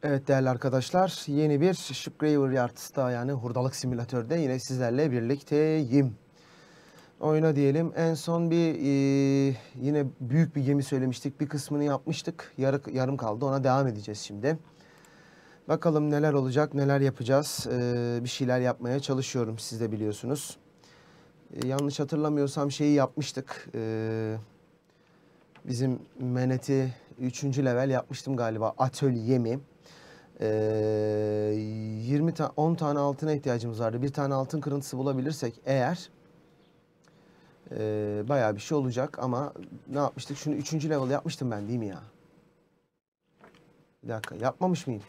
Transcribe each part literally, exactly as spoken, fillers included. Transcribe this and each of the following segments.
Evet değerli arkadaşlar, yeni bir Shipgraveyard'da yani hurdalık simülatörde yine sizlerle birlikteyim. Oyuna diyelim. En son bir e, yine büyük bir gemi söylemiştik. Bir kısmını yapmıştık. Yarı, yarım kaldı. Ona devam edeceğiz şimdi. Bakalım neler olacak, neler yapacağız. E, bir şeyler yapmaya çalışıyorum. Siz de biliyorsunuz. E, yanlış hatırlamıyorsam şeyi yapmıştık. E, bizim Menet'i üçüncü level yapmıştım galiba. Atölyemi. Ee, yirmi ta on tane altına ihtiyacımız vardı. Bir tane altın kırıntısı bulabilirsek eğer e, bayağı bir şey olacak ama ne yapmıştık? Şunu üçüncü level yapmıştım ben değil mi ya? Bir dakika, yapmamış mıyım?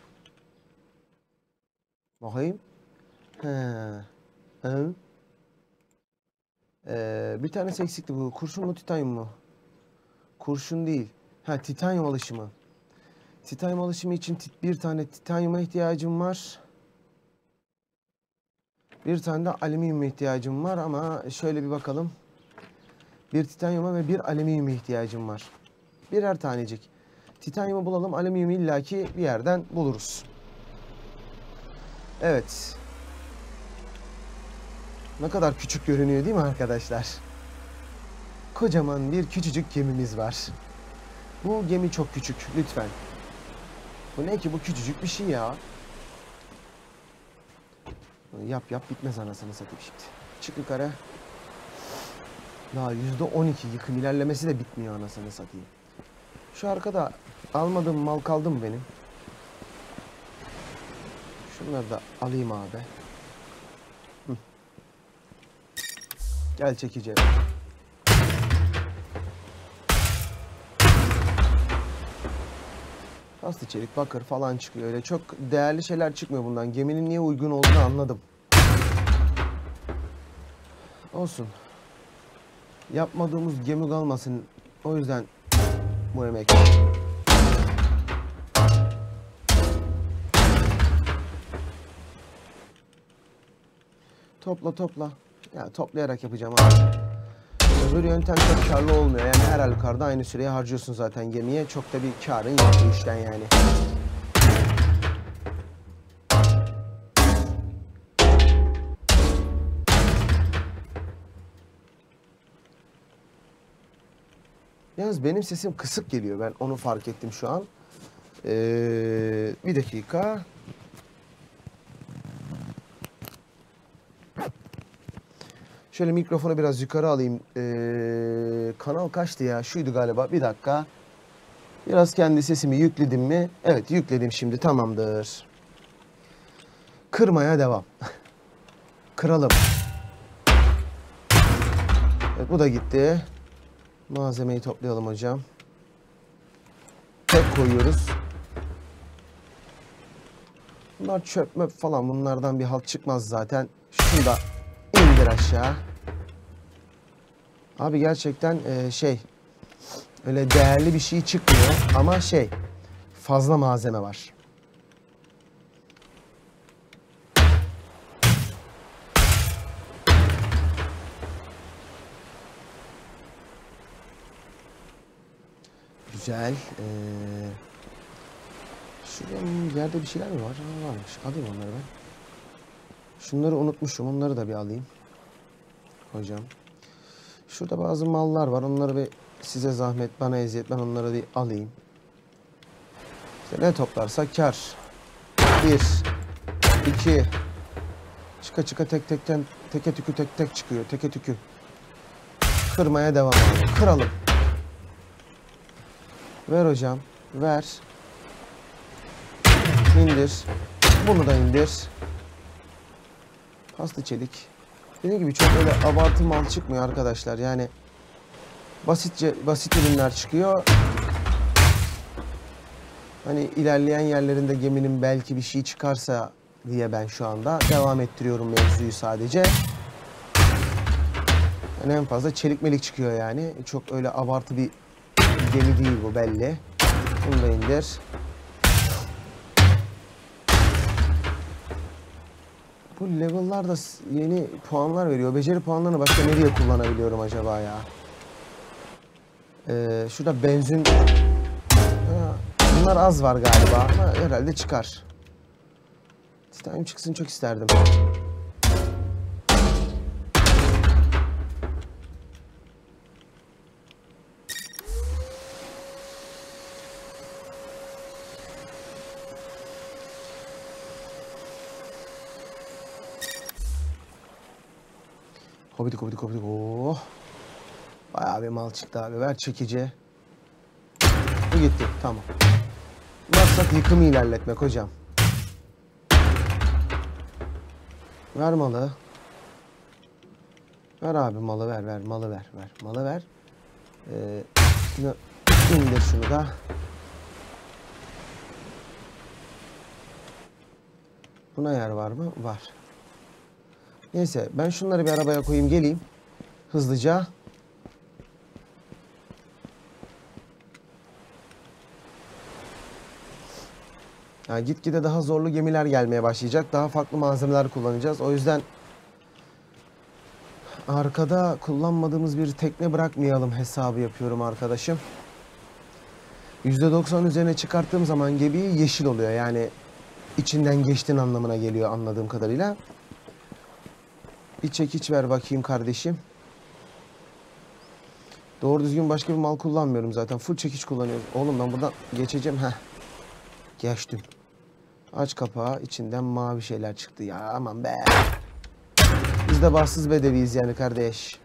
Bakayım. He. He. Ee, bir tanesi eksikti bu. Kurşun mu, titanyum mu? Kurşun değil. Ha, titanyum alışımı. Titanyum alışımı için bir tane titanyuma ihtiyacım var. Bir tane de alüminyuma ihtiyacım var ama şöyle bir bakalım. Bir titanyuma ve bir alüminyuma ihtiyacım var. Birer tanecik. Titanyumu bulalım, alüminyumu illaki bir yerden buluruz. Evet. Ne kadar küçük görünüyor değil mi arkadaşlar? Kocaman bir küçücük gemimiz var. Bu gemi çok küçük, lütfen. Bu ne ki, bu küçücük bir şey ya. Yap yap bitmez anasını satayım şimdi. Çık yukarı. Daha yüzde on iki yıkım ilerlemesi de bitmiyor anasını satayım. Şu arkada almadığım mal kaldı mı benim? Şunları da alayım abi. Hı. Gel çekici. Aslı çelik, bakır falan çıkıyor. Öyle çok değerli şeyler çıkmıyor bundan. Geminin niye uygun olduğunu anladım. Olsun. Yapmadığımız gemi kalmasın. O yüzden bu emek. Topla topla. Ya toplayarak yapacağım abi. Öbür yöntem çok karlı olmuyor. Yani her halükarda aynı süreyi harcıyorsun zaten gemiye. Çok da bir karın yok bu işten yani. Yalnız benim sesim kısık geliyor. Ben onu fark ettim şu an. Ee, bir dakika. Şöyle mikrofonu biraz yukarı alayım. Ee, kanal kaçtı ya? Şuydu galiba. Bir dakika. Biraz kendi sesimi yükledim mi? Evet, yükledim şimdi. Tamamdır. Kırmaya devam. Kıralım. Evet, bu da gitti. Malzemeyi toplayalım hocam. Tek koyuyoruz. Bunlar çöp möp falan. Bunlardan bir halt çıkmaz zaten. Şunu da indir aşağı. Abi gerçekten e, şey... Öyle değerli bir şey çıkmıyor ama şey... Fazla malzeme var. Güzel. Ee, şurada yerde bir şeyler mi var? Ha, varmış. Alayım onları ben. Şunları unutmuşum. Onları da bir alayım. Hocam. Şurada bazı mallar var. Onları bir size zahmet, bana eziyet. Ben onları bir alayım. İşte ne toplarsak kar. Bir. iki. Çıka çıka tek tekten teke tükü tek tek çıkıyor. Teke tükü. Kırmaya devam edelim. Kıralım. Ver hocam. Ver. İndir. Bunu da indir. Paslı çelik. Dediğim gibi çok öyle abartı mal çıkmıyor arkadaşlar. Yani basitçe basit ürünler çıkıyor. Hani ilerleyen yerlerinde geminin belki bir şey çıkarsa diye ben şu anda devam ettiriyorum mevzuyu sadece. Yani en fazla çelik melik çıkıyor yani. Çok öyle abartı bir gemi değil bu belli. Bunu da indir. Bu level'lar da yeni puanlar veriyor. Beceri puanlarını başka nereye kullanabiliyorum acaba ya? Ee, şurada benzin... Ha, Titanlar az var galiba ama herhalde çıkar. Titan çıksın çok isterdim. Hobidik hobidik hobidik. Oh. Bayağı bir mal çıktı abi. Ver çekici. Bu gitti. Tamam. Maksat yıkımı ilerletmek hocam. Ver malı. Ver abi malı ver ver. Malı ver ver. Malı ver. Ee, şunu indir şunu da. Buna yer var mı? Var. Neyse ben şunları bir arabaya koyayım geleyim. Hızlıca. Yani gitgide daha zorlu gemiler gelmeye başlayacak. Daha farklı malzemeler kullanacağız. O yüzden arkada kullanmadığımız bir tekne bırakmayalım hesabı yapıyorum arkadaşım. yüzde doksan üzerine çıkarttığım zaman gemi yeşil oluyor. Yani içinden geçtiğin anlamına geliyor anladığım kadarıyla. Bir çekiç ver bakayım kardeşim. Doğru düzgün başka bir mal kullanmıyorum zaten. Full çekiç kullanıyorum. Oğlum ben buradan geçeceğim. Heh. Geçtim. Aç kapağı. İçinden mavi şeyler çıktı ya. Aman be. Biz de bahtsız bedeviyiz yani kardeş.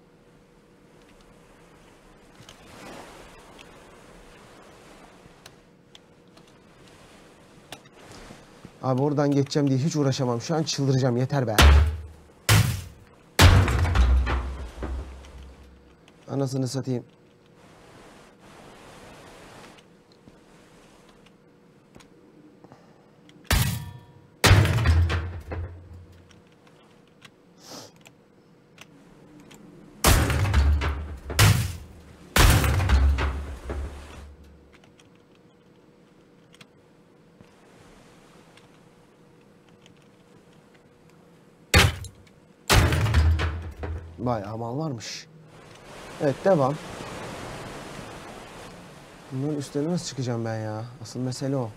Abi oradan geçeceğim diye hiç uğraşamam. Şu an çıldıracağım. Yeter be. Anasını satayım. Bayağı mal varmış. Evet devam. Bunların üstlerine nasıl çıkacağım ben ya? Asıl mesele o.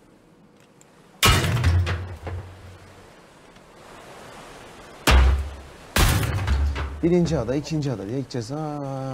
Birinci ada, ikinci ada diye gideceğiz. Ah.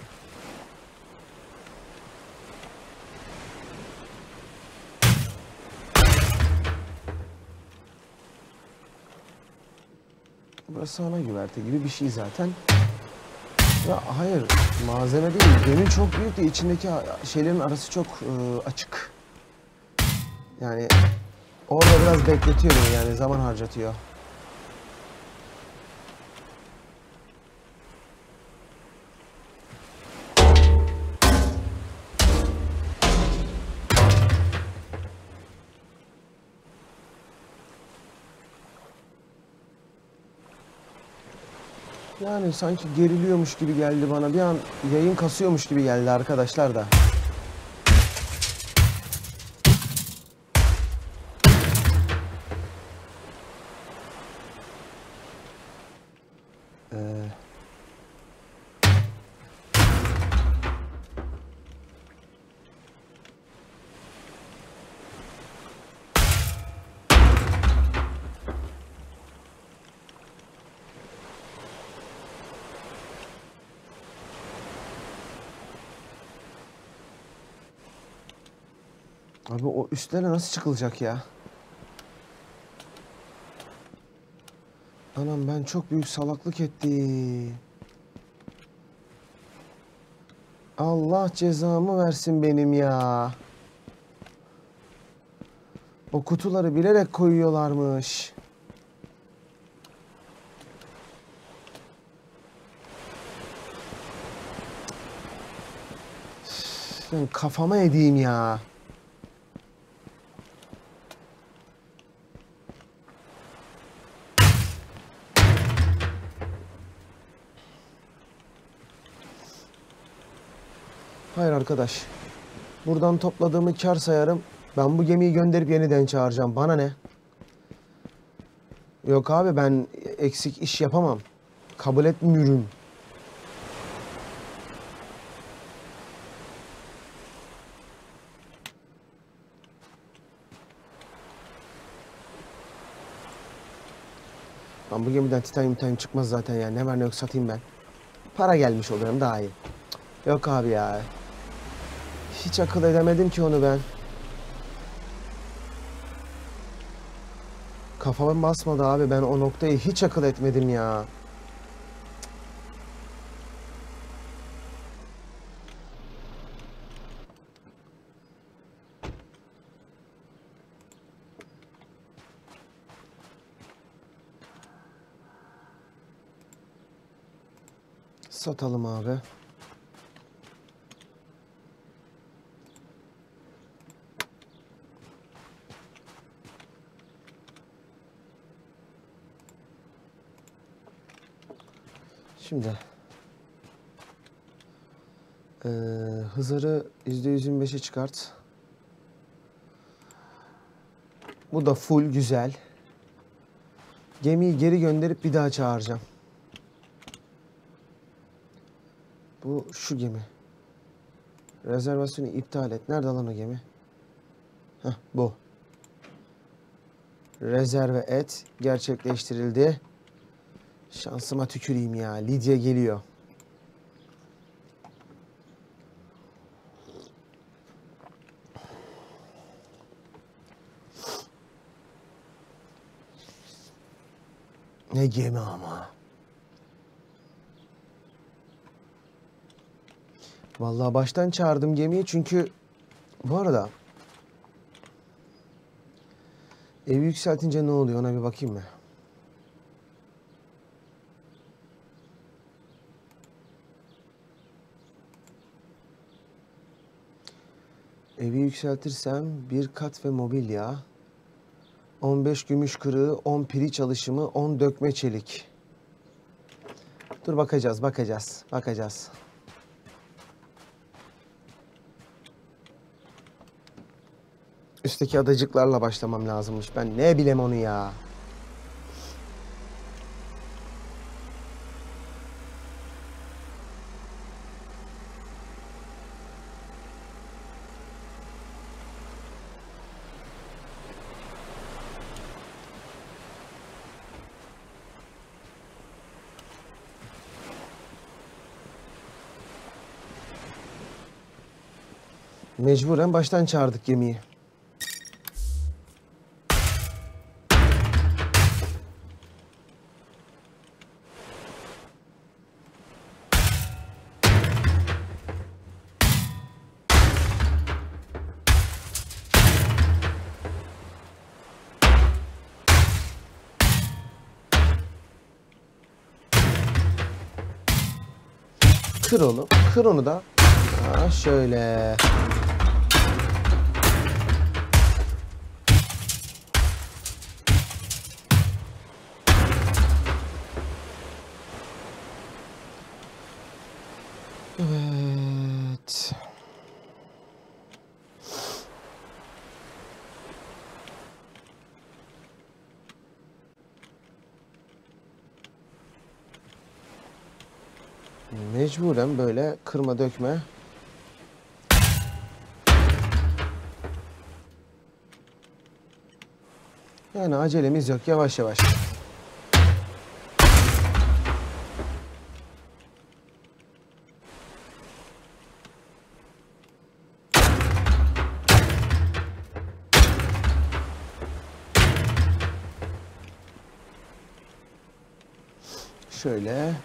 Burası ana güverte gibi bir şey zaten. Ya hayır, malzeme değil. Gemi çok büyük de içindeki şeylerin arası çok ıı, açık. Yani orada biraz bekletiyor beni yani zaman harcatıyor. Yani sanki geriliyormuş gibi geldi bana. Bir an yayın kasıyormuş gibi geldi arkadaşlar da. Ee... Abi o üstlere nasıl çıkılacak ya? Anam ben çok büyük salaklık ettim. Allah cezamı versin benim ya. O kutuları bilerek koyuyorlarmış. Ben kafama edeyim ya. Hayır arkadaş. Buradan topladığımı kar sayarım. Ben bu gemiyi gönderip yeniden çağıracağım. Bana ne? Yok abi ben eksik iş yapamam. Kabul etmiyorum. Lan bu gemiden titanyum titanyum çıkmaz zaten yani. Ne var ne yok satayım ben. Para gelmiş oluyorum daha iyi. Yok abi ya. Hiç akıl edemedim ki onu ben. Kafama basmadı abi. Ben o noktayı hiç akıl etmedim ya. Satalım abi. Şimdi ee, Hızır'ı yüzde yüz yirmi beşe çıkart. Bu da full güzel. Gemiyi geri gönderip bir daha çağıracağım. Bu şu gemi. Rezervasyonu iptal et. Nerede lan o gemi? Heh, bu. Rezerve et. Gerçekleştirildi. Şansıma tüküreyim ya. Lidya geliyor. Ne gemi ama. Vallahi baştan çağırdım gemiyi çünkü bu arada evi yükseltince ne oluyor ona bir bakayım mı? Evi yükseltirsem bir kat ve mobilya, on beş gümüş kırığı, on piri çalışımı, on dökme çelik. Dur bakacağız, bakacağız, bakacağız. Üstteki adacıklarla başlamam lazımmış. Ben ne bileyim onu ya. Mecburen baştan çağırdık gemiyi. Kır onu. Kır onu da. Ha, şöyle. Evet. Mecburen böyle kırma dökme. Yani acelemiz yok. Yavaş yavaş. Şöyle.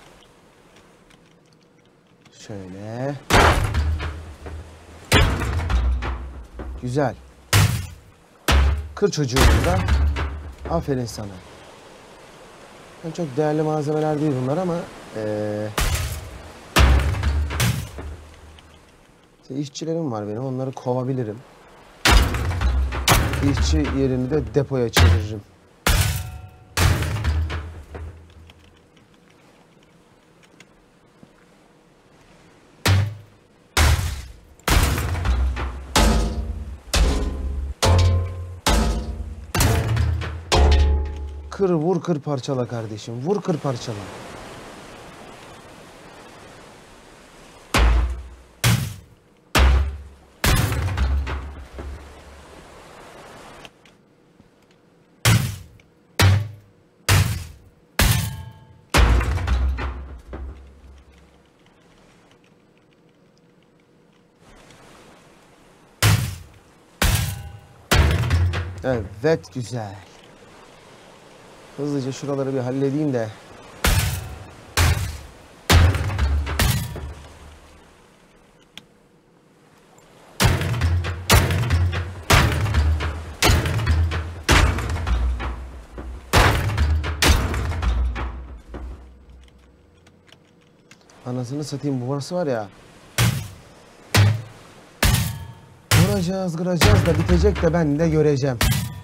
Şöyle. Güzel. Kır çocuğumuzu da. Aferin sana. Yani çok değerli malzemeler değil bunlar ama ee, işte işçilerim var benim. Onları kovabilirim. İşçi yerini de depoya çeviririm. Kır, vur, kır, parçala kardeşim. Vur, kır, parçala. Evet, güzel. Hızlıca şuraları bir halledeyim de. Anasını satayım, bu burası var ya. Vuracağız, kıracağız da bitecek de ben de göreceğim.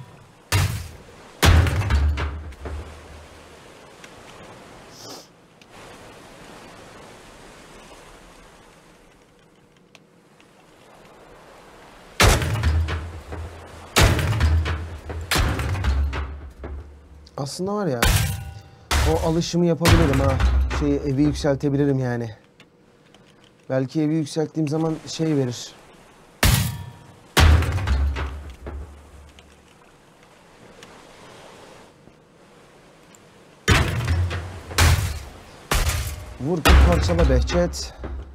Aslında var ya, o alışımı yapabilirim ha. Şeyi, evi yükseltebilirim yani. Belki evi yükselttiğim zaman şey verir. Vur kır parçala Behçet.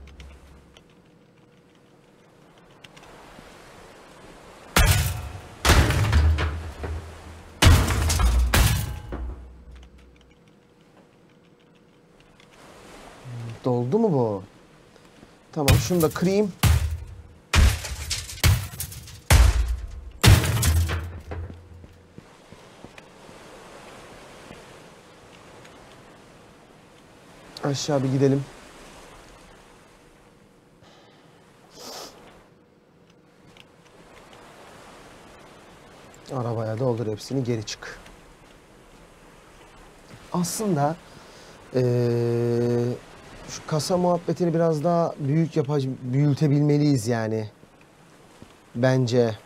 Doldu mu bu? Tamam, şunu da kırayım. Aşağı bir gidelim. Arabaya doldur hepsini, geri çık. Aslında ee, şu kasa muhabbetini biraz daha büyük yapacağız, büyütebilmeliyiz yani. Bence.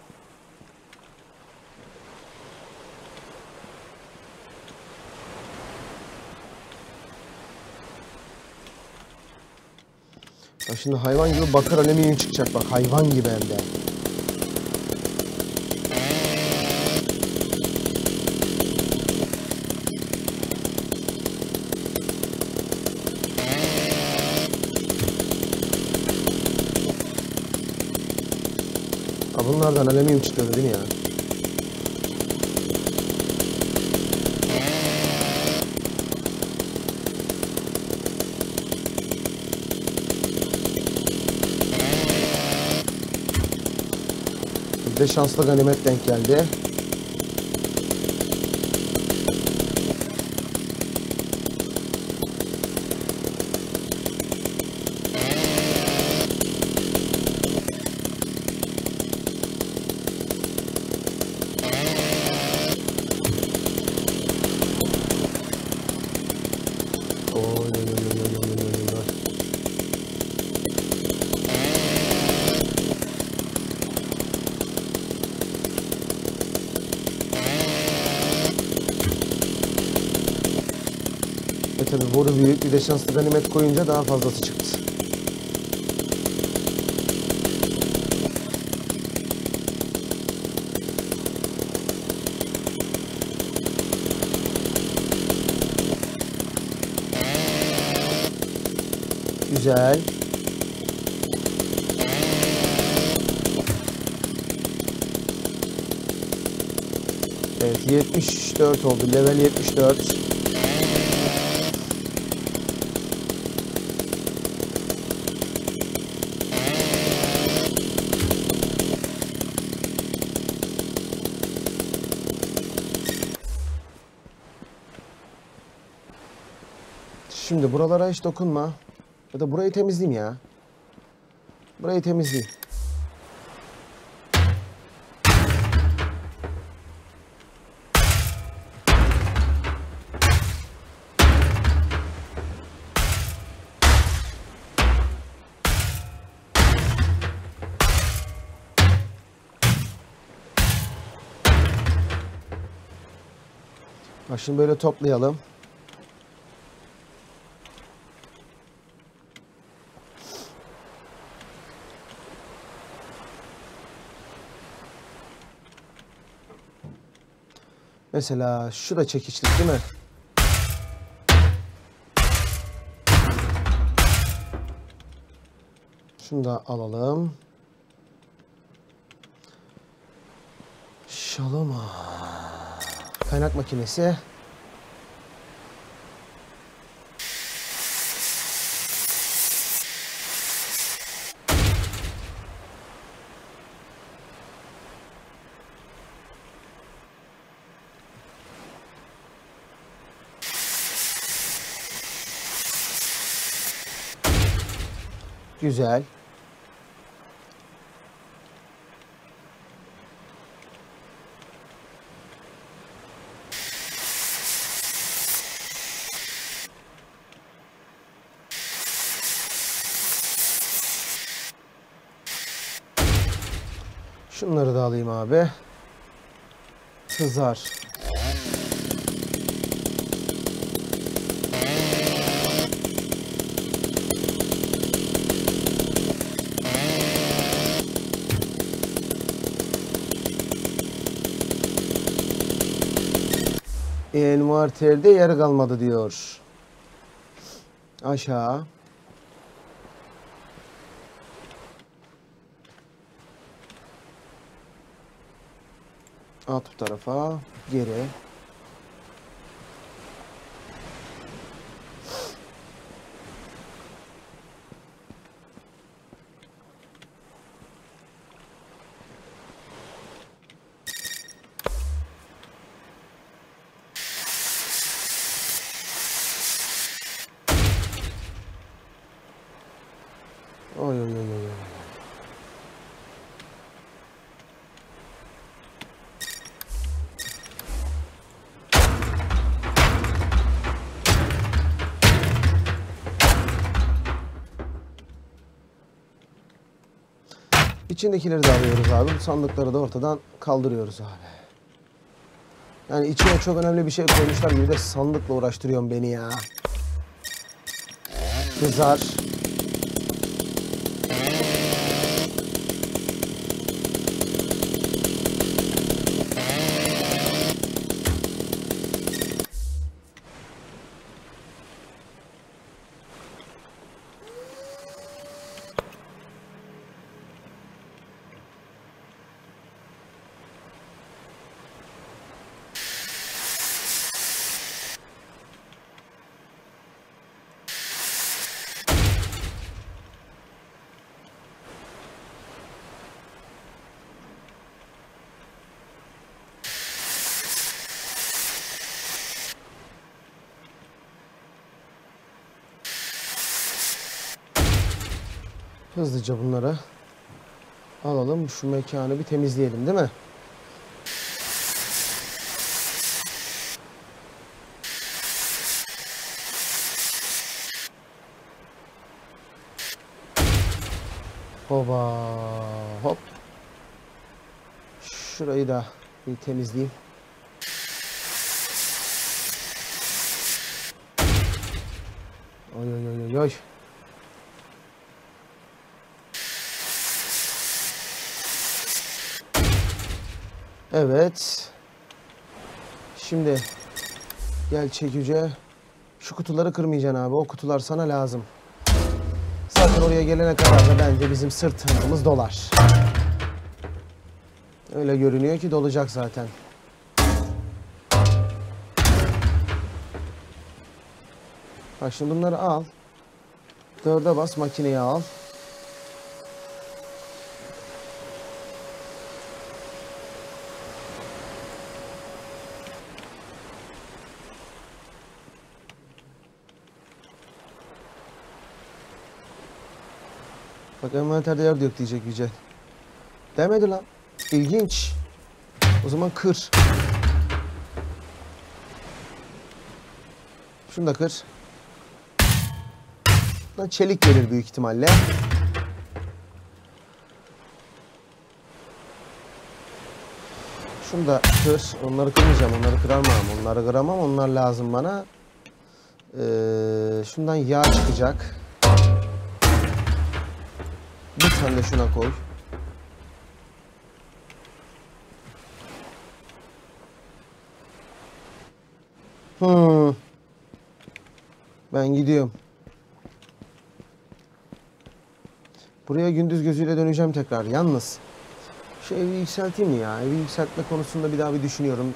Ya şimdi hayvan gibi bakır alüminyum çıkacak bak, hayvan gibi hem de. Ha, bunlardan alüminyum çıkıyordu değil mi ya? Bir de şanslı ganimet denk geldi. Ve tabi boru büyük, bir de şanslı ganimet koyunca daha fazlası çıktı. Güzel. Evet, yetmiş dört oldu. Level yetmiş dört. Şimdi buralara hiç dokunma. Ya da burayı temizleyeyim ya. Burayı temizleyeyim. Bak şimdi böyle toplayalım. Mesela şu da çekiçlik değil mi? Şunu da alalım. Açalım. Kaynak makinesi. Güzel. Şunları da alayım abi. Kızar. Envanterde yer kalmadı diyor. Aşağı. At bu tarafa. Geri. Oy oy oy oy. İçindekileri de alıyoruz abi. Bu sandıkları da ortadan kaldırıyoruz abi. Yani içine çok önemli bir şey koymuşlar gibi de sandıkla uğraştırıyorsun beni ya. Kızar. Hızlıca bunları alalım. Şu mekanı bir temizleyelim değil mi? Hoba hop. Şurayı da bir temizleyeyim. Oy oy oy oy oy. Evet. Şimdi gel çekici. Şu kutuları kırmayacaksın abi. O kutular sana lazım. Zaten oraya gelene kadar da bence bizim sırtımız dolar. Öyle görünüyor ki dolacak zaten. Bak şimdi bunları al. Dörde bas, makineyi al. Bak envanterde yer yok diyecek Yücel. Demedi lan. İlginç. O zaman kır. Şunu da kır. Buna çelik gelir büyük ihtimalle. Şunu da kır. Onları kırmayacağım. Onları kıramam. Onları kıramam. Onlar lazım bana. Ee, şundan yağ çıkacak. Bir tane de şuna koy. Hmm. Ben gidiyorum. Buraya gündüz gözüyle döneceğim tekrar. Yalnız Şu evi yükselteyim mi ya? Evi yükseltme konusunda bir daha bir düşünüyorum.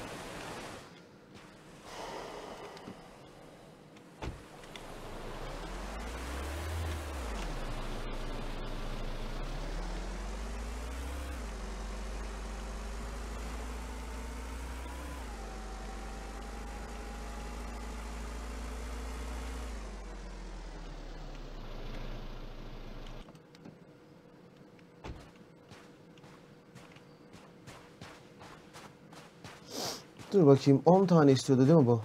Dur bakayım, on tane istiyordu değil mi bu?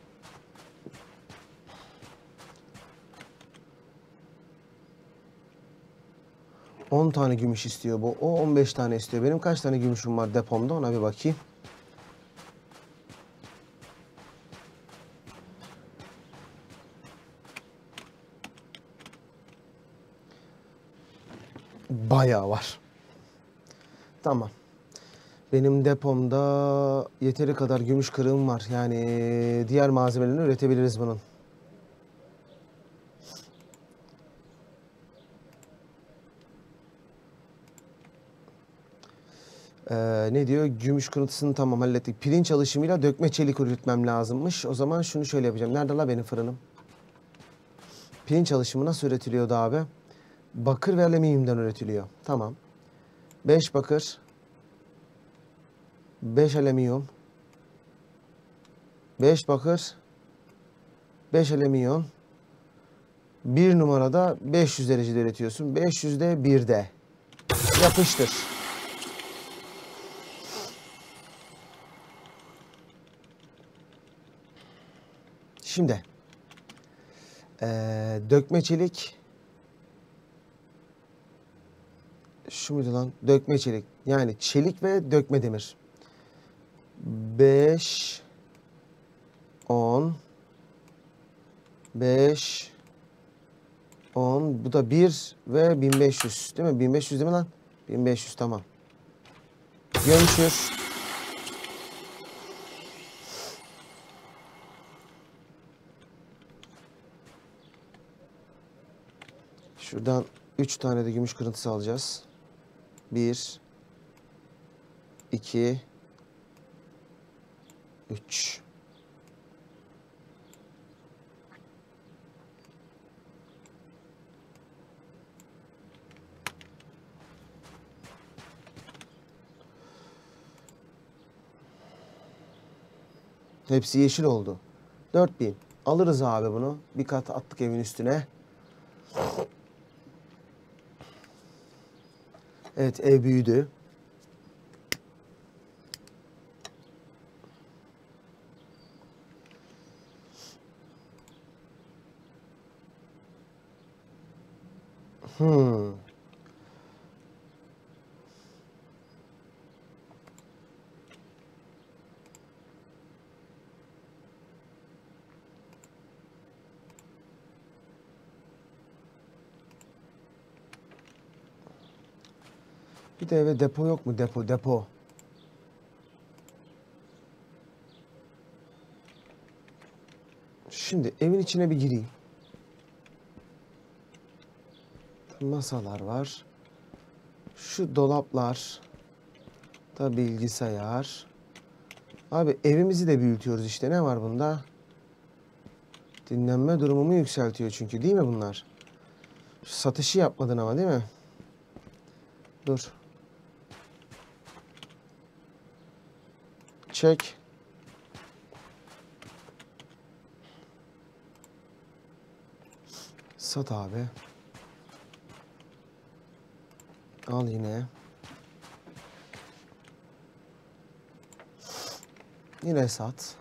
on tane gümüş istiyor bu. O on beş tane istiyor. Benim kaç tane gümüşüm var depomda, ona bir bakayım. Bayağı var. Tamam. Benim depomda yeteri kadar gümüş kırığım var. Yani diğer malzemelerini üretebiliriz bunun. Ee, ne diyor? Gümüş kırıntısını tamam hallettik. Pirinç alışımıyla dökme çelik üretmem lazımmış. O zaman şunu şöyle yapacağım. Nerede la benim fırınım? Pirinç alışımı nasıl üretiliyordu abi? Bakır ve alüminyumdan üretiliyor. Tamam. beş bakır. beş alüminyum. beş bakır. beş alüminyum. bir numarada beş yüz derecede üretiyorsun. beş yüzde birde. Yapıştır. Şimdi ee, dökme çelik, şu muydu lan? Dökme çelik. Yani çelik ve dökme demir. beş, on, beş, on. Bu da bir ve bin beş yüz. Değil mi? bin beş yüz değil mi lan? bin beş yüz tamam. Gömçür. Şuradan üç tane de gümüş kırıntısı alacağız. bir, iki, üç. Hepsi yeşil oldu. dört bin. Alırız abi bunu. Bir kat attık evin üstüne. Evet, ev büyüdü. Hmm. Bir de eve depo yok mu? Depo, depo. Şimdi evin içine bir gireyim. Masalar var. Şu dolaplar. Da bilgisayar. Abi evimizi de büyütüyoruz işte. Ne var bunda? Dinlenme durumumu yükseltiyor çünkü, değil mi bunlar? Şu satışı yapmadın ama, değil mi? Dur. Çek. Sat abi. Al yine. Yine sat.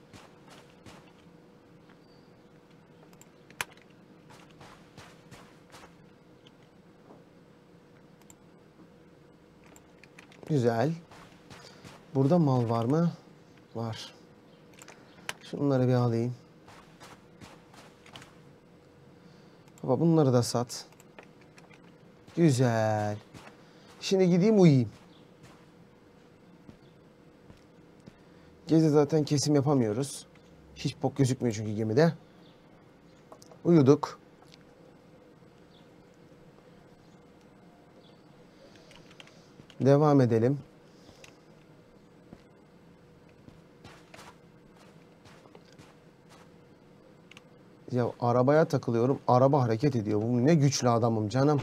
Güzel. Burada mal var mı? Var. Şunları bir alayım. Baba bunları da sat. Güzel. Şimdi gideyim uyuyayım. Gece zaten kesim yapamıyoruz. Hiç bok gözükmüyor çünkü gemide. Uyuduk. Devam edelim. Ya arabaya takılıyorum. Araba hareket ediyor. Bu ne güçlü adamım canım.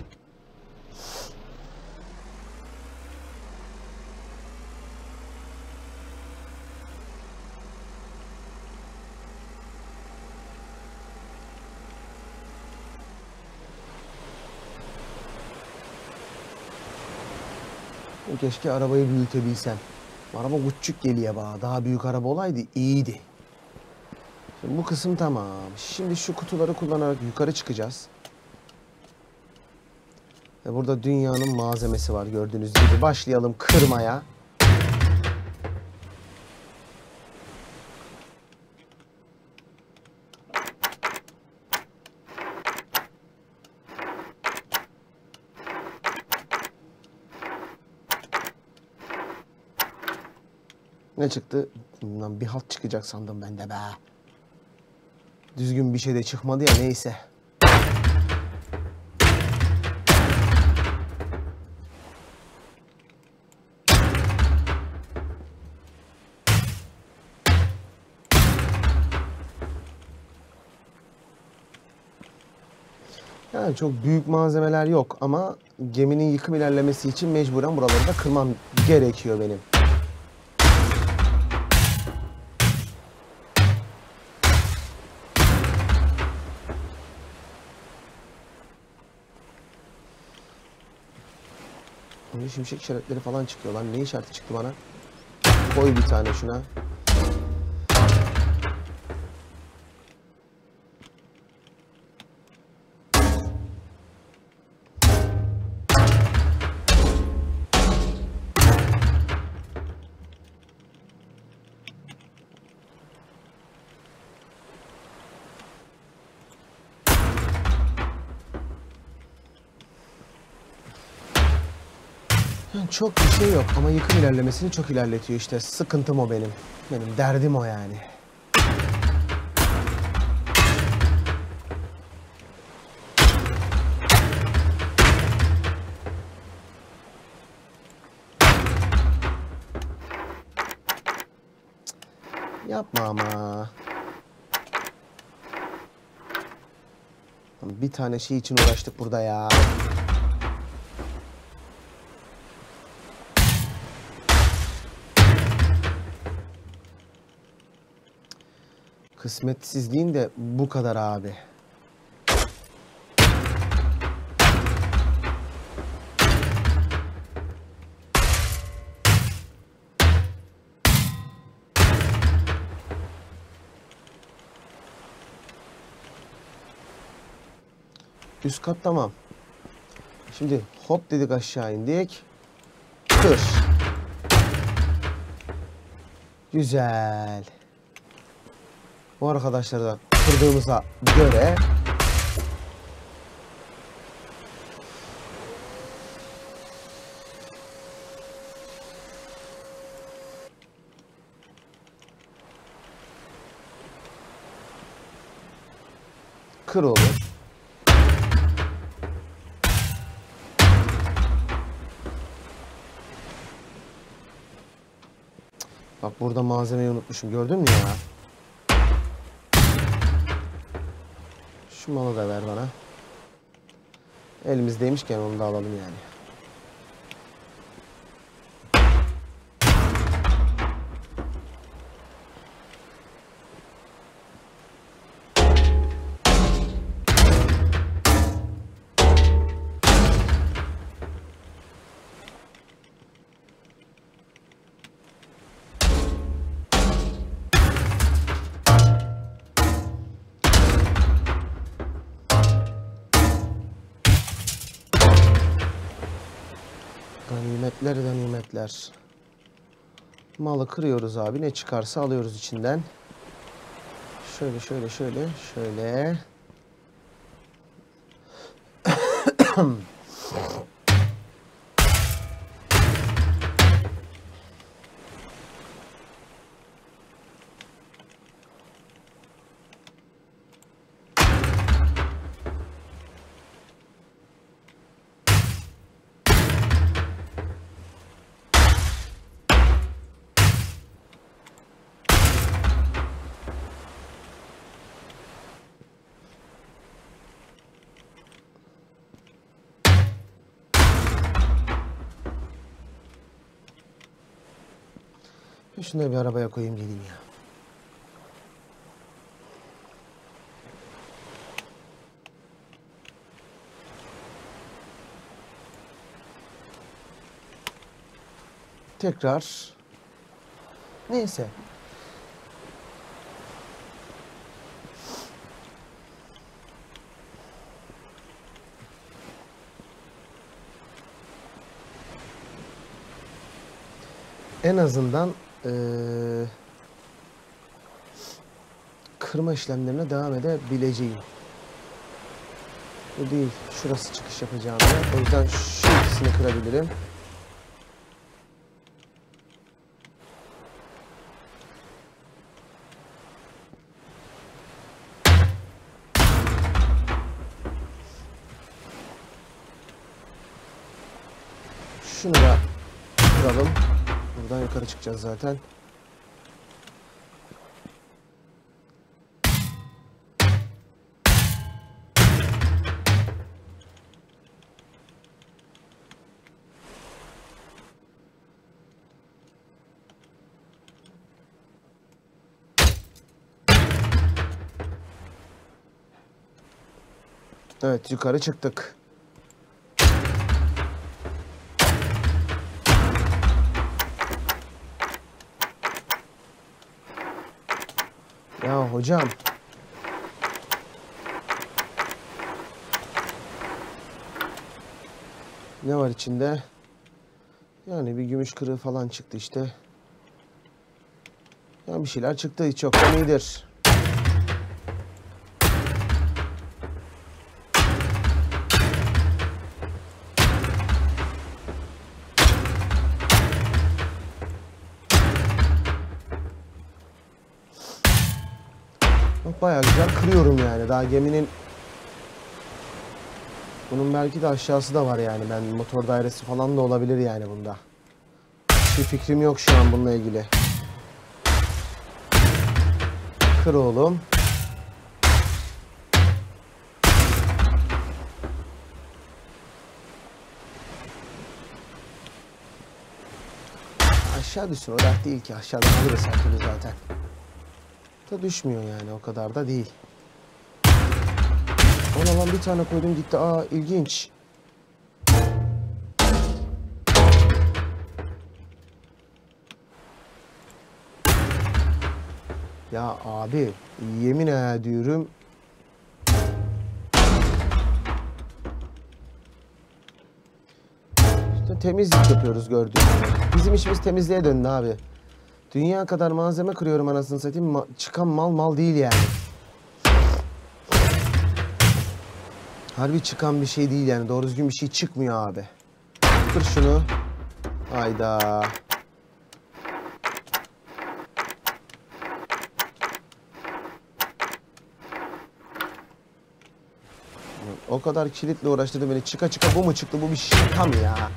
Keşke arabayı büyütebilsem. Araba küçük geliyor bana. Daha büyük araba olaydı iyiydi. Şimdi bu kısım tamam. Şimdi şu kutuları kullanarak yukarı çıkacağız. Ve burada dünyanın malzemesi var gördüğünüz gibi. Başlayalım kırmaya. Ne çıktı? Bundan bir halt çıkacak sandım ben de be. Düzgün bir şey de çıkmadı ya, neyse. Yani çok büyük malzemeler yok ama geminin yıkım ilerlemesi için mecburen buraları da kırmam gerekiyor benim. Şimdi şimşek işaretleri falan çıkıyor lan. Ne işareti çıktı bana? Koy bir tane şuna. Çok bir şey yok ama yıkım ilerlemesini çok ilerletiyor işte. Sıkıntım o benim. Benim derdim o yani. Yapma ama. Bir tane şey için uğraştık burada ya. Kısmetsizliğin de bu kadar abi. Üst kat tamam. Şimdi hop dedik, aşağı indik. Kır. Güzel. Bu arkadaşları da kırdığımıza göre kır olur. Bak burada malzemeyi unutmuşum, gördün mü ya? Şu malı da ver bana. Elimizdeymişken onu da alalım yani. Ganimetler ganimetler. Malı kırıyoruz abi. Ne çıkarsa alıyoruz içinden. Şöyle şöyle şöyle şöyle. Şunu bir arabaya koyayım geleyim ya. Tekrar. Neyse. En azından ee, kırma işlemlerine devam edebileceğim. Bu değil. Şurası çıkış yapacağım ya. O yüzden şu ikisini kırabilirim. Şunu da kıralım. Buradan yukarı çıkacağız zaten. Evet, yukarı çıktık. Ya hocam. Ne var içinde? Yani bir gümüş kırığı falan çıktı işte. Ya bir şeyler çıktı. Hiç yoktan iyidir. Bayağı güzel kırıyorum yani. Daha geminin bunun belki de aşağısı da var yani. Ben motor dairesi falan da olabilir yani bunda. Bir fikrim yok şu an bununla ilgili. Kır oğlum. Aşağı düşsün, o dert değil ki. Aşağıdan alırız her türlü zaten. Da düşmüyor yani, o kadar da değil. Ona lan bir tane koydum gitti. Aa, ilginç. Ya abi, yemin ediyorum. İşte temizlik yapıyoruz gördüğünüz gibi. Bizim işimiz temizliğe döndü abi. Dünya kadar malzeme kırıyorum anasını satayım. Ma çıkan mal mal değil yani. Harbi çıkan bir şey değil yani. Doğru düzgün bir şey çıkmıyor abi. Kır şunu. Hayda. O kadar kilitle uğraştırdı beni. Çıka çıka bu mu çıktı? Bu bir şaka mı ya?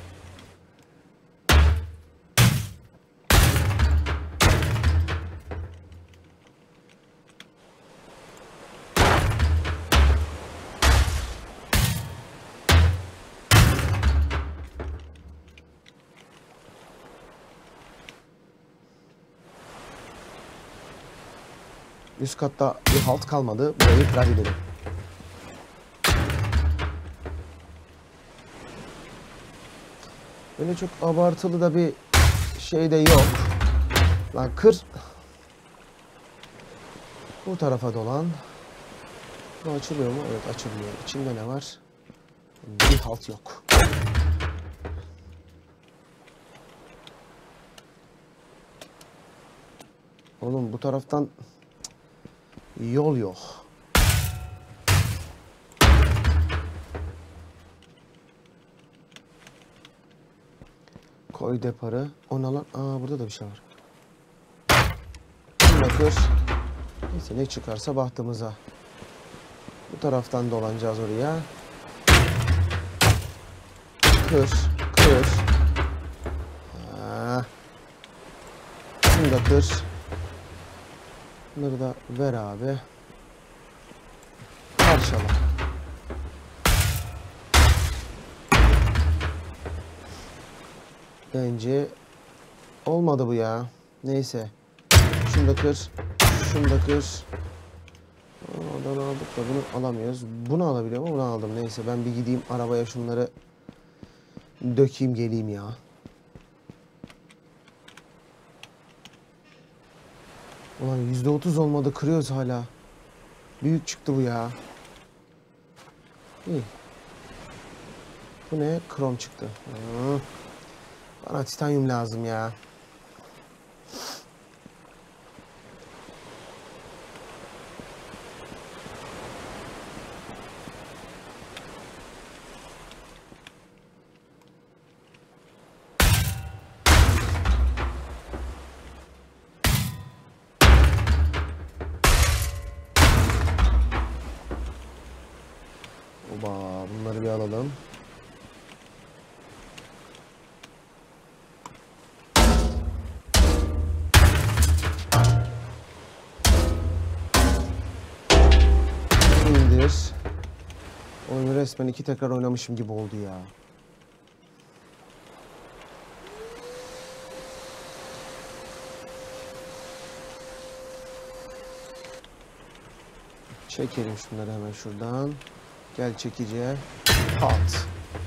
Üst katta bir halt kalmadı. Burayı kırabilirim. Böyle çok abartılı da bir şey de yok. Lan kır. Bu tarafa dolan. Bu açılıyor mu? Evet, açılıyor. İçinde ne var? Bir halt yok. Oğlum bu taraftan yol yok. Koy deparı. Ona lan. Aa, burada da bir şey var. Bakır. Neyse, ne çıkarsa bahtımıza. Bu taraftan dolanacağız oraya. Kır. Kır. Ha. Şunu da kır. Bunları da ver abi. Parçala. Bence olmadı bu ya. Neyse. Şunu da kır. Şunu da kır. Oradan aldık da bunu alamıyoruz. Bunu alabiliyor mu? Bunu aldım. Neyse ben bir gideyim arabaya şunları dökeyim geleyim ya. Ulan yüzde otuz olmadı, kırıyoruz hala. Büyük çıktı bu ya. İyi. Bu ne? Krom çıktı. Hı. Bana titanyum lazım ya. Oba, bunları bir alalım. İndir. Oyunu resmen iki tekrar oynamışım gibi oldu ya. Çekelim şunları hemen şuradan. Gel çekici. Pat.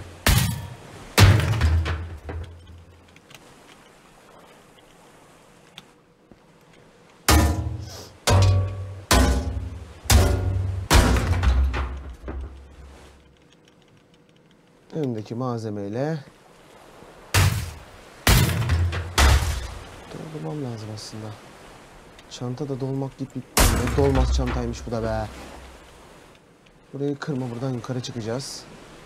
Önümdeki malzemeyle doldurmam lazım aslında. Çanta da dolmak gibi dolmaz çantaymış bu da be. Burayı kırma, buradan yukarı çıkacağız.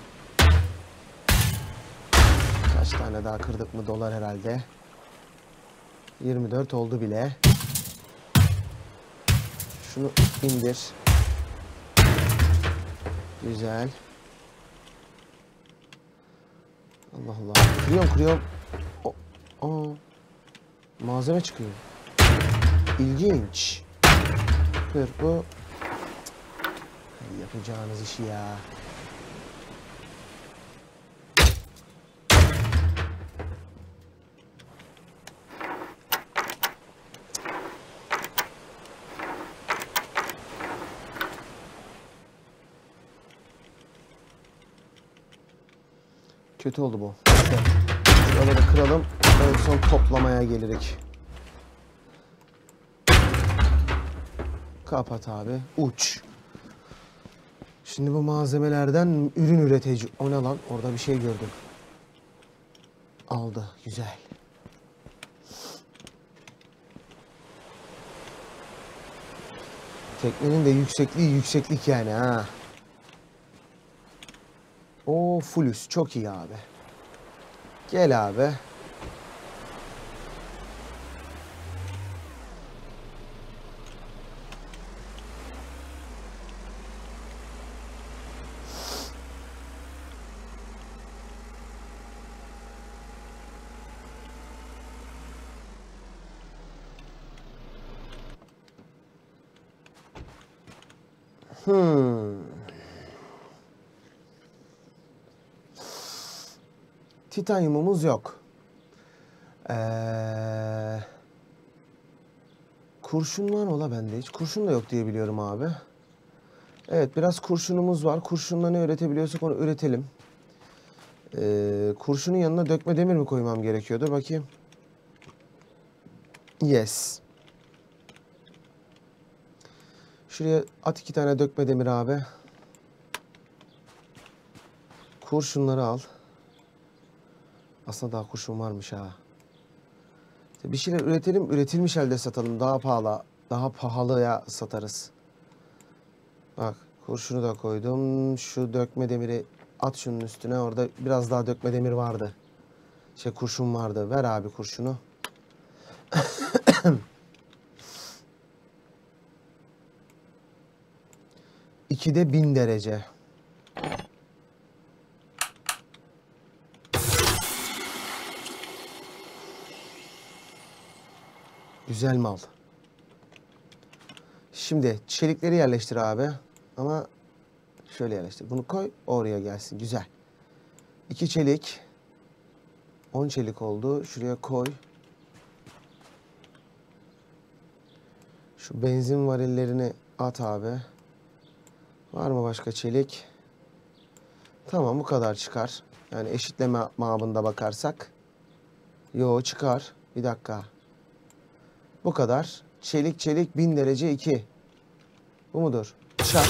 Kaç tane daha kırdık mı dolar herhalde. yirmi dört oldu bile. Şunu indir. Güzel. Allah Allah. Kırıyorum kırıyorum. O, aa, malzeme çıkıyor. İlginç. Kır bu. Yapacağınız işi ya. Kötü oldu bu. Şuraları kıralım. En son toplamaya gelirik. Kapat abi. Uç. Şimdi bu malzemelerden ürün üretici. O ne lan? Orada bir şey gördüm. Aldı. Güzel. Teknenin de yüksekliği yükseklik yani ha. O fulüs. Çok iyi abi. Gel abi. Hmm. Titanyumumuz yok. Ee, kurşun var mı ola bende hiç? Kurşun da yok diye biliyorum abi. Evet, biraz kurşunumuz var. Kurşunla ne üretebiliyorsak onu üretelim. Ee, kurşunun yanına dökme demir mi koymam gerekiyordu? Bakayım. Yes. Şuraya at iki tane dökme demir abi. Kurşunları al. Aslında daha kurşun varmış ha. Bir şeyler üretelim, üretilmiş halde satalım. Daha pahalı, daha pahalıya satarız. Bak, kurşunu da koydum. Şu dökme demiri at şunun üstüne. Orada biraz daha dökme demir vardı. Şey, kurşun vardı. Ver abi kurşunu. İkide bin derece. Güzel mal. Şimdi çelikleri yerleştir abi. Ama şöyle yerleştir. Bunu koy, oraya gelsin. Güzel. İki çelik. On çelik oldu. Şuraya koy. Şu benzin varillerini at abi. Var mı başka çelik? Tamam, bu kadar çıkar. Yani eşitleme mabında bakarsak. Yo, çıkar. Bir dakika. Bu kadar. Çelik çelik bin derece iki. Bu mudur? Çak.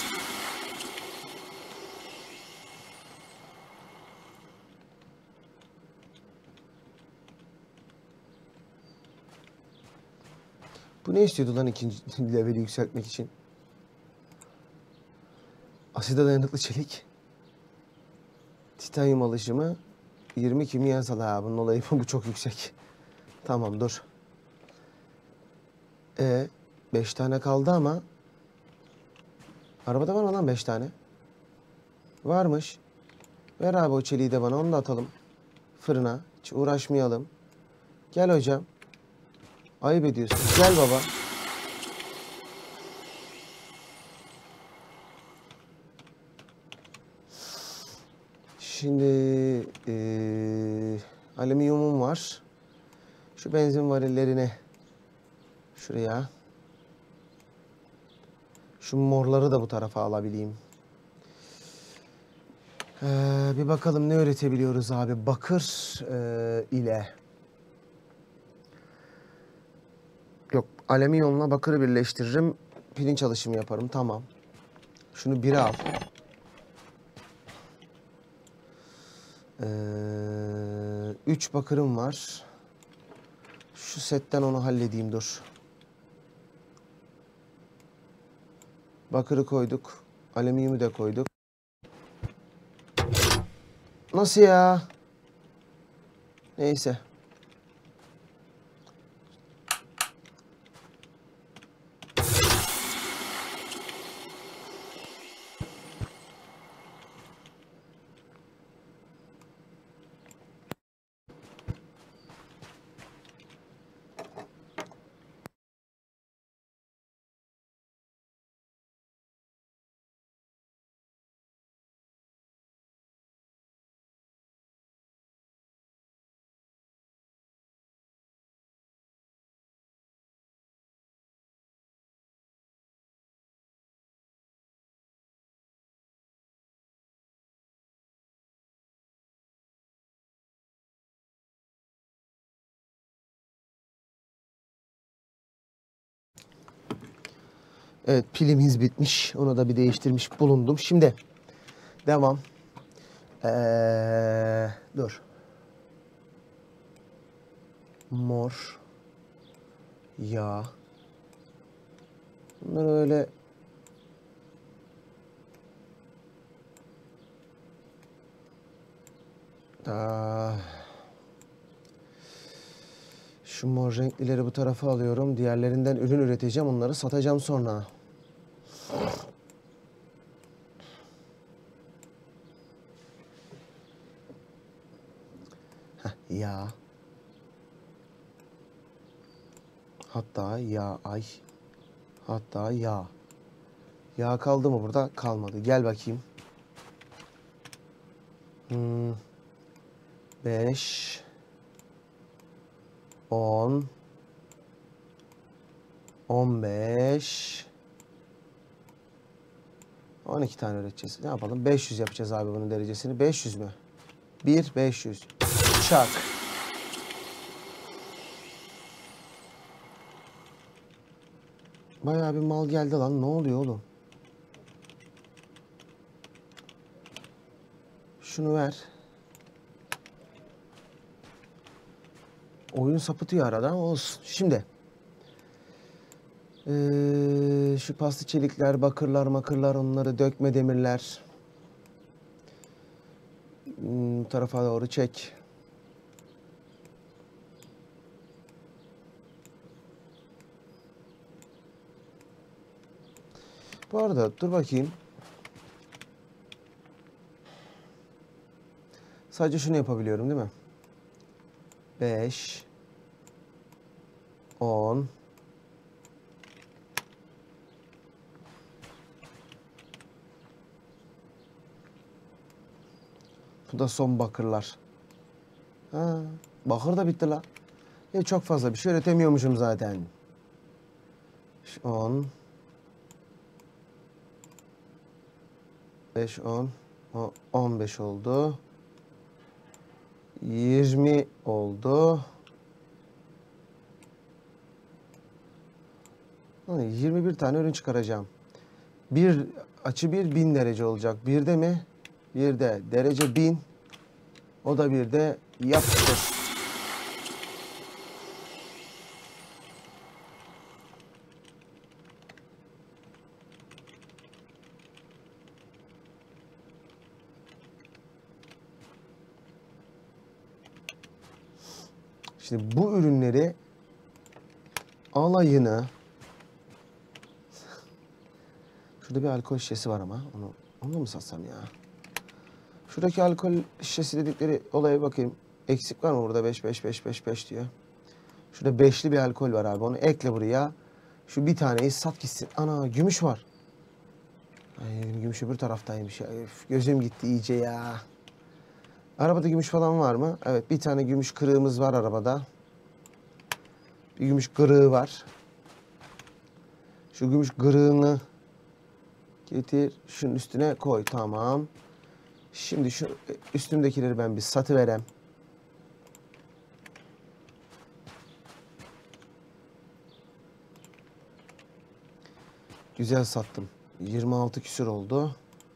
Bu ne istiyordu lan ikinci leveli yükseltmek için? Aside dayanıklı çelik. Titanyum alışımı. yirmi kimyasal ha. Bunun olayı bu çok yüksek. Tamam, dur. E beş tane kaldı ama. Arabada var mı lan beş tane? Varmış. Ver abi o çeliği de bana. Onu da atalım. Fırına. Hiç uğraşmayalım. Gel hocam. Ayıp ediyorsun. Gel baba. Şimdi ee, alüminyumum var. Şu benzin varillerini şuraya. Şu morları da bu tarafa alabileyim. Ee, bir bakalım ne üretebiliyoruz abi. Bakır ee, ile. Yok, alüminyumla bakırı birleştiririm. Pirinç alışımı yaparım. Tamam. Şunu bire al. Ee, üç bakırım var. Şu setten onu halledeyim, dur. Bakırı koyduk. Alüminyumu da koyduk. Nasıl ya? Neyse. Evet, pilimiz bitmiş. Onu da bir değiştirmiş bulundum. Şimdi devam. Ee, dur. Mor. Yağ. Bunları öyle Aa, şu mor renklileri bu tarafa alıyorum. Diğerlerinden ürün üreteceğim. Onları satacağım sonra. Heh, yağ. Hatta yağ ay. Hatta yağ. Yağ kaldı mı burada? Kalmadı. Gel bakayım. Hmm. Beş. On. On beş. On iki tane üreteceğiz. Ne yapalım? Beş yüz yapacağız abi bunun derecesini. Beş yüz mü? Bir, beş yüz. Çak. Bayağı bir mal geldi lan. Ne oluyor oğlum? Şunu ver. Oyun sapıtıyor arada ama olsun. Şimdi. Ee, şu paslı çelikler, bakırlar, makırlar, onları dökme demirler. Hmm, bu tarafa doğru çek. Bu arada dur bakayım. Sadece şunu yapabiliyorum değil mi? Beş. On. Bu da son bakırlar. Ha, bakır da bitti la. Ya çok fazla bir şey üretemiyormuşum zaten. on. beş, on. on beş oldu. yirmi oldu. yirmi bir tane ürün çıkaracağım. Bir açı bir bin derece olacak. Bir de mi? Bir de derece bin. O da bir de yapıştır. Şimdi bu ürünleri alayını, şurada bir alkol şişesi var ama onu onu da mı satsam ya? Şuradaki alkol şişesi dedikleri olaya bakayım. Eksik var mı burada? beş beş beş beş beş diyor. Şurada beşli bir alkol var abi. Onu ekle buraya. Şu bir taneyi sat gitsin. Ana gümüş var. Ay gümüş öbür taraftaymış ya. Öf, gözüm gitti iyice ya. Arabada gümüş falan var mı? Evet, bir tane gümüş kırığımız var arabada. Bir gümüş kırığı var. Şu gümüş kırığını getir, şunun üstüne koy. Tamam. Şimdi şu üstümdekileri ben bir satıverem. Güzel sattım. yirmi altı küsür oldu.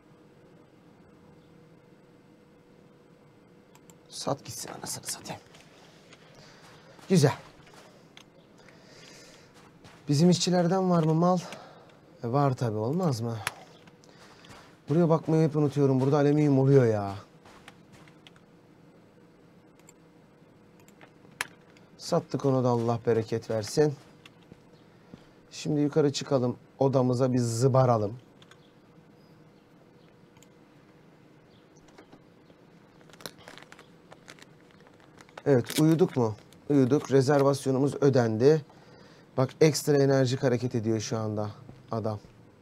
Sat gitsin, anasını satayım. Güzel. Bizim işçilerden var mı mal? E var tabii, olmaz mı? Buraya bakmayı hep unutuyorum. Burada alüminyum oluyor ya. Sattık onu da, Allah bereket versin. Şimdi yukarı çıkalım. Odamıza bir zıbaralım. Evet, uyuduk mu? Uyuduk. Rezervasyonumuz ödendi. Bak, ekstra enerjik hareket ediyor şu anda adam.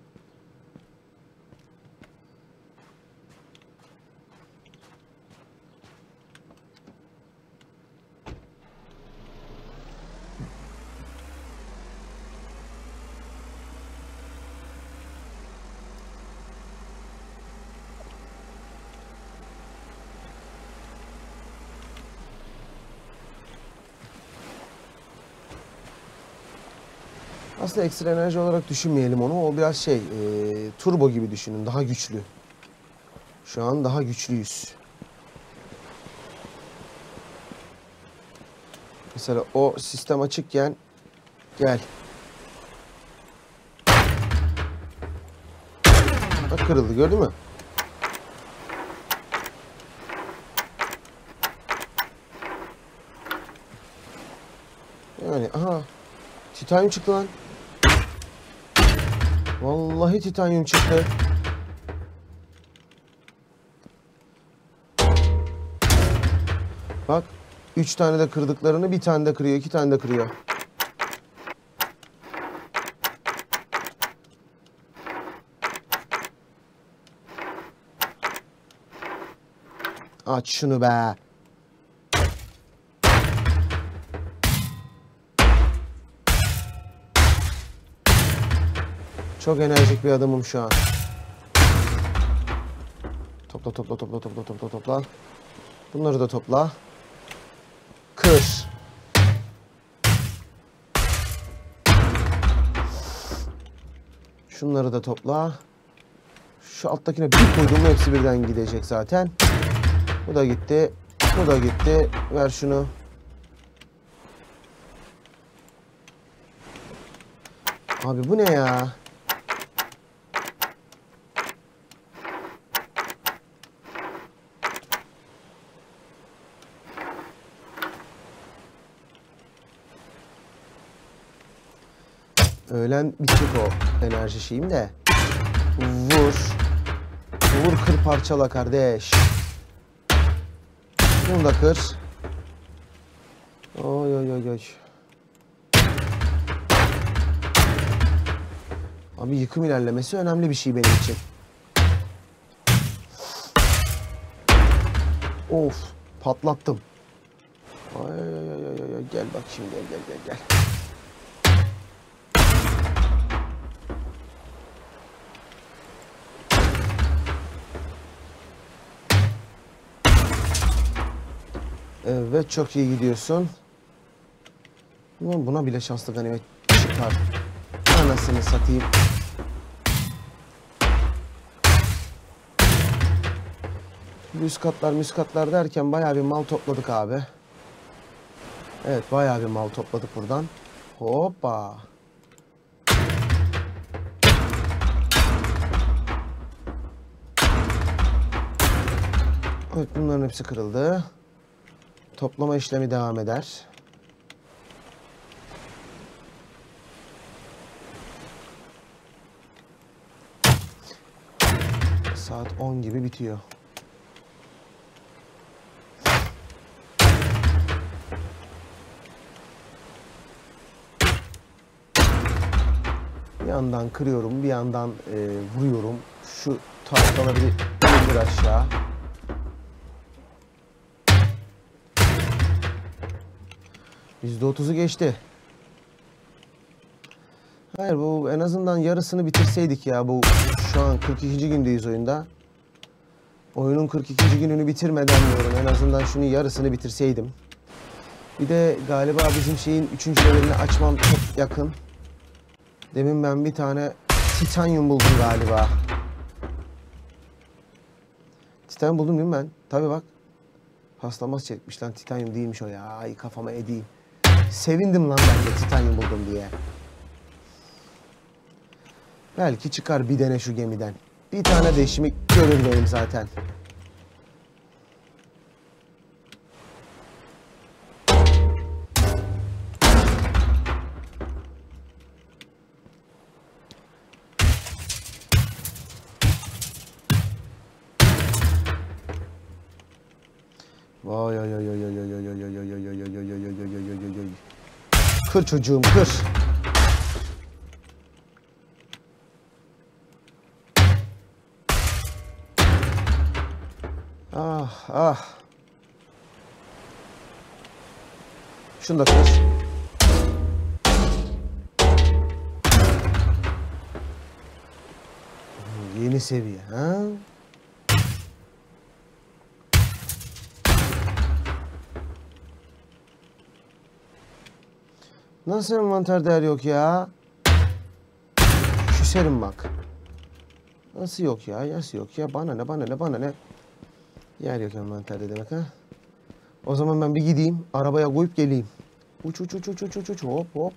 Aslında ekstra enerji olarak düşünmeyelim onu. O biraz şey, e, turbo gibi düşünün. Daha güçlü. Şu an daha güçlüyüz. Mesela o sistem açıkken gel. Bak, kırıldı, gördün mü? Yani aha, titanyum çıktı lan. Vallahi titanyum çıktı. Bak, üç tane de kırdıklarını bir tane de kırıyor, iki tane de kırıyor. Aç şunu be. Çok enerjik bir adamım şu an. Topla topla topla topla topla topla. Bunları da topla. Kır. Şunları da topla. Şu alttakine bir koydum, hepsi birden gidecek zaten. Bu da gitti. Bu da gitti. Ver şunu. Abi bu ne ya? Öğlen bitecek o enerji şeyim de. Vur. Vur, kır, parçala kardeş. Bunu da kır. Oy oy oy oy. Abi yıkım ilerlemesi önemli bir şey benim için. Of, patlattım. Ay ay ay ay ay, gel bak şimdi, gel gel gel gel. Evet, çok iyi gidiyorsun. Ulan buna bile şanslı ganimet çıkar. Anasını satayım. Üst katlar müst katlar derken bayağı bir mal topladık abi. Evet, bayağı bir mal topladık buradan. Hoppa. Evet, bunların hepsi kırıldı. Toplama işlemi devam eder. Saat on gibi bitiyor. Bir yandan kırıyorum, bir yandan e, vuruyorum. Şu tahtaları bir indir aşağı. yüzde otuzu geçti. Hayır, bu en azından yarısını bitirseydik ya. Bu şu an kırk ikinci gündeyiz oyunda. Oyunun kırk ikinci gününü bitirmeden diyorum. En azından şunun yarısını bitirseydim. Bir de galiba bizim şeyin üçüncü levelini açmam çok yakın. Demin ben bir tane titanyum buldum galiba. Titanyum buldum değil mi ben? Tabii bak. Paslanmaz çekmiş lan. Titanyum değilmiş o ya. Ay, kafama edeyim. Sevindim lan ben de titanyum buldum diye. Belki çıkar bir dene şu gemiden. Bir tane de işimi görür benim zaten. Vay ay ay ay ay ay ay ay ay ay ay ay ay ay ay ay ay ay ay. Kır çocuğum, kır. Ah ah. Şunu da kır. Yeni seviye ha? Nasıl envanter değer yok ya? Küserim bak. Nasıl yok ya? Nasıl yok ya? Bana ne, bana ne, bana ne? Yer yok envanterde demek ha? O zaman ben bir gideyim, arabaya koyup geleyim. Uç uç uç uç uç uç uç hop hop.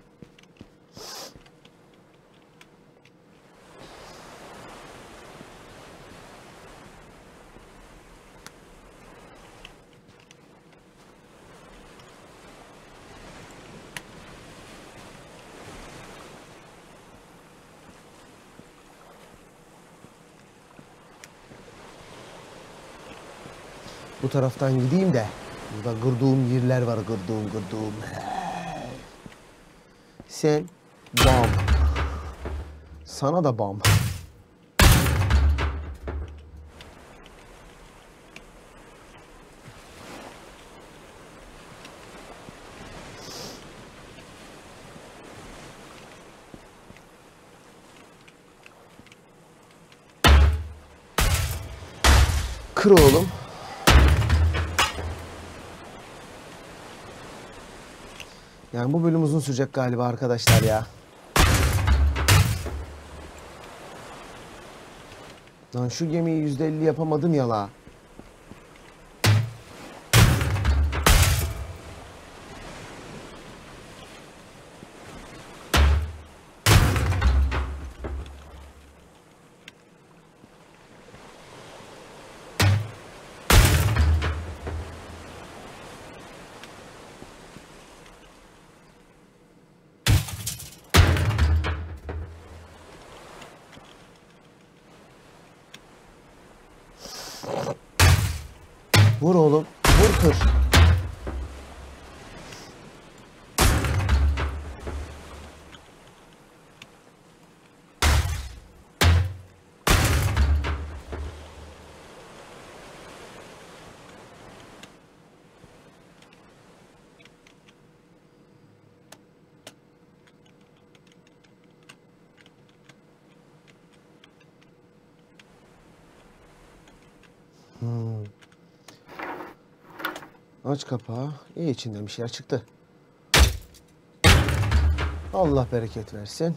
Bu taraftan gideyim de burada kırdığım yerler var, kırdığım kırdığım. Sen bam. Sana da bam. Kır oğlum. Yani bu bölüm uzun sürecek galiba arkadaşlar ya. Lan şu gemiyi yüzde elli yapamadım ya la. Vur oğlum. Vur kır. Hmm. Aç kapağı. İyi, içinden bir şeyler çıktı. Allah bereket versin.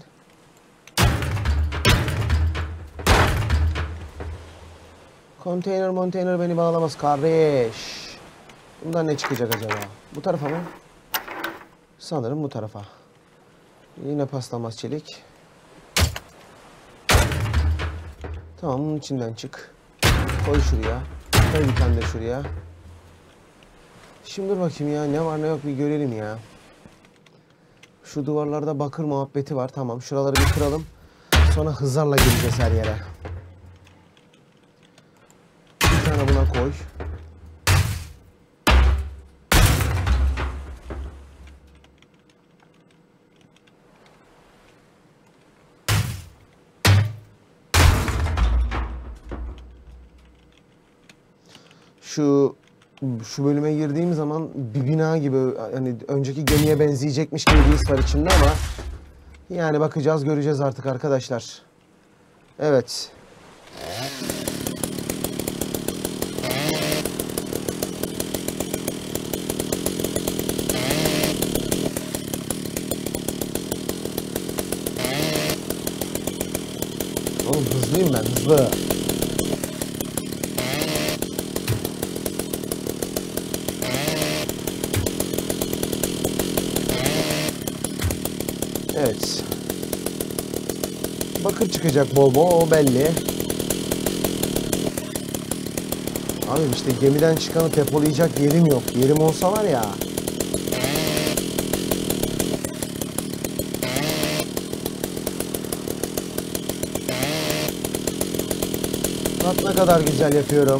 Konteyner monteyner beni bağlamaz kardeş. Bundan ne çıkacak acaba? Bu tarafa mı? Sanırım bu tarafa. Yine paslanmaz çelik. Tamam, bunun içinden çık. Koy şuraya. Koy bir tane de şuraya. Şimdi dur bakayım ya, ne var ne yok bir görelim ya. Şu duvarlarda bakır muhabbeti var. Tamam, şuraları bir kıralım. Sonra hızarla gireceğiz her yere. Bir tane buna koy. Şu şu bölüme girdiğim zaman bir bina gibi, hani önceki gemiye benzeyecekmiş gibi bir his var içimde ama yani bakacağız, göreceğiz artık arkadaşlar. Evet. Oğlum hızlıyım ben, hızlı. Evet. Bakır çıkacak bol bol, o belli. Abi işte gemiden çıkanı depolayacak yerim yok. Yerim olsa var ya. Bak ne kadar güzel yapıyorum.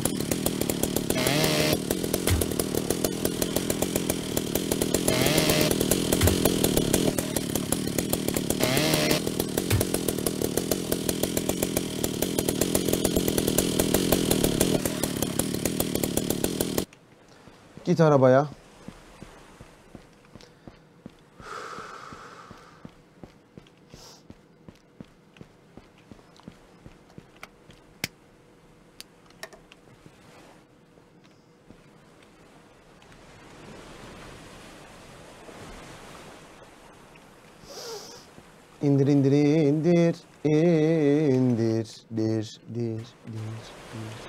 Git arabaya. İndir indir indir indir dir dir dir dir.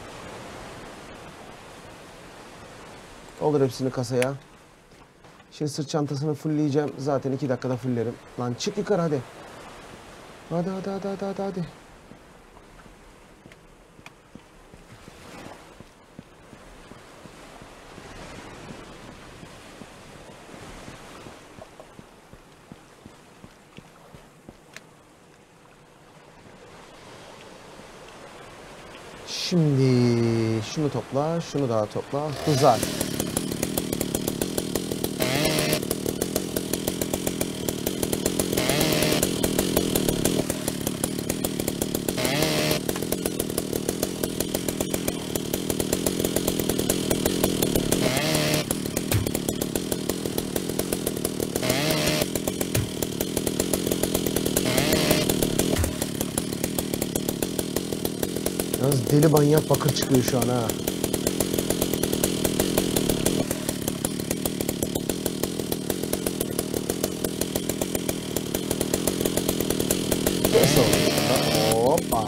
Olur hepsini kasaya. Şimdi sırt çantasını fullleyeceğim. Zaten iki dakikada fulllerim. Lan çık yukarı hadi. Hadi hadi hadi hadi hadi hadi. Şimdi şunu topla, şunu daha topla. Güzel. Yalnız deli manyak bakır çıkıyor şu an ha. Kes oldu. Hoppa.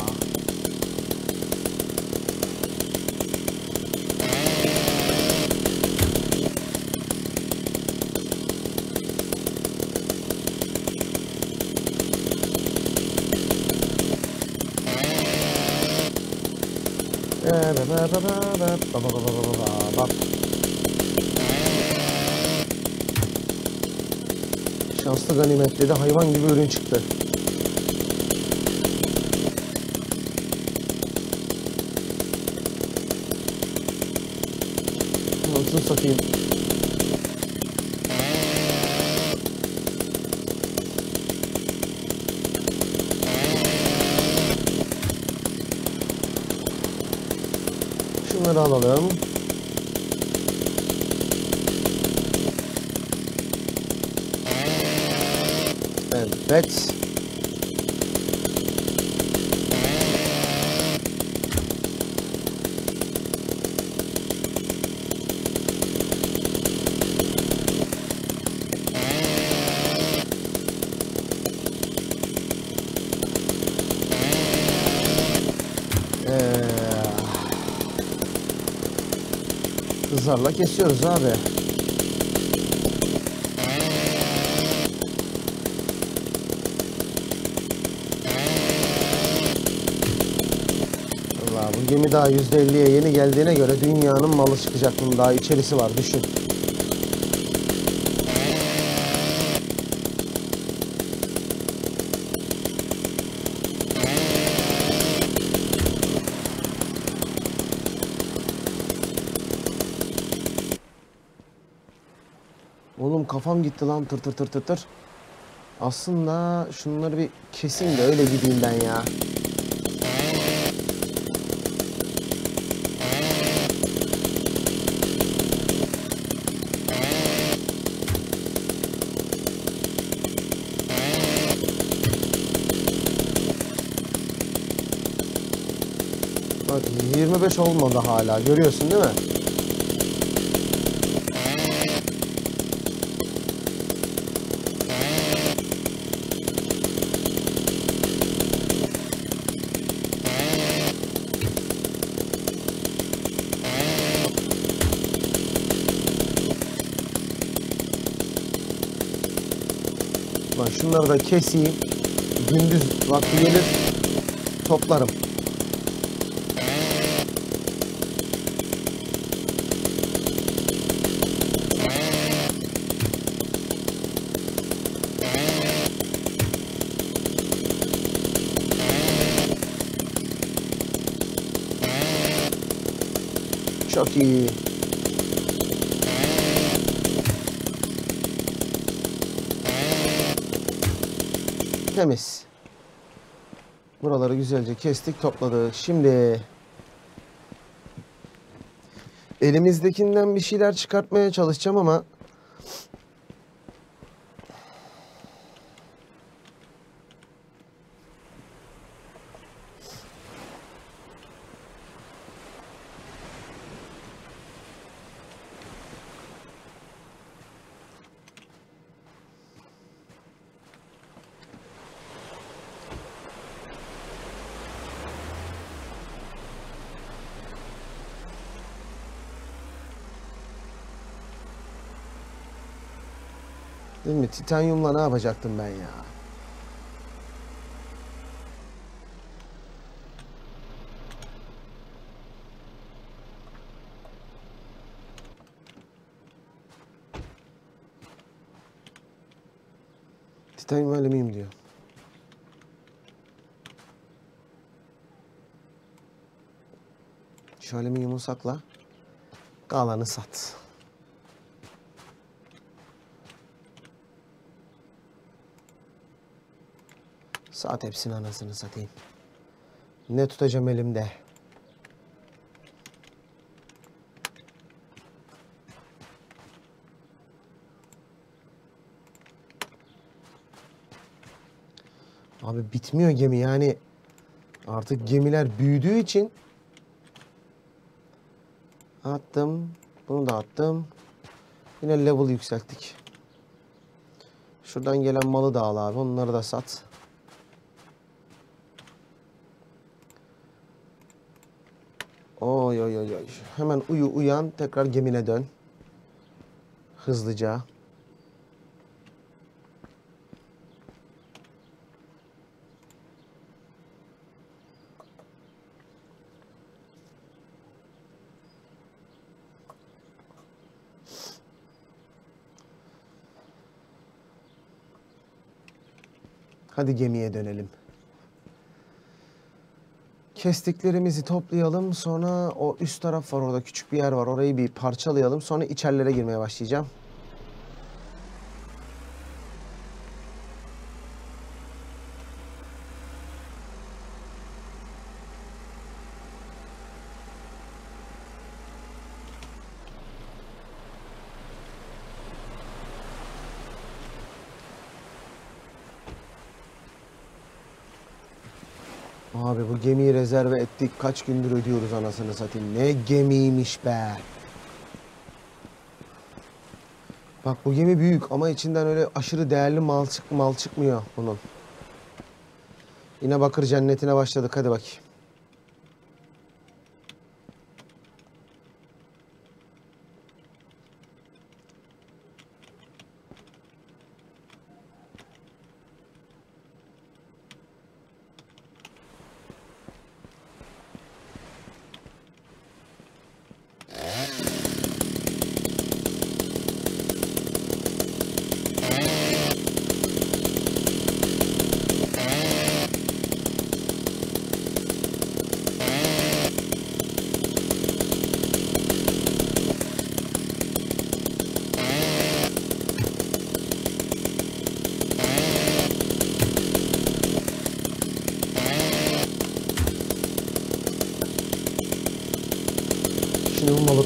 Şanslı ganimetli de hayvan gibi ürün çıktı. Nasıl satayım? Şunları alalım. Evet. Pazarla kesiyoruz abi. Vallahi bu gemi daha yüzde elliye yeni geldiğine göre dünyanın malı çıkacak, bunun daha içerisi var, düşün. Oğlum kafam gitti lan, tır tır tır tır tır. Aslında şunları bir keseyim de öyle gideyim ben ya. Bak yirmi beş olmadı hala, görüyorsun değil mi? Bak şunları da keseyim. Gündüz vakti gelir toplarım. Çok iyi. Temiz. Buraları güzelce kestik, topladık. Şimdi elimizdekinden bir şeyler çıkartmaya çalışacağım ama değil mi? Titanyumla ne yapacaktım ben ya? Titanyum alüminyum diyor. Şu alüminyumu sakla. Kalanı sat. Sat hepsini, anasını satayım. Ne tutacağım elimde? Abi bitmiyor gemi yani. Artık gemiler büyüdüğü için. Attım. Bunu da attım. Yine level yükselttik. Şuradan gelen malı da al abi. Onları da sat. Oy oy oy oy. Hemen uyu uyan. Tekrar gemine dön. Hızlıca. Hadi gemiye dönelim. Kestiklerimizi toplayalım. Sonra o üst taraf var, orada küçük bir yer var. Orayı bir parçalayalım. Sonra içerilere girmeye başlayacağım. Abi bu gemiyi rezerve ettik. Kaç gündür ödüyoruz anasını satayım. Ne gemiymiş be. Bak bu gemi büyük ama içinden öyle aşırı değerli mal, çık mal çıkmıyor bunun. Yine bakır cennetine başladık. Hadi bakayım.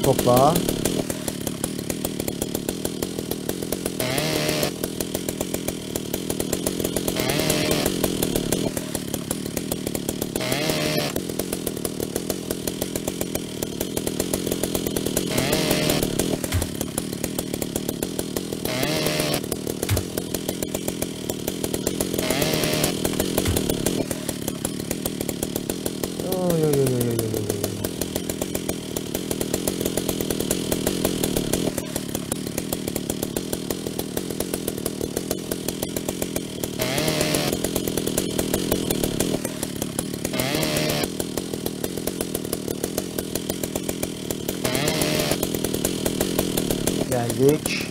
topla. Oy, oy, oy, oy, oy, oy, oy. Geldik.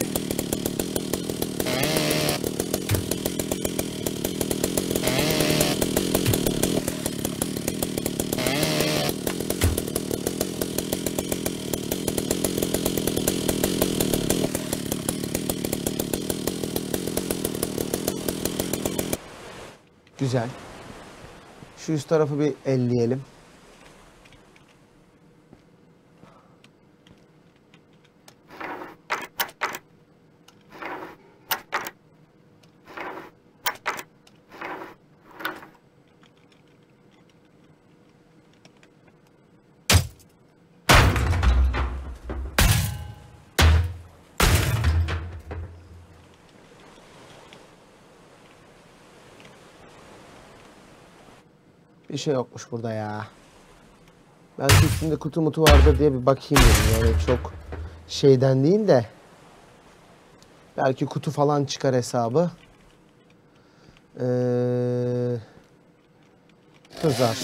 Güzel. Şu üst tarafı bir elleyelim. Bir şey yokmuş burada ya. Belki üstünde kutu mutu vardır diye bir bakayım dedim. Yani çok şeyden değil de. Belki kutu falan çıkar hesabı. Ee, kızar.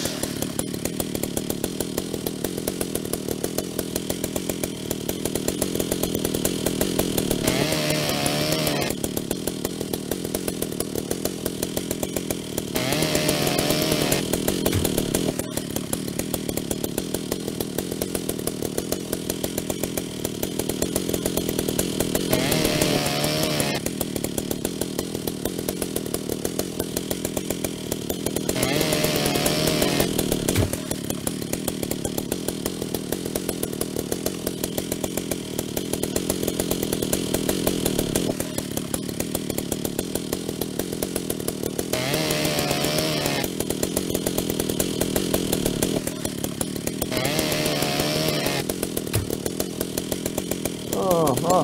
Oh, oh.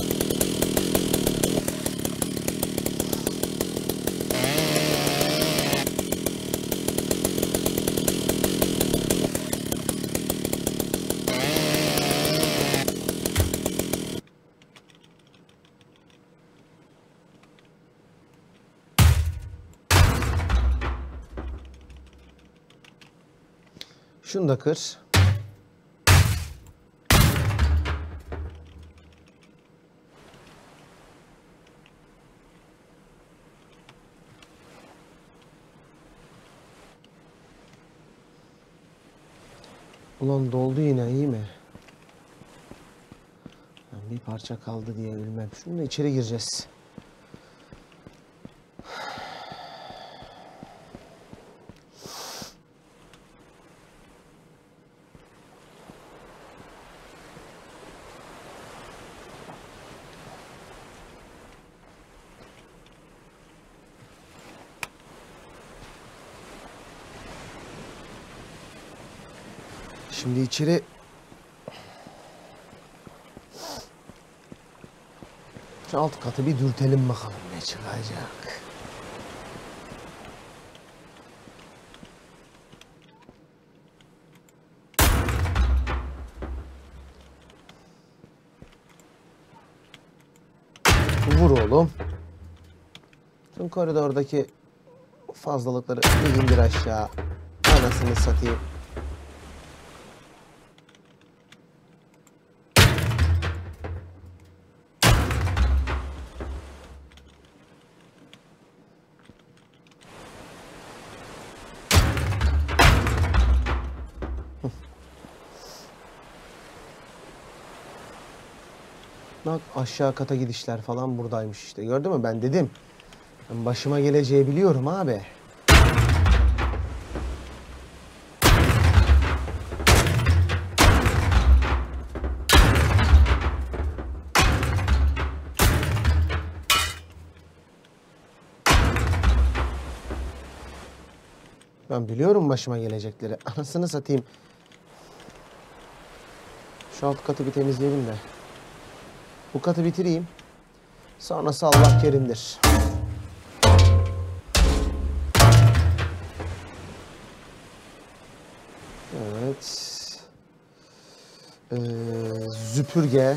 Şunu da kır. Ulan doldu yine, iyi mi? Bir parça kaldı diye ölmem. Şununla içeri gireceğiz. Şimdi içeri şu alt katı bir dürtelim bakalım ne çıkacak. Vur oğlum. Tüm koridordaki fazlalıkları bir indir aşağı. Anasını satayım. Bak aşağı kata gidişler falan buradaymış işte. Gördün mü, ben dedim. Ben başıma geleceği biliyorum abi. Ben biliyorum başıma gelecekleri. Anasını satayım. Şu alt katı bir temizleyelim de. Bu katı bitireyim. Sonrası Allah kerimdir. Evet. Ee, süpürge.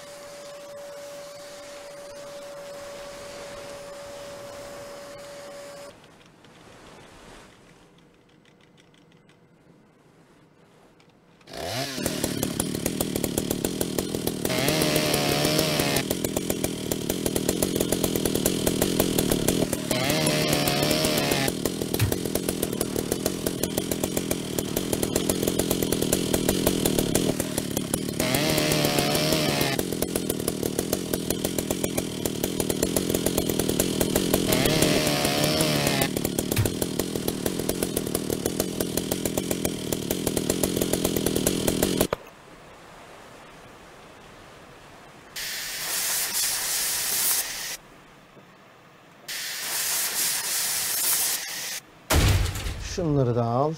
Şunları da al.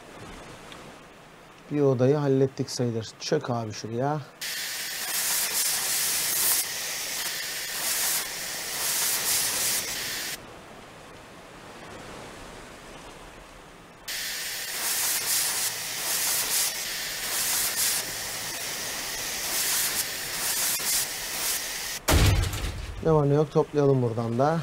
Bir odayı hallettik sayılır. Çök abi şuraya. Ne var ne yok toplayalım buradan da.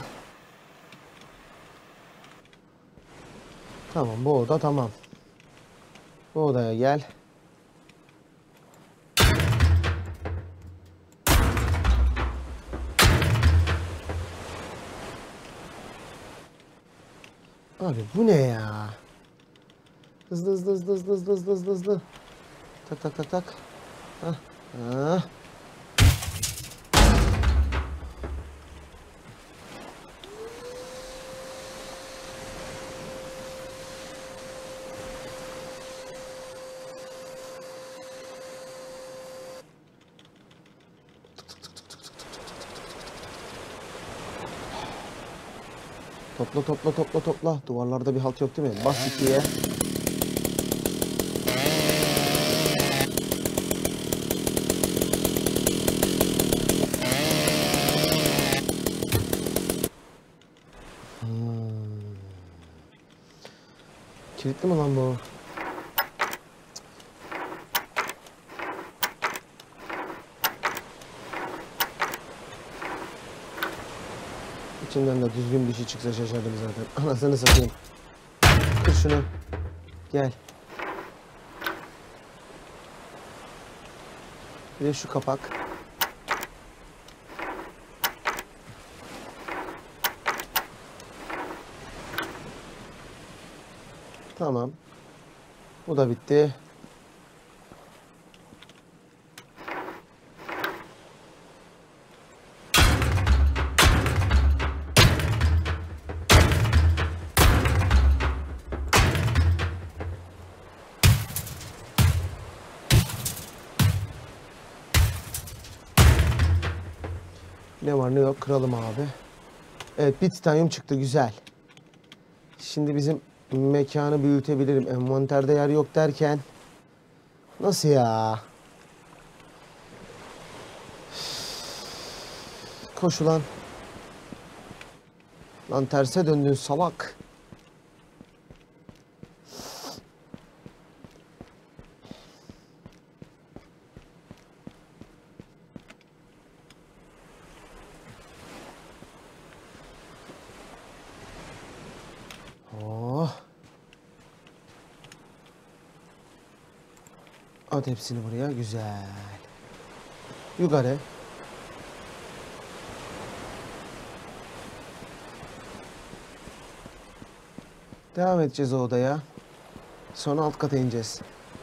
Tamam, bu oda tamam. Bu odaya gel. Abi bu ne ya? Hızlı hızlı hızlı hızlı hızlı hızlı hızlı hızlı. Tak tak tak tak. Hah. Hah. Topla topla topla topla. Duvarlarda bir halt yok değil mi? Bas ikiye. Hmm. Kilitli mi lan bu? İçinden de düzgün bir şey çıksa şaşardım zaten. Anasını satayım. Kır şunu. Gel. Bir de şu kapak. Tamam. Bu da bitti. Ne var ne yok kıralım abi. Evet, bir titanyum çıktı, güzel. Şimdi bizim mekanı büyütebilirim. Envanterde yer yok derken. Nasıl ya? Koş ulan. Lan terse döndün salak. Oh. At hepsini buraya, güzel. Yukarı. Devam edeceğiz o odaya. Sonra alt kata ineceğiz.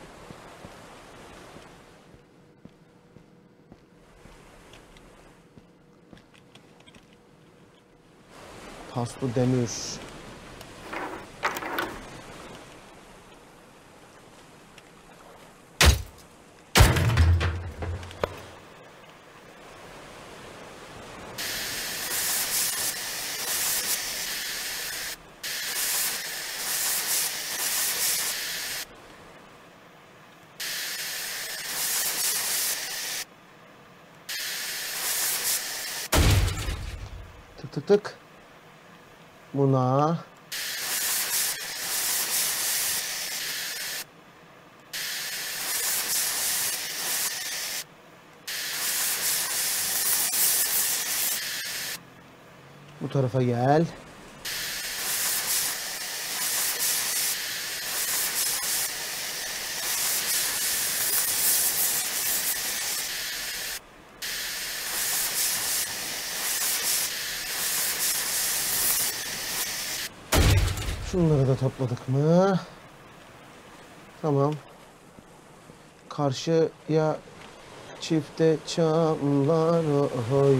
Paslı demir. tık tık. Buna. Bu tarafa gel. Şunları da topladık mı? Tamam. Karşıya çifte çamlar oy.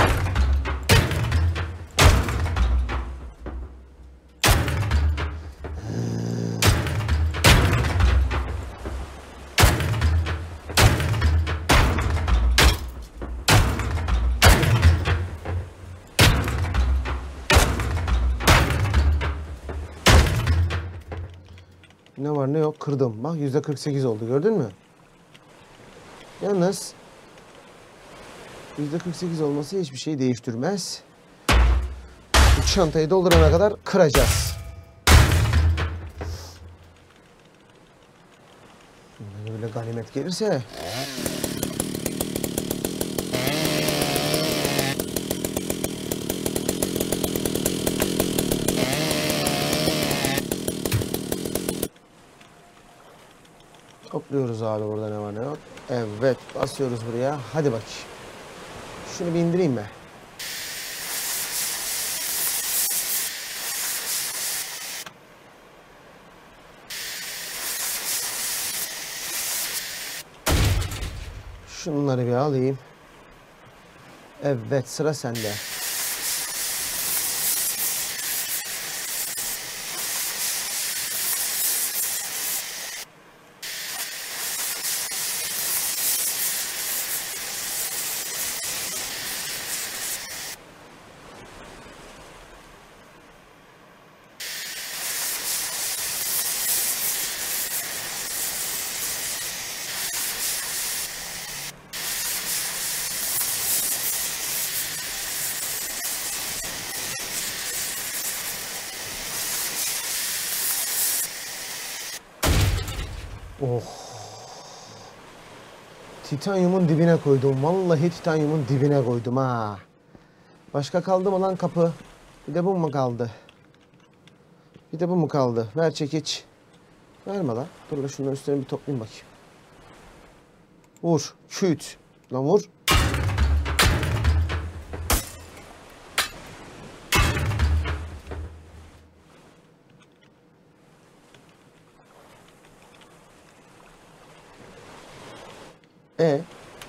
Ne var ne yok kırdım. Bak yüzde kırk sekiz oldu, gördün mü? Yalnız yüzde kırk sekiz olması hiçbir şey değiştirmez. Bu çantayı doldurana kadar kıracağız. Böyle ganimet gelirse. Topluyoruz abi, burada ne var ne yok. Evet, basıyoruz buraya. Hadi bak. Şunu bir indireyim mi? Şunları bir alayım. Evet, sıra sende. Oh. Titanyumun dibine koydum. Vallahi titanyumun dibine koydum ha. Başka kaldı mı lan kapı? Bir de bu mu kaldı? Bir de bu mu kaldı? Ver çekiç. Verme lan. Dur la, şunların üstlerini bir toplayayım bakayım. Vur. Küt. Lan vur. E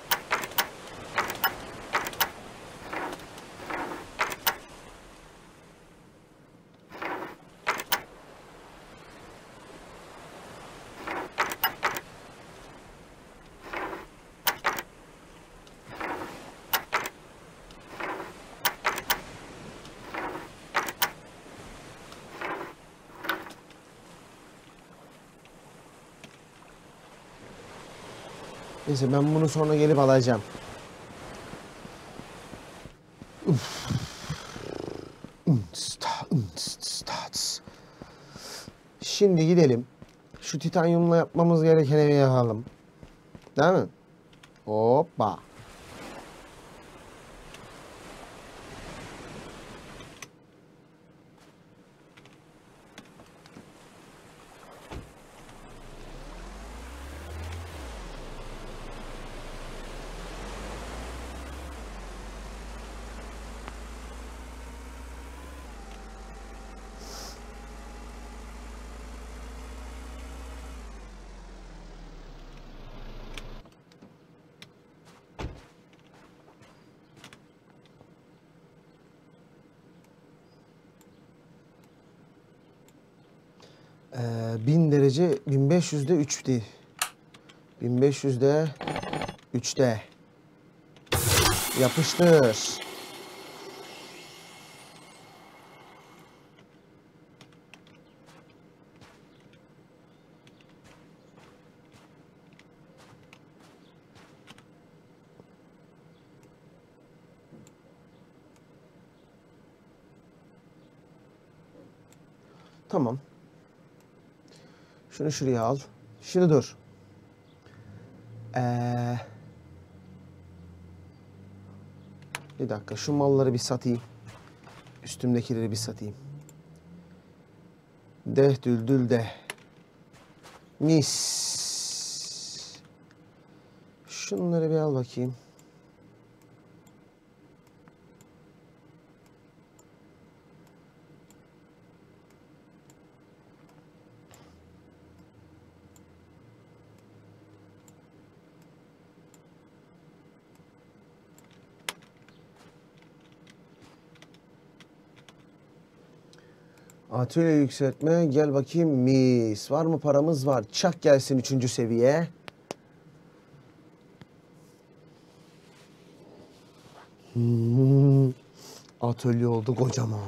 Neyse, ben bunu sonra gelip alacağım. Uf. Şimdi gidelim. Şu titanyumla yapmamız gerekeni yapalım. Değil mi? Hoppa. Ee, bin derece bin beş yüzde üçte. bin beş yüzde üçte. Yapıştır. Tamam. Şunu şuraya al. Şimdi dur. Ee, bir dakika şu malları bir satayım. Üstümdekileri bir satayım. Deh düldül deh. Mis. Şunları bir al bakayım. Atölye yükseltme. Gel bakayım. Mis. Var mı paramız? Var. Çak gelsin üçüncü seviye. Hmm. Atölye oldu kocaman.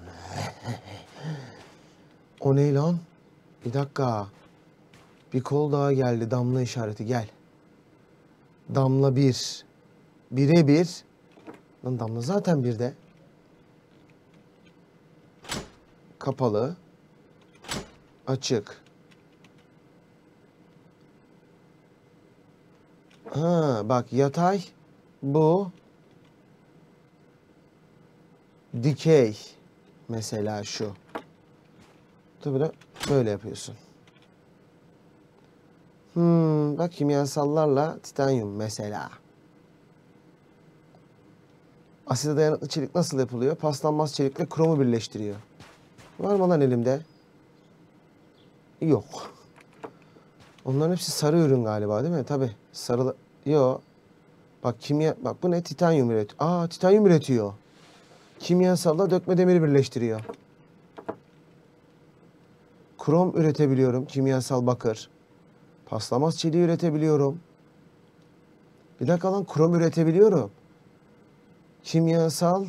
O ne lan? Bir dakika. Bir kol daha geldi. Damla işareti. Gel. Damla bir. Bire bir. Lan damla zaten birde. Kapalı. Açık. Ha bak yatay. Bu. Dikey. Mesela şu. Tabii de böyle yapıyorsun. Hmm, bak kimyasallarla titanyum mesela. Aside dayanıklı çelik nasıl yapılıyor? Paslanmaz çelikle kromu birleştiriyor. Var mı lan elimde? Yok. Onların hepsi sarı ürün galiba değil mi? Tabii. Sarı... Yok. Bak kimya... Bak bu ne? Titanyum üretiyor. Aa titanyum üretiyor. Kimyasalla dökme demiri birleştiriyor. Krom üretebiliyorum. Kimyasal bakır. Paslamaz çeliği üretebiliyorum. Bir dakika lan krom üretebiliyorum. Kimyasal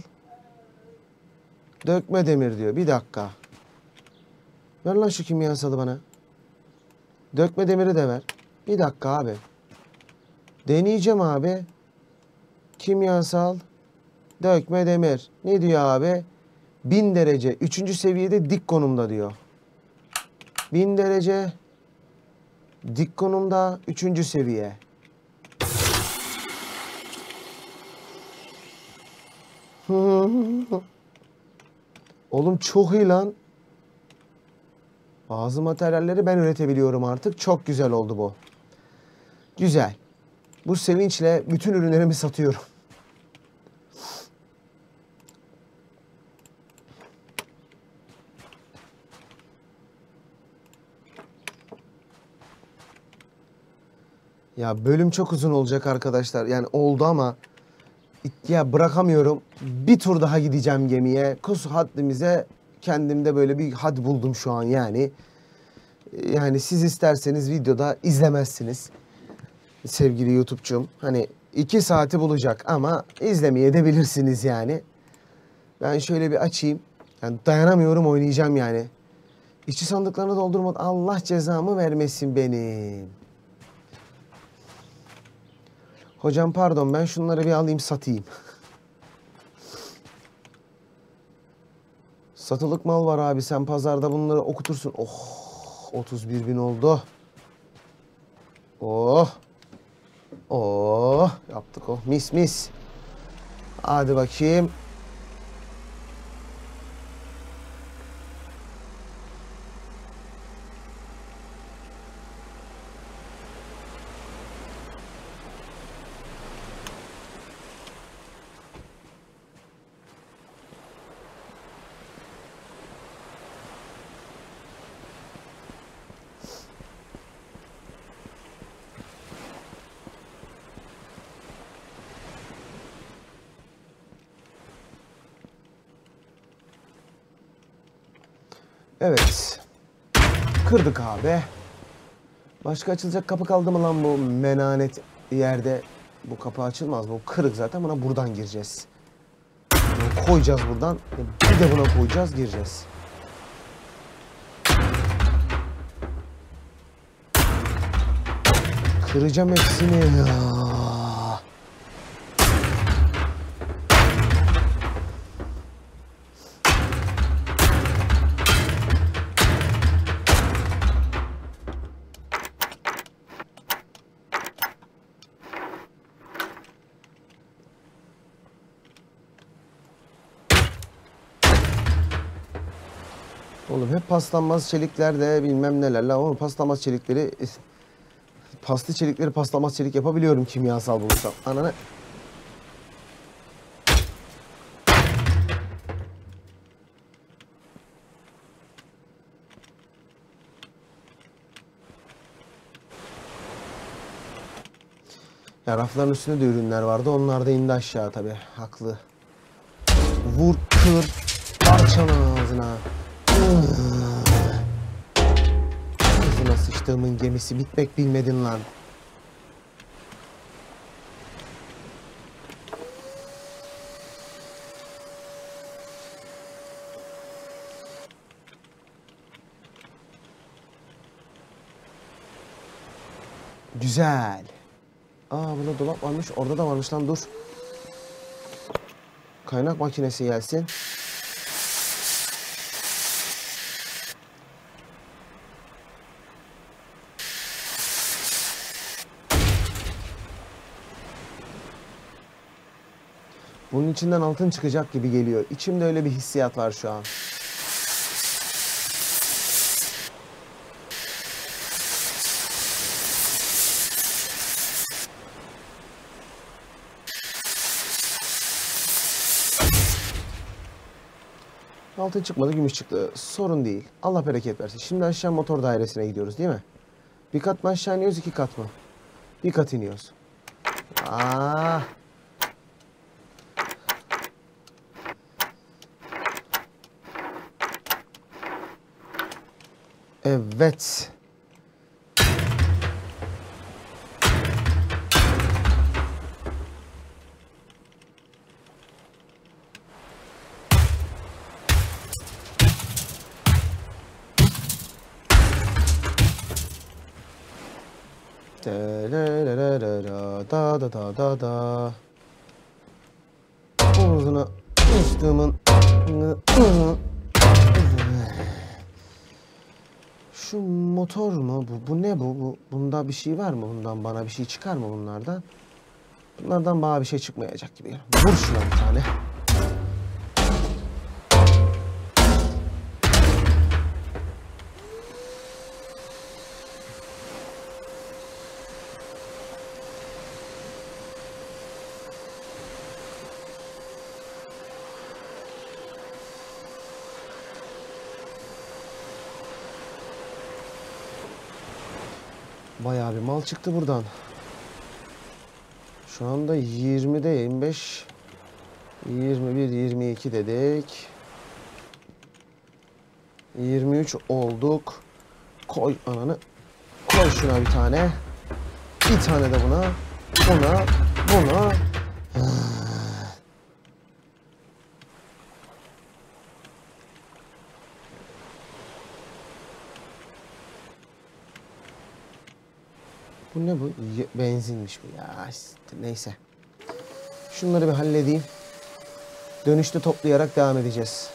dökme demir diyor. Bir dakika. Ver lan şu kimyasalı bana. Dökme demiri de ver. Bir dakika abi. Deneyeceğim abi. Kimyasal dökme demir. Ne diyor abi? Bin derece. Üçüncü seviyede dik konumda diyor. Bin derece dik konumda. Üçüncü seviye. Oğlum çok iyi lan. Bazı materyalleri ben üretebiliyorum artık. Çok güzel oldu bu. Güzel. Bu sevinçle bütün ürünlerimi satıyorum. Ya bölüm çok uzun olacak arkadaşlar. Yani oldu ama ya bırakamıyorum. Bir tur daha gideceğim gemiye. Kus haddimize kendimde böyle bir had buldum şu an yani. Yani siz isterseniz videoda izlemezsiniz. Sevgili YouTube'cum. Hani iki saati bulacak ama izlemeye de bilirsiniz yani. Ben şöyle bir açayım. Yani dayanamıyorum oynayacağım yani. İşçi sandıklarını doldurmadan Allah cezamı vermesin benim. Hocam pardon ben şunları bir alayım satayım. Satılık mal var abi sen pazarda bunları okutursun. Oh otuz bir bin oldu. Oh. Oh yaptık oh mis mis. Hadi bakayım. Evet. Kırdık abi. Başka açılacak kapı kaldı mı lan bu menanet yerde? Bu kapı açılmaz. Bu kırık zaten. Buna buradan gireceğiz. Bunu koyacağız buradan. Bir de buna koyacağız. Gireceğiz. Kıracağım hepsini ya. Oğlum hep paslanmaz çelikler de bilmem nelerle. Oğlum paslanmaz çelikleri paslı çelikleri paslanmaz çelik yapabiliyorum kimyasal bulursam. Ananı. Ya rafların üstünde de ürünler vardı. Onlar da indi aşağı tabii. Haklı. Vur, kır, parçala ağzına. Ağzına sıçtığımın gemisi bitmek bilmedin lan. Güzel. Aa burada dolap varmış. Orada da varmış lan dur. Kaynak makinesi gelsin. Bunun içinden altın çıkacak gibi geliyor. İçimde öyle bir hissiyat var şu an. Altın çıkmadı, gümüş çıktı. Sorun değil. Allah bereket versin. Şimdi aşağı motor dairesine gidiyoruz değil mi? Bir kat mı aşağı iniyoruz, iki kat mı? Bir kat iniyoruz. Aa. Evet. Da da da da da. Omuzuna üstümün. Şu motor mu? Bu, bu ne bu? bu? Bunda bir şey var mı? Bundan bana bir şey çıkar mı bunlardan? Bunlardan bana bir şey çıkmayacak gibi. Vur şuna bir tane. Bayağı bir mal çıktı buradan. Şu anda yirmide yirmi beş, yirmi bir, yirmi iki dedik. yirmi üç olduk. Koy ananı. Koy şuna bir tane. Bir tane de buna. Buna. Buna. Bu ne bu? Benzinmiş bu ya. Neyse. Şunları bir halledeyim. Dönüşte toplayarak devam edeceğiz.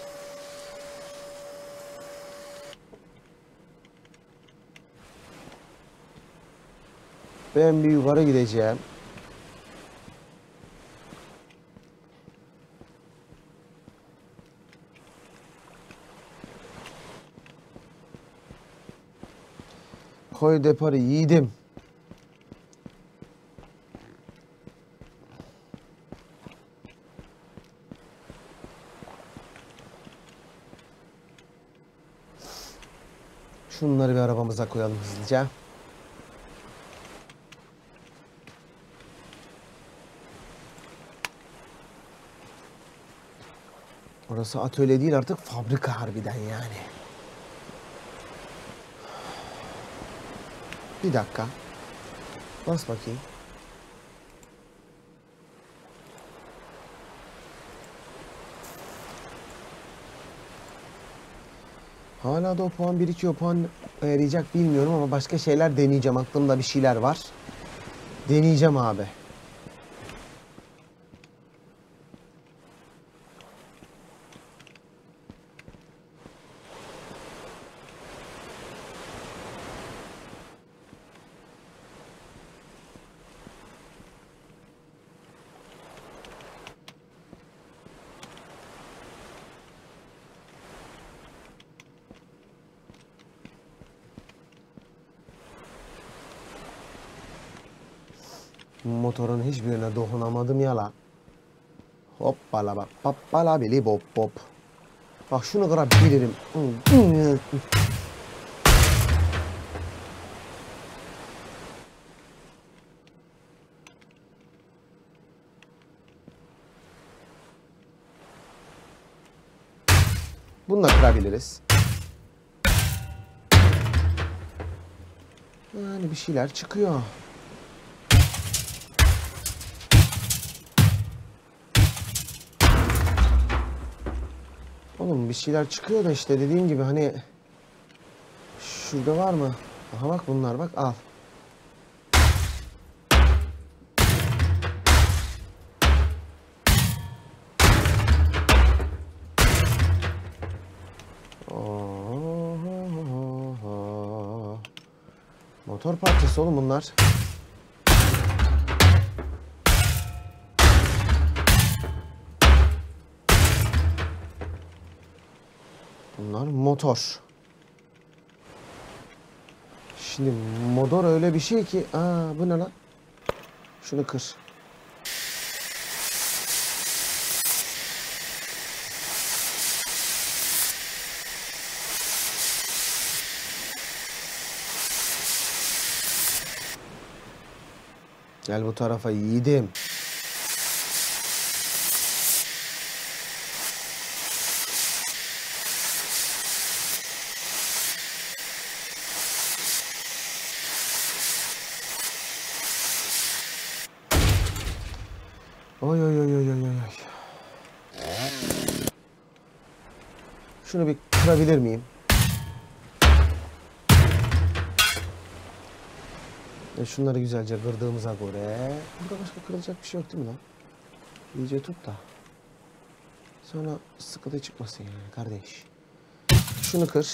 Ben bir yukarı gideceğim. Koy deparı yiğidim. Şunları bir arabamıza koyalım hızlıca. Orası atölye değil artık fabrika harbiden yani. Bir dakika. Bas bakayım. Hala da o puan birikiyor. Puan yarayacak bilmiyorum ama başka şeyler deneyeceğim. Aklımda bir şeyler var. Deneyeceğim abi. Motorun hiçbirine dokunamadım ya la. Hoppala bak. Hoppala bili bop bop. Bak şunu kırabilirim. Bunu da kırabiliriz. Yani bir şeyler çıkıyor. Oğlum bir şeyler çıkıyor da işte dediğim gibi hani şurada var mı? Aha bak bunlar bak al. Motor parçası oğlum bunlar. Bunlar motor. Şimdi motor öyle bir şey ki, aa bu ne lan? Şunu kır. Gel bu tarafa yiğidim. Oy oy oy oy oy oy. Şunu bir kırabilir miyim? E şunları güzelce kırdığımıza göre burada başka kırılacak bir şey yok değil mi lan? İyice tut da. Sonra sıkıntı çıkmasın yani kardeş. Şunu kır.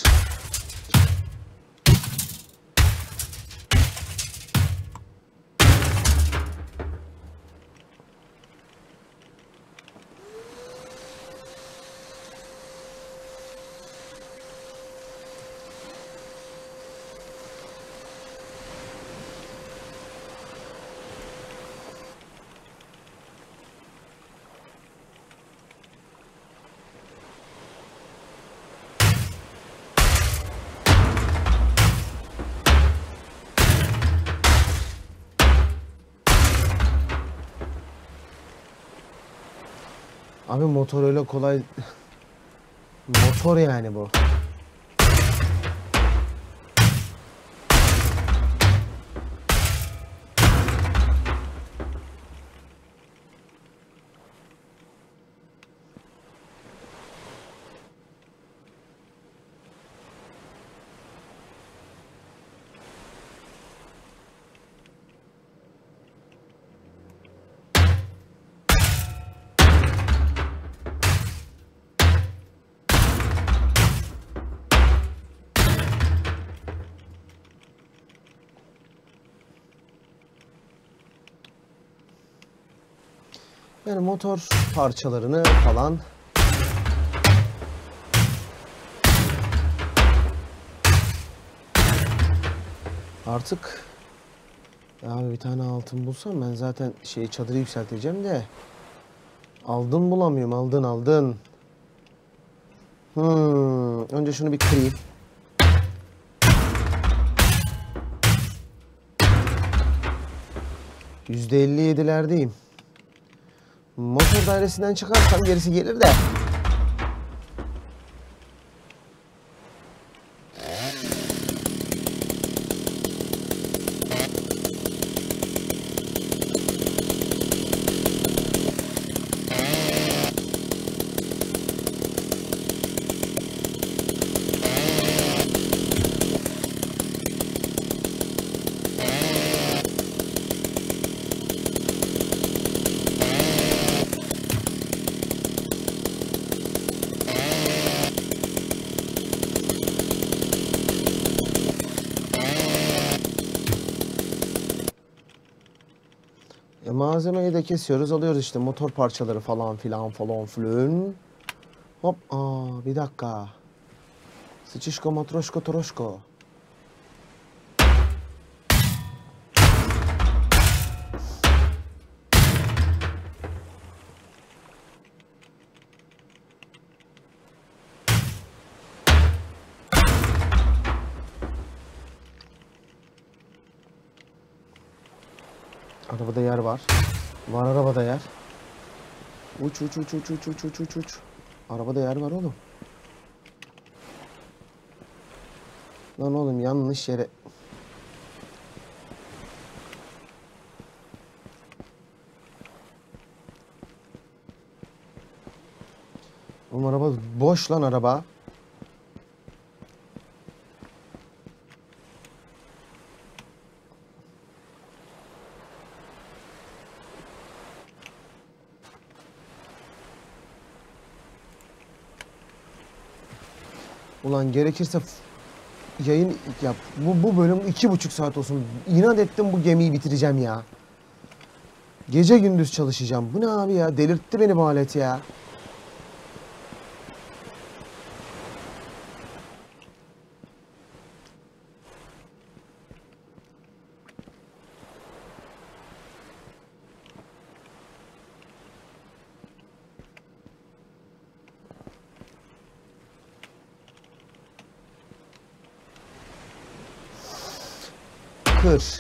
Abi motor öyle kolay motor yani bu. Yani motor parçalarını falan artık abi bir tane altın bulsam ben zaten şeyi çadırı yükselteceğim de aldın bulamıyorum. Aldın aldın. Hmm, önce şunu bir kırayım. yüzde elli yedilerdeyim. Motor dairesinden çıkarsam gerisi gelir de. E, malzemeyi de kesiyoruz, alıyoruz işte motor parçaları falan filan falan filan. Hop, aa bir dakika. Sıçışko matroşko toroşko. Arabada yer var. Var arabada yer. Uç uç uç uç uç uç uç uç uç. Arabada yer var oğlum. Lan oğlum yanlış yere. Oğlum araba boş lan araba. Ulan gerekirse yayın yap. Bu, bu bölüm iki buçuk saat olsun. İnat ettim bu gemiyi bitireceğim ya. Gece gündüz çalışacağım. Bu ne abi ya? Delirtti beni bu alet ya. Kır.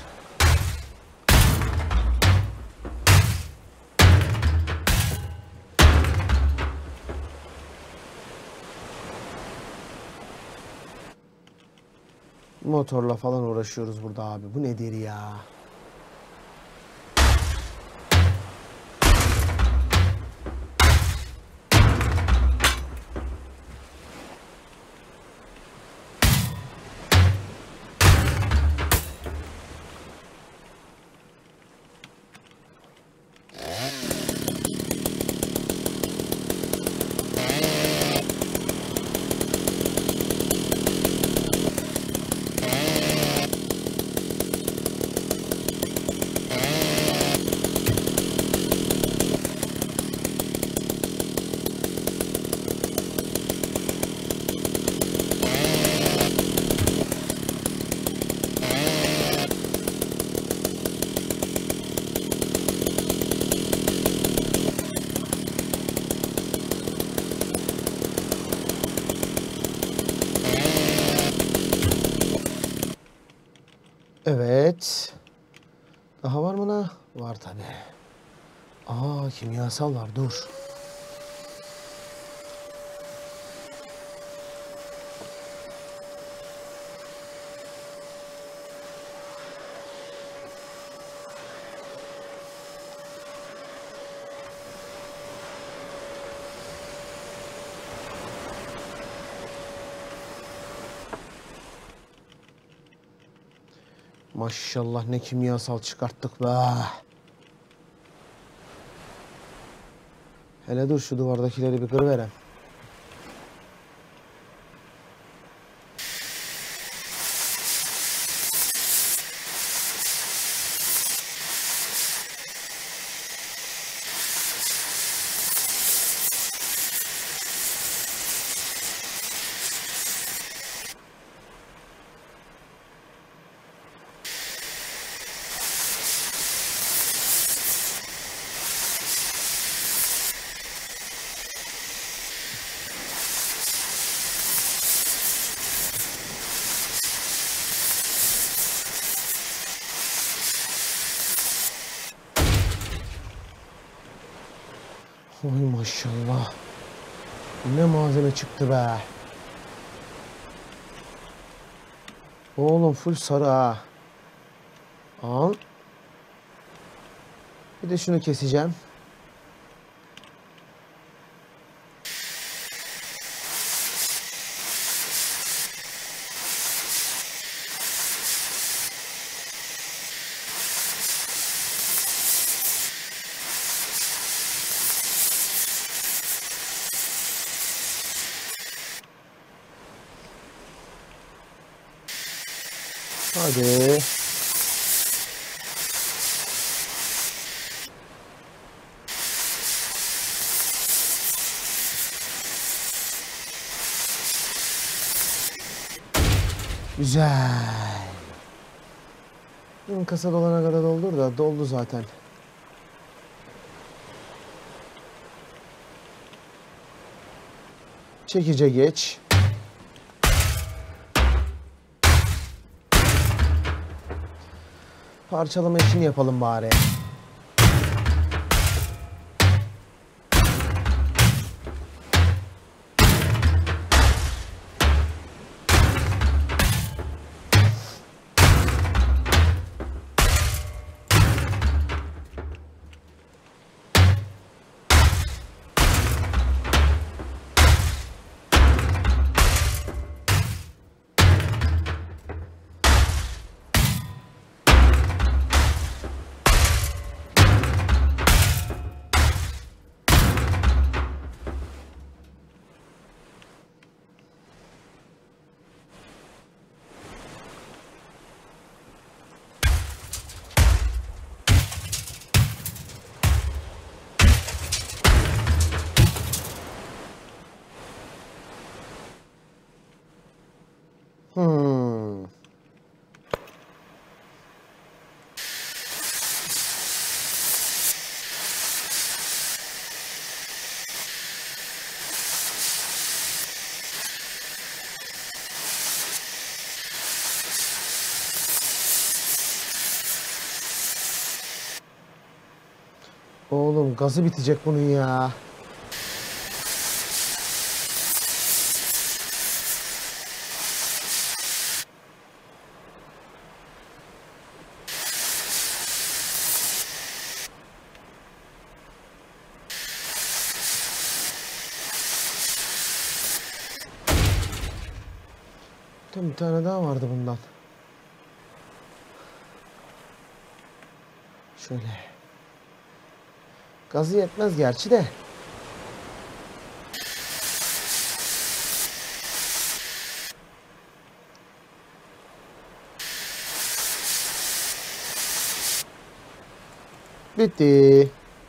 Motorla falan uğraşıyoruz burada abi. Bu nedir ya? Evet. Daha var mı lan? Var tabii. Aa, kimyasal var. Dur. Maşallah ne kimyasal çıkarttık be. Hele dur şu duvardakileri bir kırıverem. Oy maşallah. Ne malzeme çıktı be. Oğlum full sarı ha. Al. Bir de şunu keseceğim. Hadi. Güzel. Ön kasa dolana kadar doldur da doldu zaten. Çekice geç. Parçalama işini yapalım bari. Oğlum gazı bitecek bunun ya. Tam bir tane daha vardı bundan. Şöyle. Gazı yetmez gerçi de. Bitti.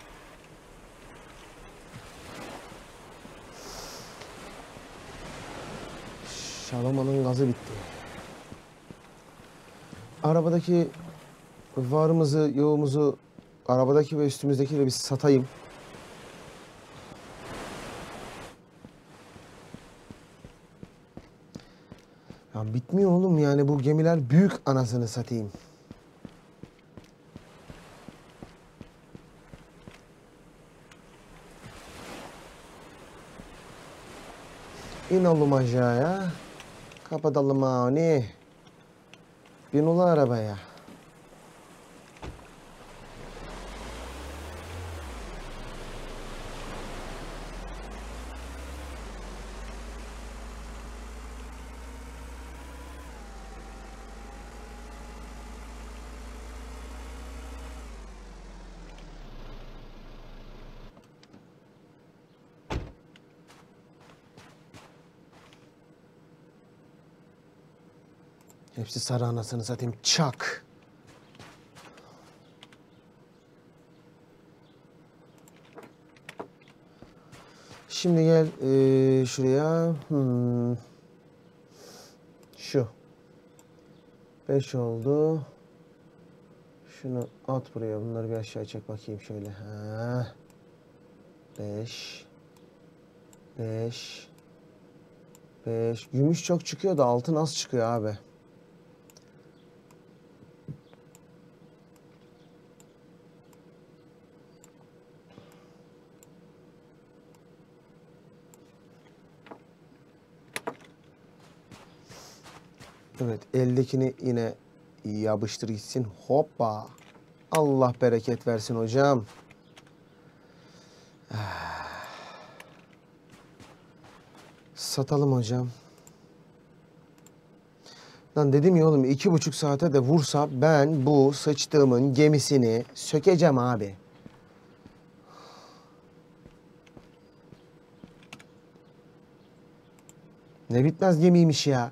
Şalamanın gazı bitti. Arabadaki varımızı, yoğumuzu, arabadaki ve üstümüzdeki de bir satayım. Ya bitmiyor oğlum yani bu gemiler büyük anasını satayım. İn oğlum aşağıya. Kapatalım ani. Bin ula arabaya. Hepsi sarı anasını satayım. Çak. Şimdi gel ee, şuraya. Hmm. Şu. Beş oldu. Şunu at buraya. Bunları bir aşağı çek bakayım şöyle. Ha. Beş. Beş. Beş. Gümüş çok çıkıyor da altın az çıkıyor abi. Evet, eldekini yine yapıştır gitsin. Hoppa. Allah bereket versin hocam. Satalım hocam. Lan dedim ya oğlum iki buçuk saate de vursa ben bu sıçtığımın gemisini sökeceğim abi. Ne bitmez gemiymiş ya.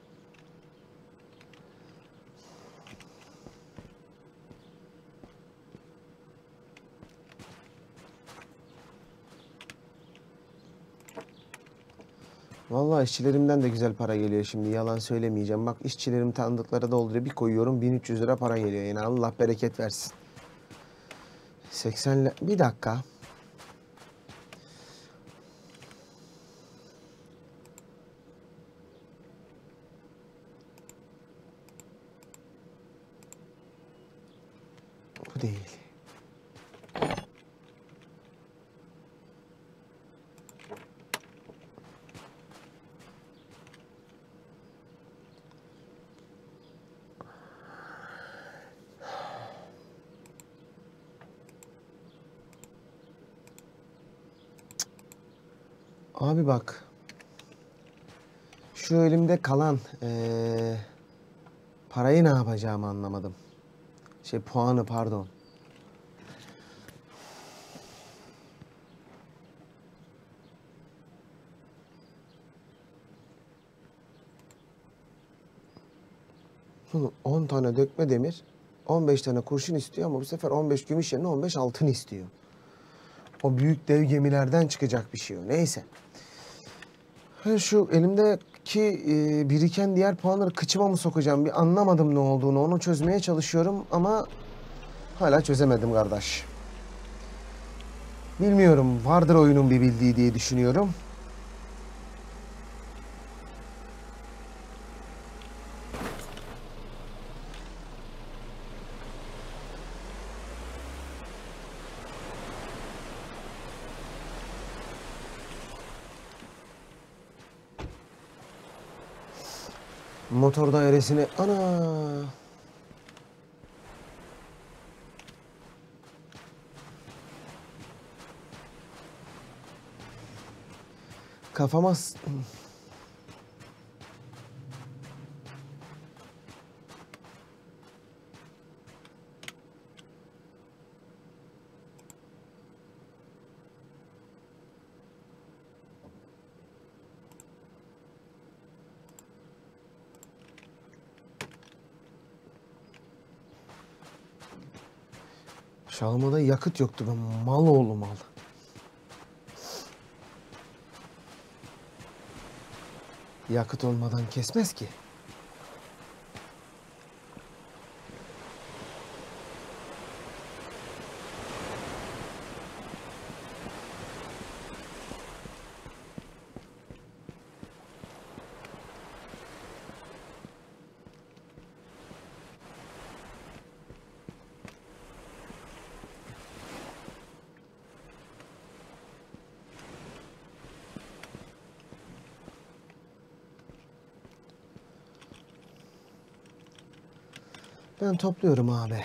Vallahi işçilerimden de güzel para geliyor şimdi. Yalan söylemeyeceğim. Bak işçilerim tanıdıkları dolduruyor. Bir koyuyorum bin üç yüz lira para geliyor. Yani Allah bereket versin. seksen bir dakika. Bu değil. Abi bak. Şu elimde kalan ee, parayı ne yapacağımı anlamadım. Şey puanı pardon. on tane dökme demir, on beş tane kurşun istiyor ama bu sefer on beş gümüş yerine on beş altın istiyor. O büyük dev gemilerden çıkacak bir şey o. Neyse. Şu elimdeki e, biriken diğer puanları kıçıma mı sokacağım bir anlamadım ne olduğunu. Onu çözmeye çalışıyorum ama hala çözemedim kardeş. Bilmiyorum. Vardır oyunun bir bildiği diye düşünüyorum. Motor dairesini ana kafama s- Şalmada yakıt yoktu be, mal oğlu mal. Yakıt olmadan kesmez ki. Ben topluyorum abi.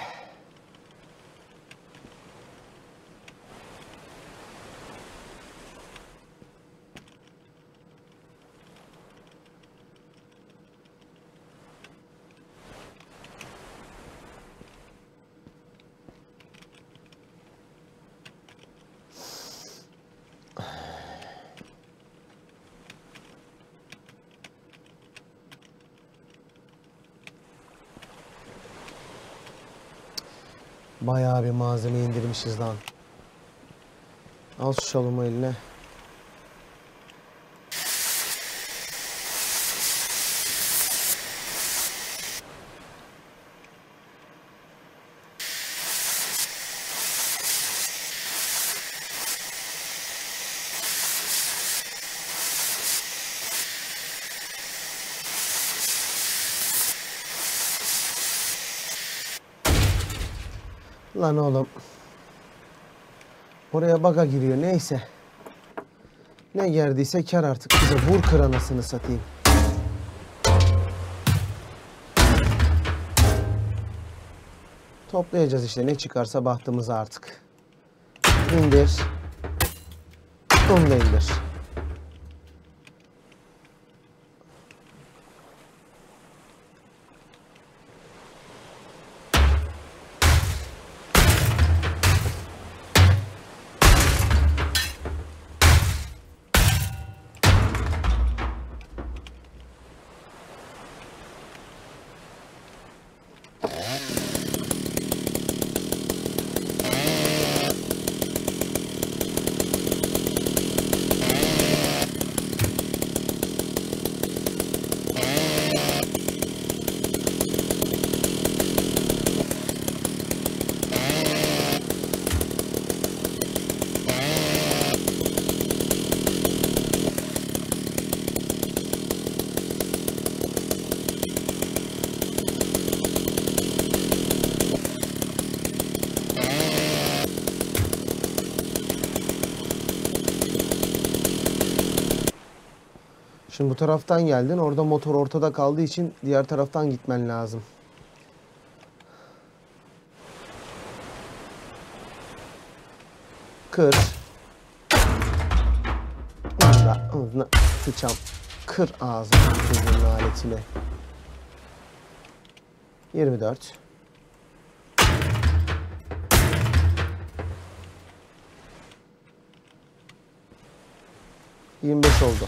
Bayağı bir malzeme indirmişiz lan. Al şu şalımı eline. Lan oğlum. Oraya baga giriyor neyse. Ne geldiyse kar artık. Bize vur kır anasını satayım. Toplayacağız işte ne çıkarsa bahtımıza artık. İndir. Onu da indir. Şimdi bu taraftan geldin. Orada motor ortada kaldığı için diğer taraftan gitmen lazım. Kır. Ağzına, ağzına sıçam. Kır ağzını çocuğun aletini. yirmi dört. yirmi beş oldu.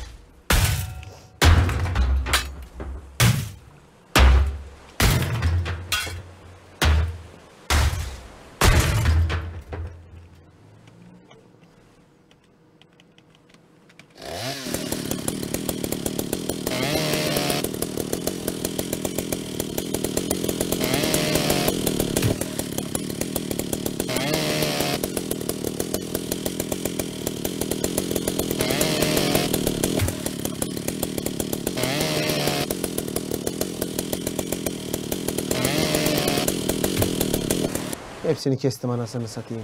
Hepsini kestim anasını satayım.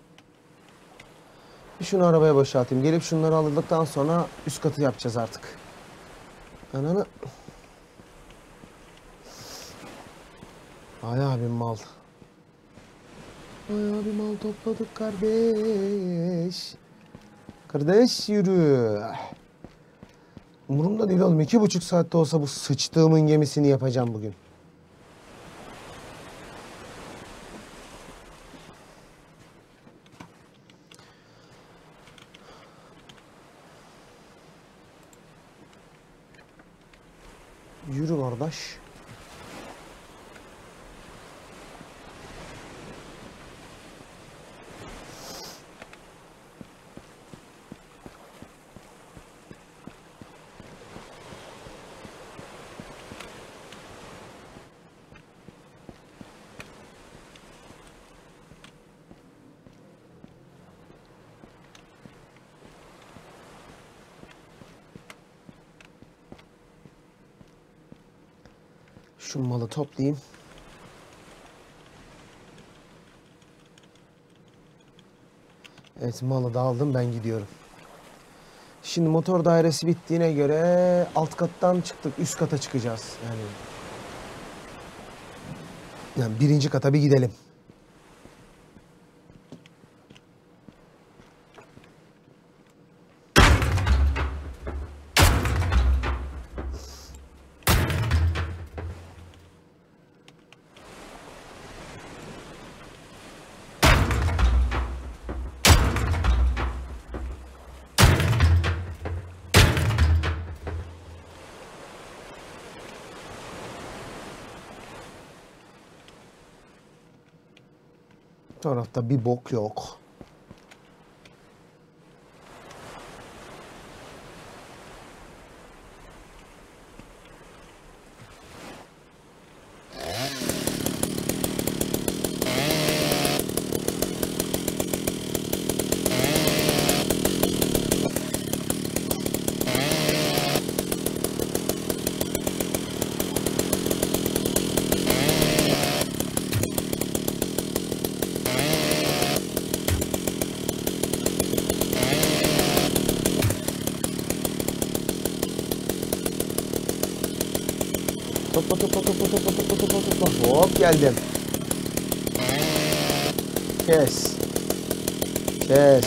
Bir şunu arabaya boşaltayım. Gelip şunları aldıktan sonra üst katı yapacağız artık. Ananı. Bayağı bir mal. Bayağı bir mal topladık kardeş. Kardeş yürü. Umurumda değil oğlum. İki buçuk saatte olsa bu sıçtığımın gemisini yapacağım bugün. Yürü kardeş. Şu malı toplayayım. Evet, malı da aldım, ben gidiyorum. Şimdi motor dairesi bittiğine göre alt kattan çıktık, üst kata çıkacağız. Yani, yani birinci kata bir gidelim. Bu tarafta bir bok yok. Topla topla topla topla topla topla topla. Hop geldim. Kes. Kes.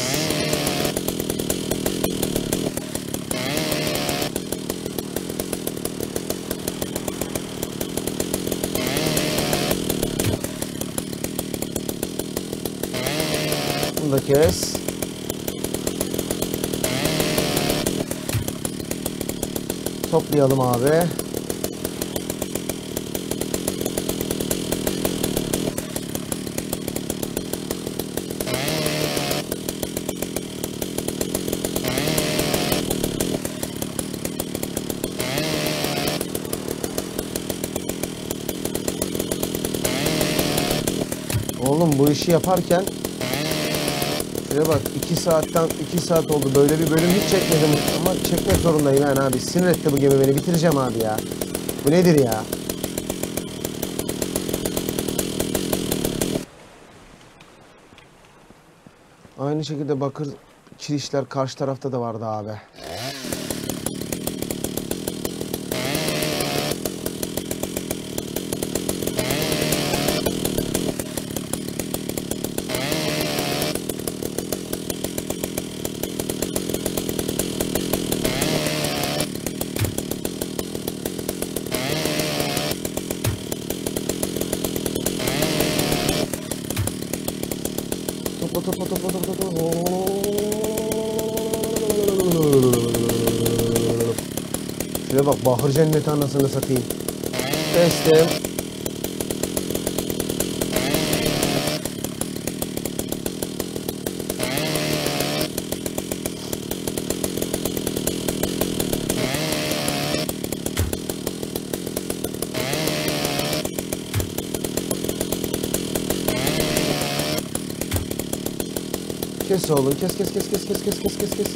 Bunu da kes. Toplayalım abi. Oğlum bu işi yaparken şuraya bak, iki saatten iki saat oldu, böyle bir bölüm hiç çekmedim ama çekmek zorundayım yani abi. Sinir etti bu gemi beni, bitireceğim abi ya. Bu nedir ya? Aynı şekilde bakır kirişler karşı tarafta da vardı abi. Topla topla topla topla topla. Şuraya bak, bahır cenneti anasını satayım. Kestim. Kes oğlum, kes kes kes kes kes kes kes kes kes.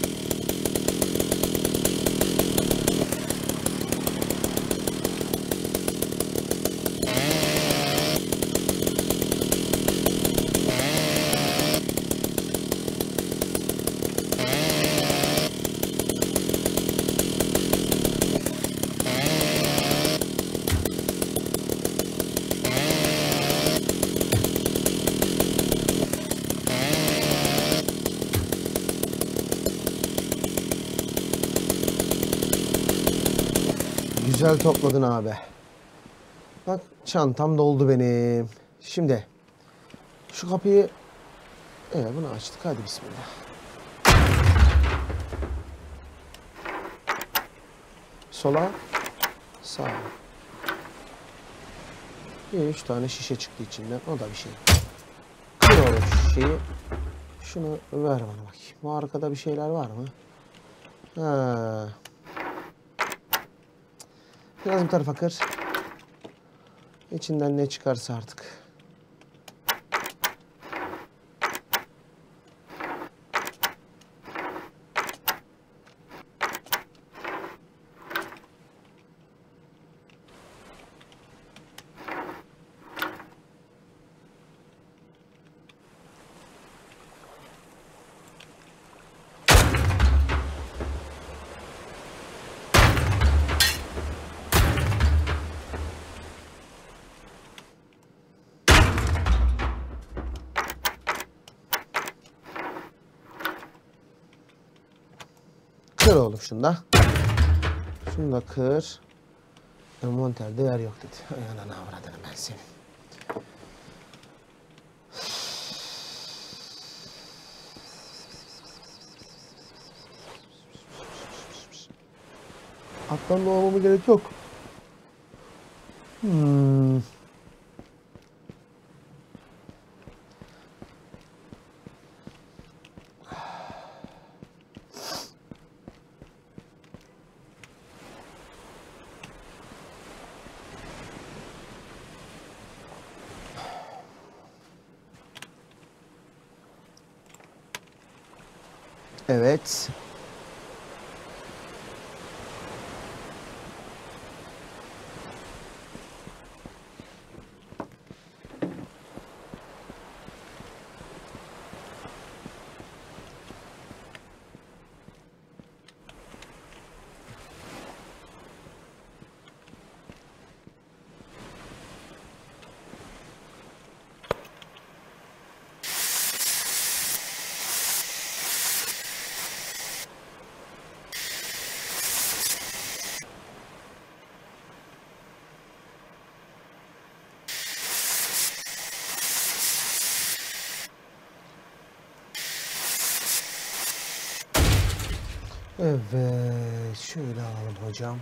güzel topladın abi. Bak çantam doldu benim. Şimdi şu kapıyı evet, bunu açtık. Hadi bismillah. Sola, sağa. Bir üç tane şişe çıktı içinden. O da bir şey. Kır oğlum şu şişeyi. Şunu ver bana bakayım. Bu arkada bir şeyler var mı? Ha. Biraz bu tarafa kır. İçinden ne çıkarsa artık. Kır oğlum şunu da. Şunu da kır. Envanterde yer yok dedi. Ay anana avradını ben senin. Alttan doğmama gerek yok. Hmm. Evet. Evet, şöyle alalım hocam.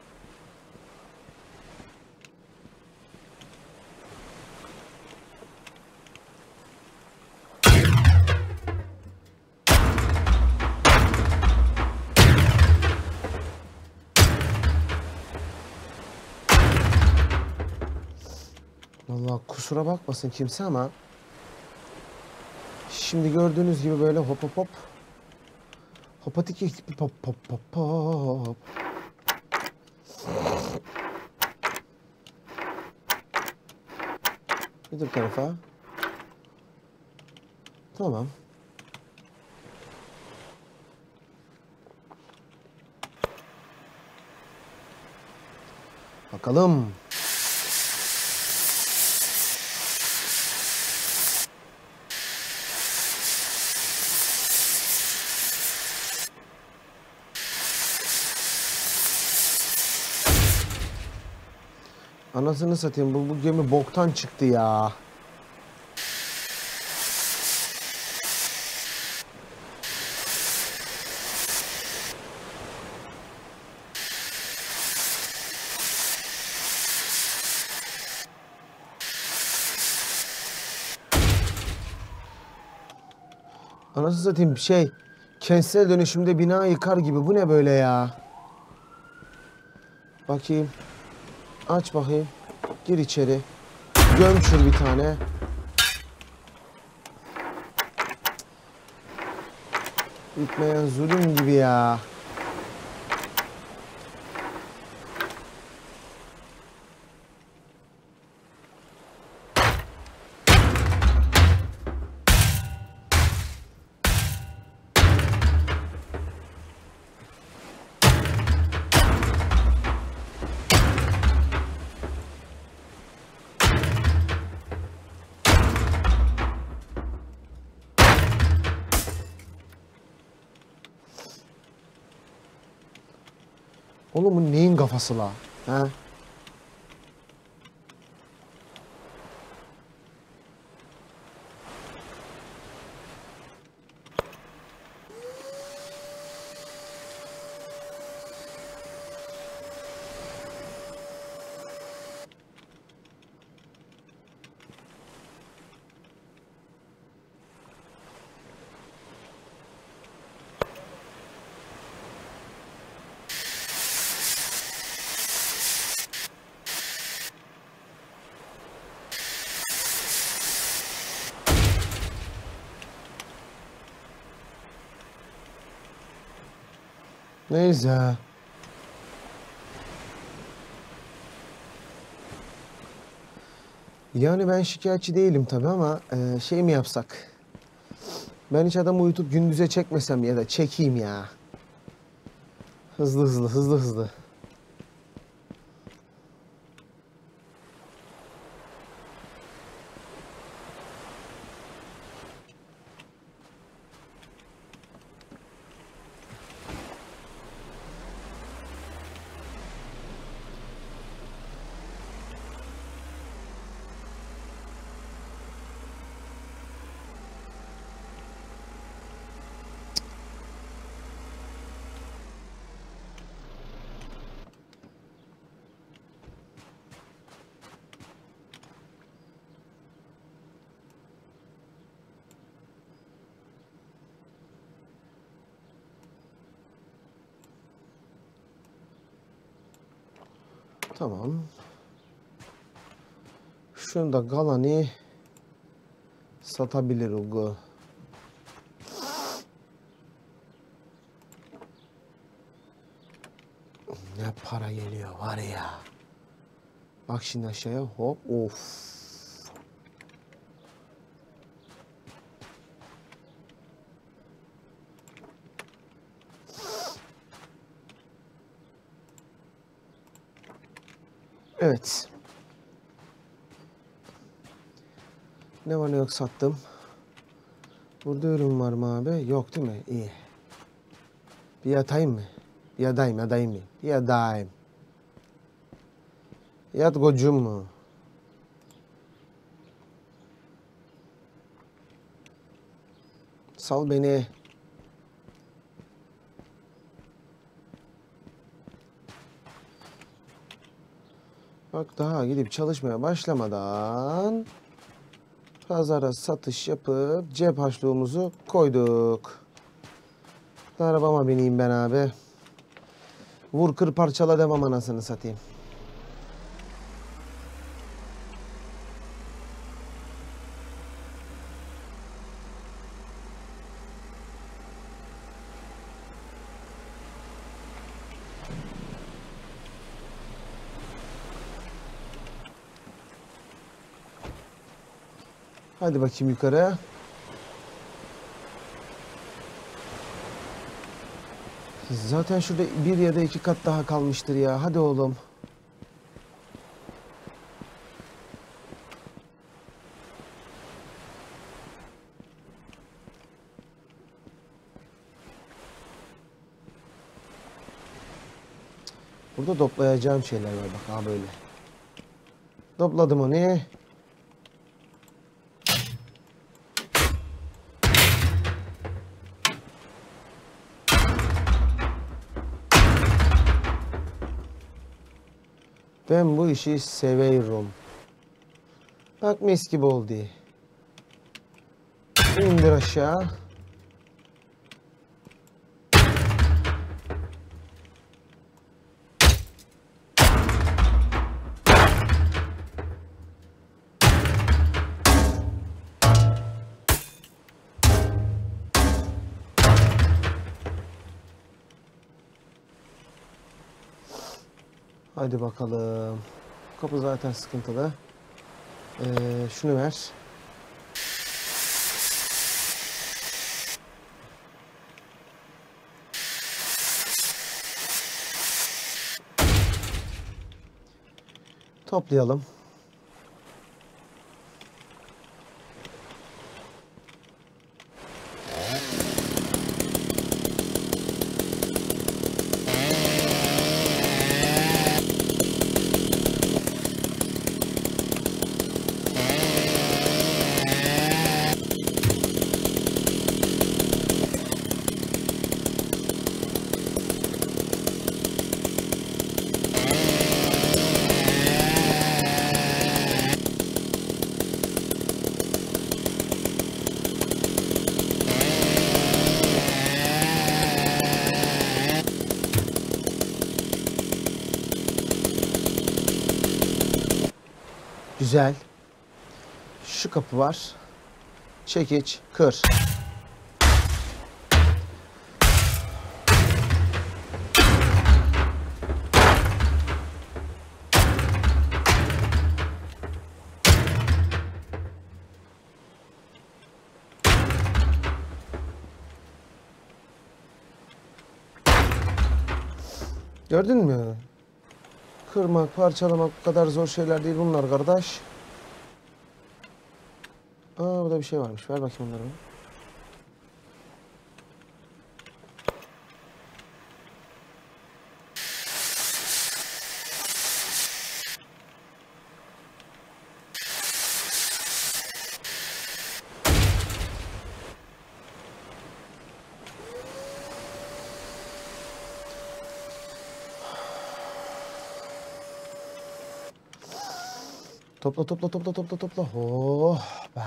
Vallahi kusura bakmasın kimse ama şimdi gördüğünüz gibi böyle hop hop hop hopatik pop pop pop pop. Öbür tarafa. Tamam. Bakalım. Anasını satayım, bu, bu gemi boktan çıktı ya. Anasını satayım bir şey. Kentsel dönüşümde bina yıkar gibi. Bu ne böyle ya? Bakayım. Aç bakayım. Gir içeri. Gömçür bir tane. Bitmeyen zulüm gibi ya. Oğlum bu neyin kafası la? Ha? Neyse. Yani ben şikayetçi değilim tabii ama e, şey mi yapsak? Ben hiç adamı uyutup gündüze çekmesem ya da çekeyim ya. Hızlı hızlı hızlı hızlı. Tamam. Şunu da Galani satabilir Ugu. Ne para geliyor var ya. Bak şimdi aşağıya hop of. Evet. Ne var ne yok sattım. Burada ürün var mı abi? Yok değil mi? İyi. Bir yatayım mı? Yadayım, yadayım mı? Yadayım. Yat kocum mu? Sal beni. Bak daha gidip çalışmaya başlamadan pazara satış yapıp cep harçlığımızı koyduk. Arabama bineyim ben abi. Vur kır parçala devam anasını satayım. Hadi bakayım yukarı. Zaten şurada bir ya da iki kat daha kalmıştır ya. Hadi oğlum. Burada toplayacağım şeyler var bak ha böyle. Topladım onu. Ben bu işi seviyorum. Bak mis gibi oldu. İndir aşağı. Hadi bakalım. Kapı zaten sıkıntılı. Ee, şunu ver. Toplayalım. Güzel. Şu kapı var. Çekiç, kır. Gördün mü? Kırmak, parçalamak bu kadar zor şeyler değil bunlar kardeş. Aa, burada bir şey varmış. Ver bakayım onları. Topla topla topla topla topla. Oh be.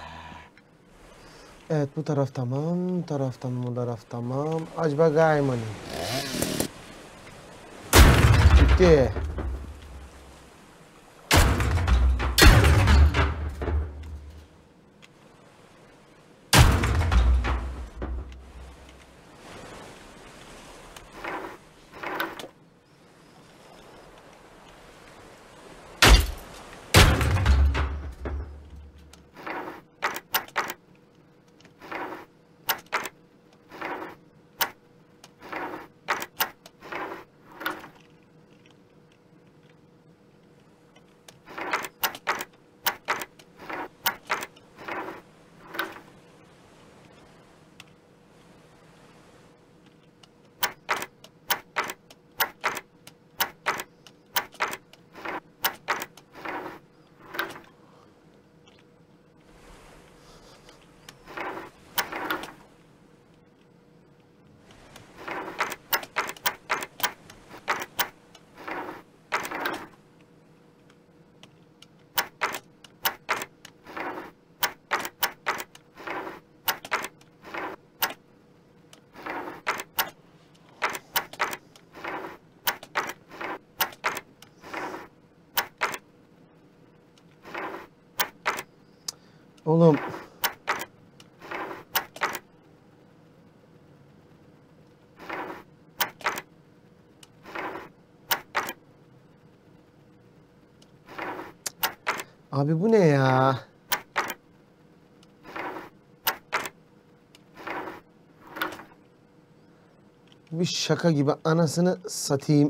Evet bu taraf tamam. Taraf tamam. Bu taraf tamam. Aç bakayım hani. Bitti. Oğlum. Abi bu ne ya? Bu bir şaka gibi anasını satayım.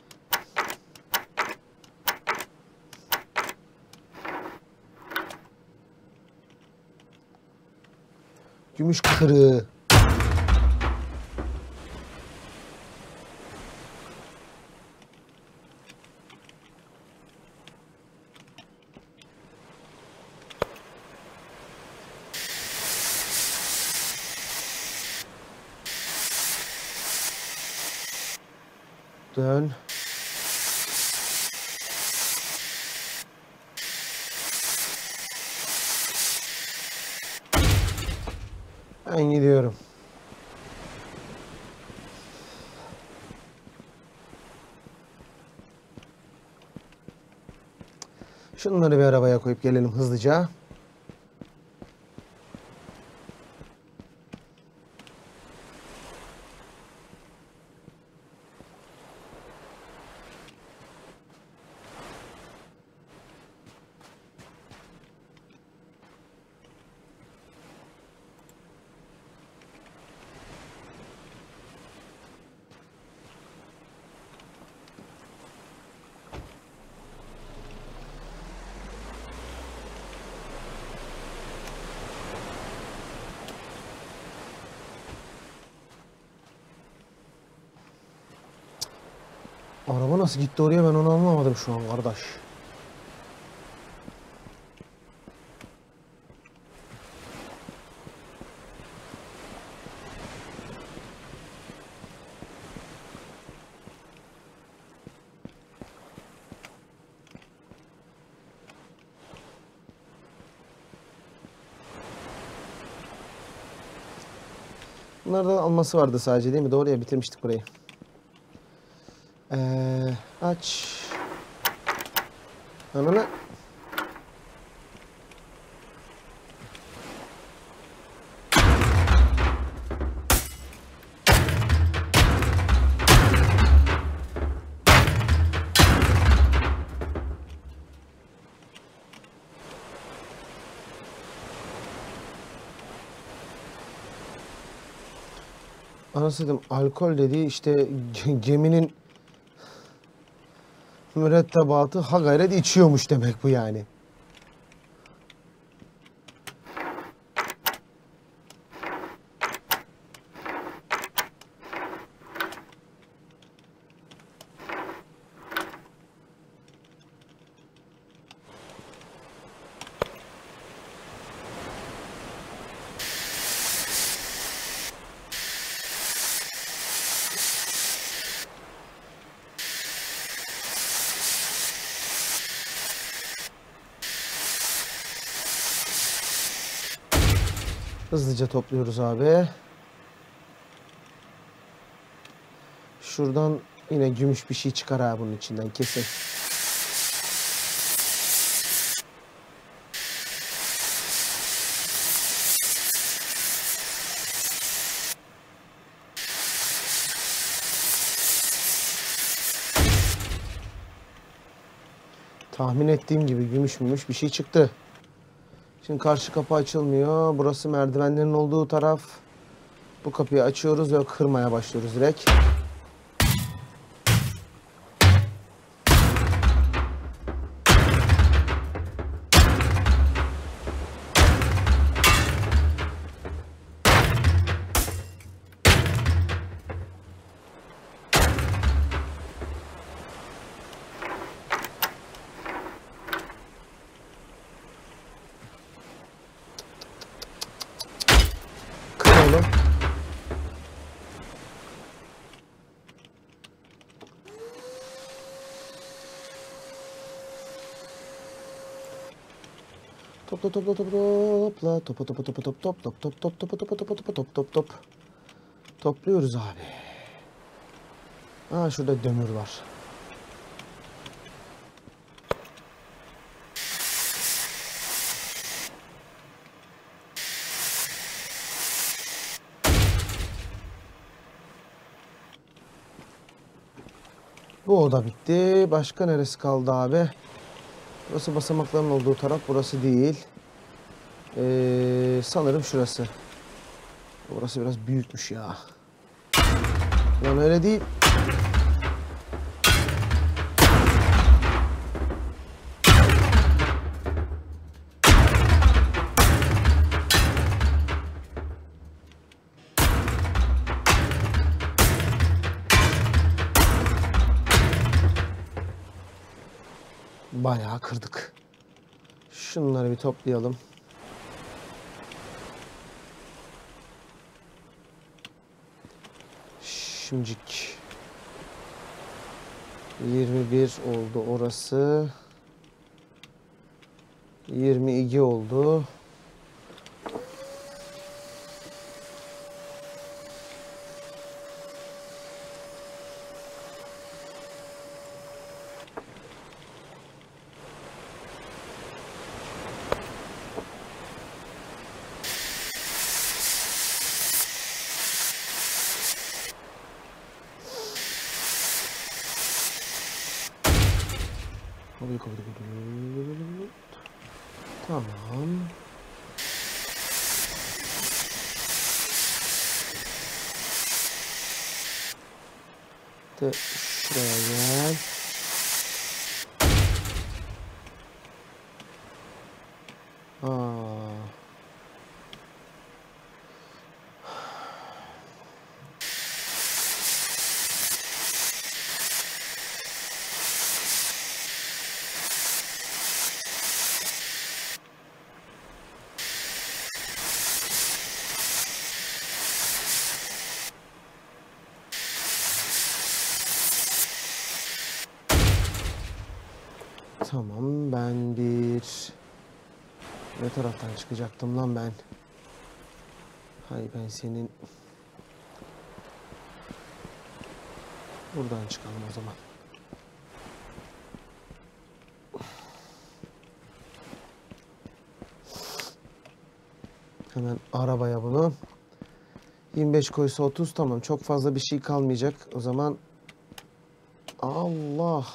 Gümüş kırığı. Dön. Ben gidiyorum. Şunları bir arabaya koyup gelelim hızlıca. Araba nasıl gitti oraya ben onu anlamadım şu an kardeş. Bunlardan alması vardı sadece değil mi? Doğru ya bitirmiştik burayı. Ee, aç. Ananı. Anasını alkol dediği işte geminin mürettebatı ha gayret içiyormuş demek bu yani. Hızlıca topluyoruz abi. Şuradan yine gümüş bir şey çıkar ha bunun içinden kesin. Tahmin ettiğim gibi gümüş mümüş bir şey çıktı. Şimdi karşı kapı açılmıyor. Burası merdivenlerin olduğu taraf. Bu kapıyı açıyoruz ve kırmaya başlıyoruz direkt. Kıralım. Topla topla topla topla topa topa topa top top top top top topa topa topa topa top top top. Topluyoruz abi. Ha şurada demir var. Bu oda bitti. Başka neresi kaldı abi? Burası basamakların olduğu taraf. Burası değil. Ee, sanırım şurası. Burası biraz büyükmüş ya. Lan öyle değil. Bayağı kırdık. Şunları bir toplayalım. Şimdicik. yirmi bir oldu orası. yirmi iki oldu. Tamam. De şuraya gel. Aa. Tamam ben bir... Ne taraftan çıkacaktım lan ben? Hay ben senin... Buradan çıkalım o zaman. Hemen arabaya bunu. yirmi beş koysa otuz tamam. Çok fazla bir şey kalmayacak. O zaman... Allah!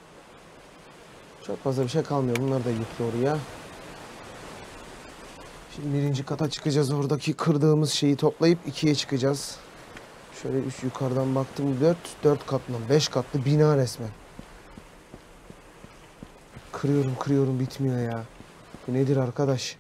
Çok fazla bir şey kalmıyor. Bunları da yükle oraya. Şimdi birinci kata çıkacağız. Oradaki kırdığımız şeyi toplayıp ikiye çıkacağız. Şöyle üst yukarıdan baktım. Dört, dört katlı, beş katlı bina resmen. Kırıyorum, kırıyorum, bitmiyor ya. Bu nedir arkadaş?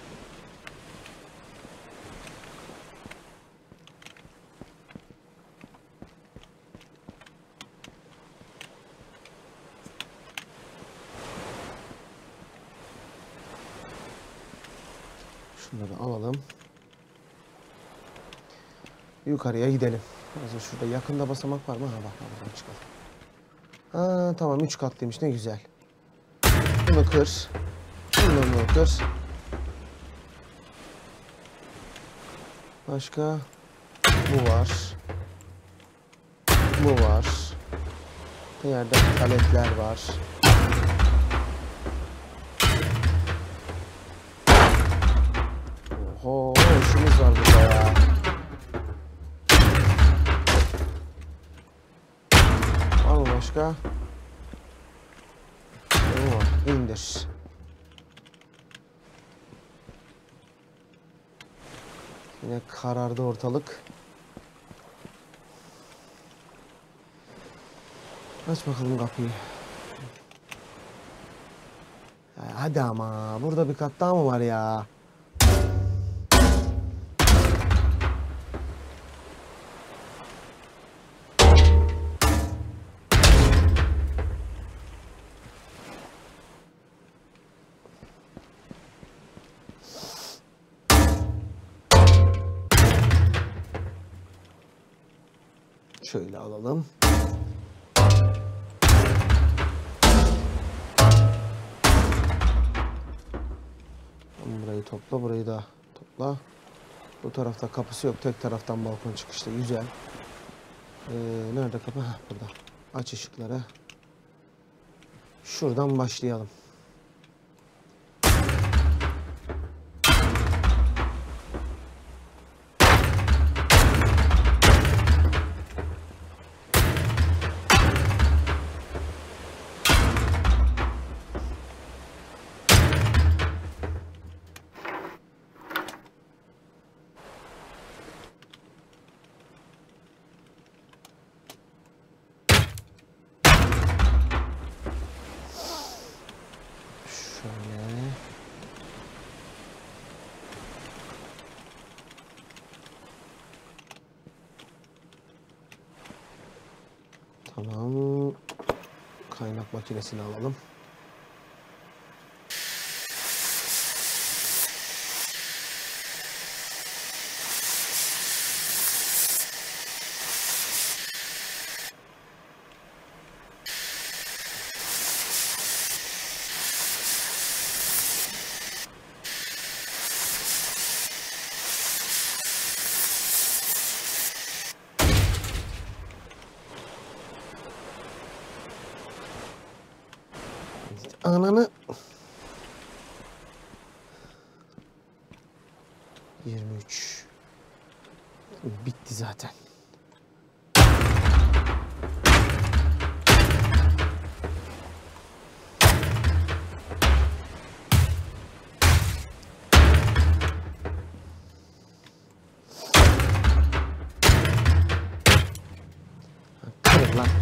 Şunları alalım. Yukarıya gidelim. Hazır şurada yakında basamak var mı? Ha bak, bak, çıkalım. Ha tamam, üç katlıymış, ne güzel. Bunu kır. Bunu kır. Başka? Bu var. Bu var. Bir yerde paletler var. Oho, işimiz var burada ya. Var mı başka? Bu var. İndir. Yine karardı ortalık. Aç bakalım kapıyı. Ya hadi ama, burada bir kat daha mı var ya? Şöyle alalım. Burayı topla, burayı da topla. Bu tarafta kapısı yok. Tek taraftan balkon çıkışta. Güzel. Ee, nerede kapı? Heh, burada. Aç ışıkları. Şuradan başlayalım. Tamam. Kaynak makinesini alalım. Ananı. yirmi üç. Bitti zaten. Kırık lan.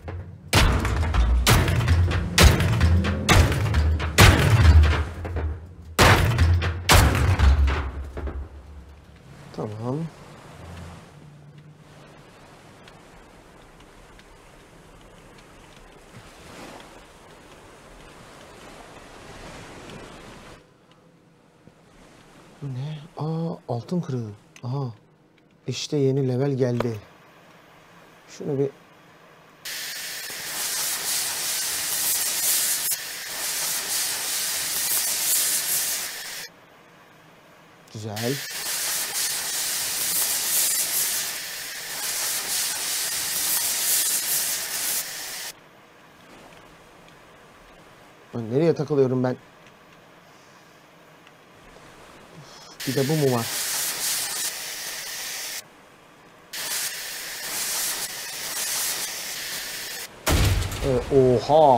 Tamam. Bu ne? Aa, altın kırığı. Aha. İşte yeni level geldi. Şunu bir güzel. Lan nereye takılıyorum ben? Bir de bu mu var? Ee, oha!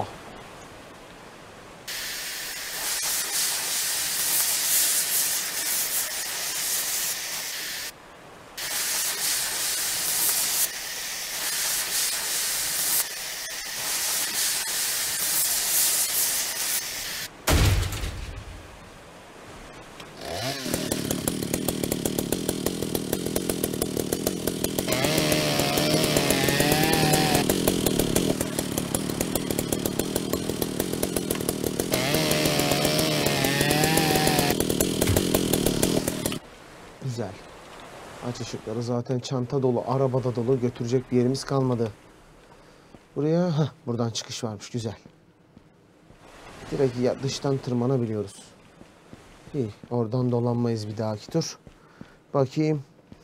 ışıkları zaten çanta dolu, arabada dolu. Götürecek bir yerimiz kalmadı. Buraya, heh, buradan çıkış varmış. Güzel. Direkt ya, dıştan tırmanabiliyoruz. İyi. Oradan dolanmayız bir dahaki tur. Bakayım.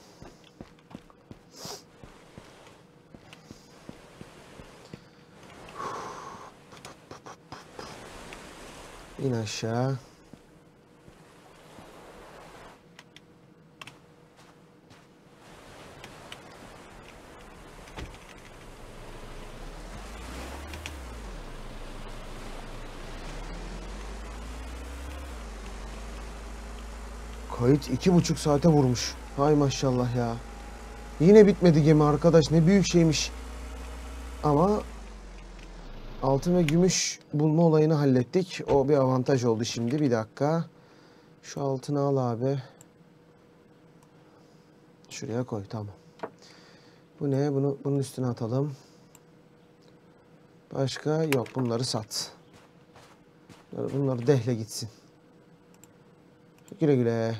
İn aşağı. Kayıt iki buçuk saate vurmuş. Hay maşallah ya. Yine bitmedi gemi arkadaş. Ne büyük şeymiş. Ama altın ve gümüş bulma olayını hallettik. O bir avantaj oldu şimdi. Bir dakika. Şu altını al abi. Şuraya koy. Tamam. Bu ne? Bunu bunun üstüne atalım. Başka yok. Bunları sat. Bunları dehle gitsin. Güle güle.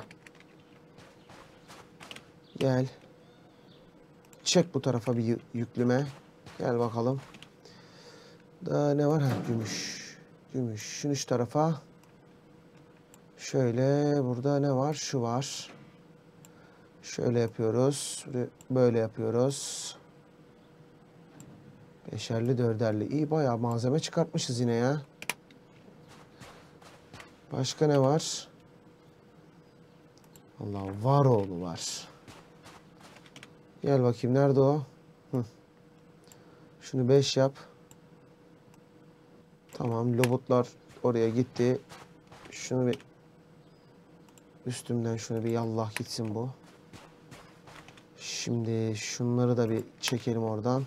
Gel. Çek bu tarafa bir yükleme. Gel bakalım. Daha ne var? Ha, gümüş. Gümüş. Şunu şu tarafa. Şöyle. Burada ne var? Şu var. Şöyle yapıyoruz. Böyle yapıyoruz. Beşerli, dörderli. İyi, bayağı malzeme çıkartmışız yine ya. Başka ne var? Allah, var oğlu var. Gel bakayım, nerede o? Hı. Şunu beş yap. Tamam, lobutlar oraya gitti. Şunu bir üstümden şunu bir yallah gitsin bu. Şimdi şunları da bir çekelim oradan.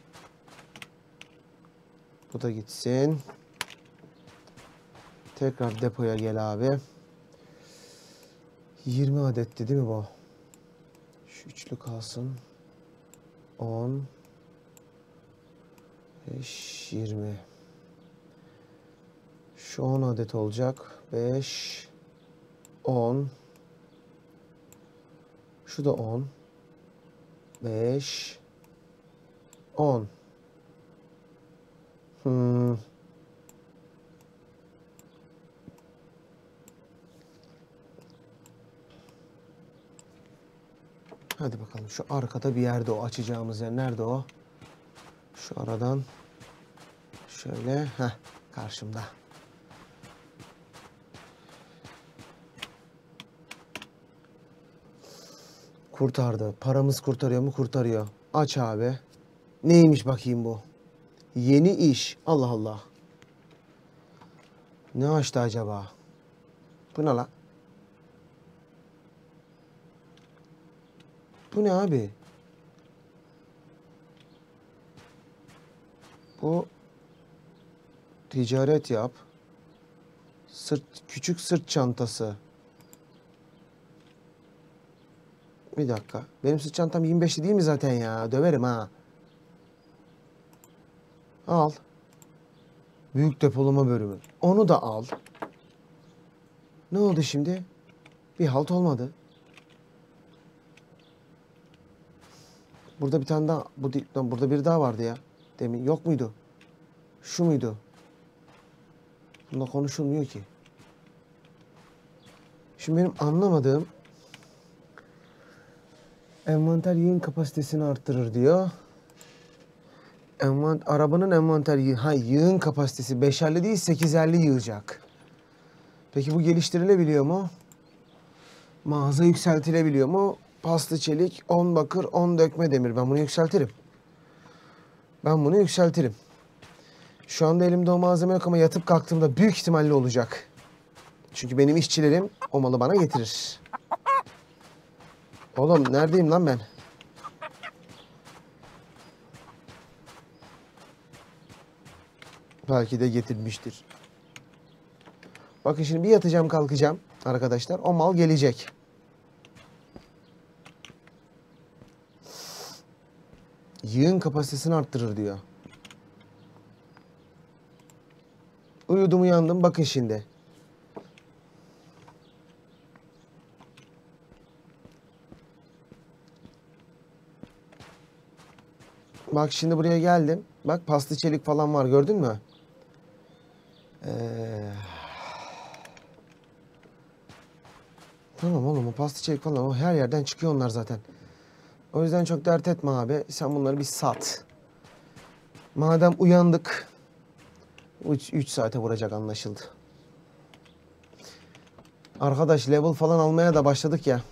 Bu da gitsin. Tekrar depoya gel abi. yirmi adetti değil mi bu? Şu üçlü kalsın. on, beş, yirmi. Şu on adet olacak. beş, on. Şu da on. beş, on. Hmm. Hadi bakalım, şu arkada bir yerde o açacağımız yer. Nerede o? Şu aradan şöyle, heh, karşımda. Kurtardı. Paramız kurtarıyor mu? Kurtarıyor. Aç abi. Neymiş bakayım bu? Yeni iş. Allah Allah. Ne açtı acaba? Bu ne la? Bu ne abi? Bu ticaret yap. Sırt, küçük sırt çantası. Bir dakika. Benim sırt çantam yirmi beşli değil mi zaten ya? Döverim ha. Al. Büyük depolama bölümü. Onu da al. Ne oldu şimdi? Bir halt olmadı. Burada bir tane daha. Bu, burada bir daha vardı ya. Demin yok muydu? Şu muydu? Bunda konuşulmuyor ki. Şimdi benim anlamadığım, envanter yığın kapasitesini arttırır diyor. Envant arabanın envanter yığın, ha, yığın kapasitesi beşerli değil sekizerli yığacak. Peki bu geliştirilebiliyor mu? Mağaza yükseltilebiliyor mu? Paslı çelik, on bakır, on dökme demir. Ben bunu yükseltirim. Ben bunu yükseltirim. Şu anda elimde o malzeme yok ama yatıp kalktığımda büyük ihtimalle olacak. Çünkü benim işçilerim o malı bana getirir. Oğlum neredeyim lan ben? Belki de getirmiştir. Bakın şimdi bir yatacağım kalkacağım arkadaşlar. O mal gelecek. Yığın kapasitesini arttırır diyor. Uyudum uyandım bakın şimdi. Bak şimdi buraya geldim. Bak paslı çelik falan var, gördün mü? Ee... Tamam oğlum, o paslı çelik falan o her yerden çıkıyor onlar zaten. O yüzden çok dert etme abi. Sen bunları bir sat. Madem uyandık. üç saate vuracak anlaşıldı. Arkadaş level falan almaya da başladık ya.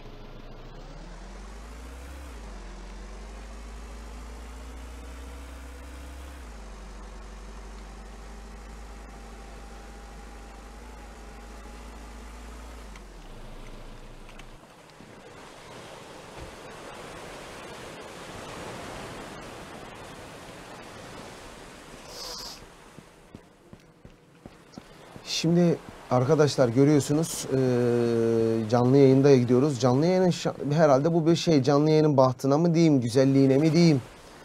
Şimdi arkadaşlar görüyorsunuz ee, canlı yayında gidiyoruz. Canlı yayının herhalde bu bir şey, canlı yayının bahtına mı diyeyim, güzelliğine mi diyeyim.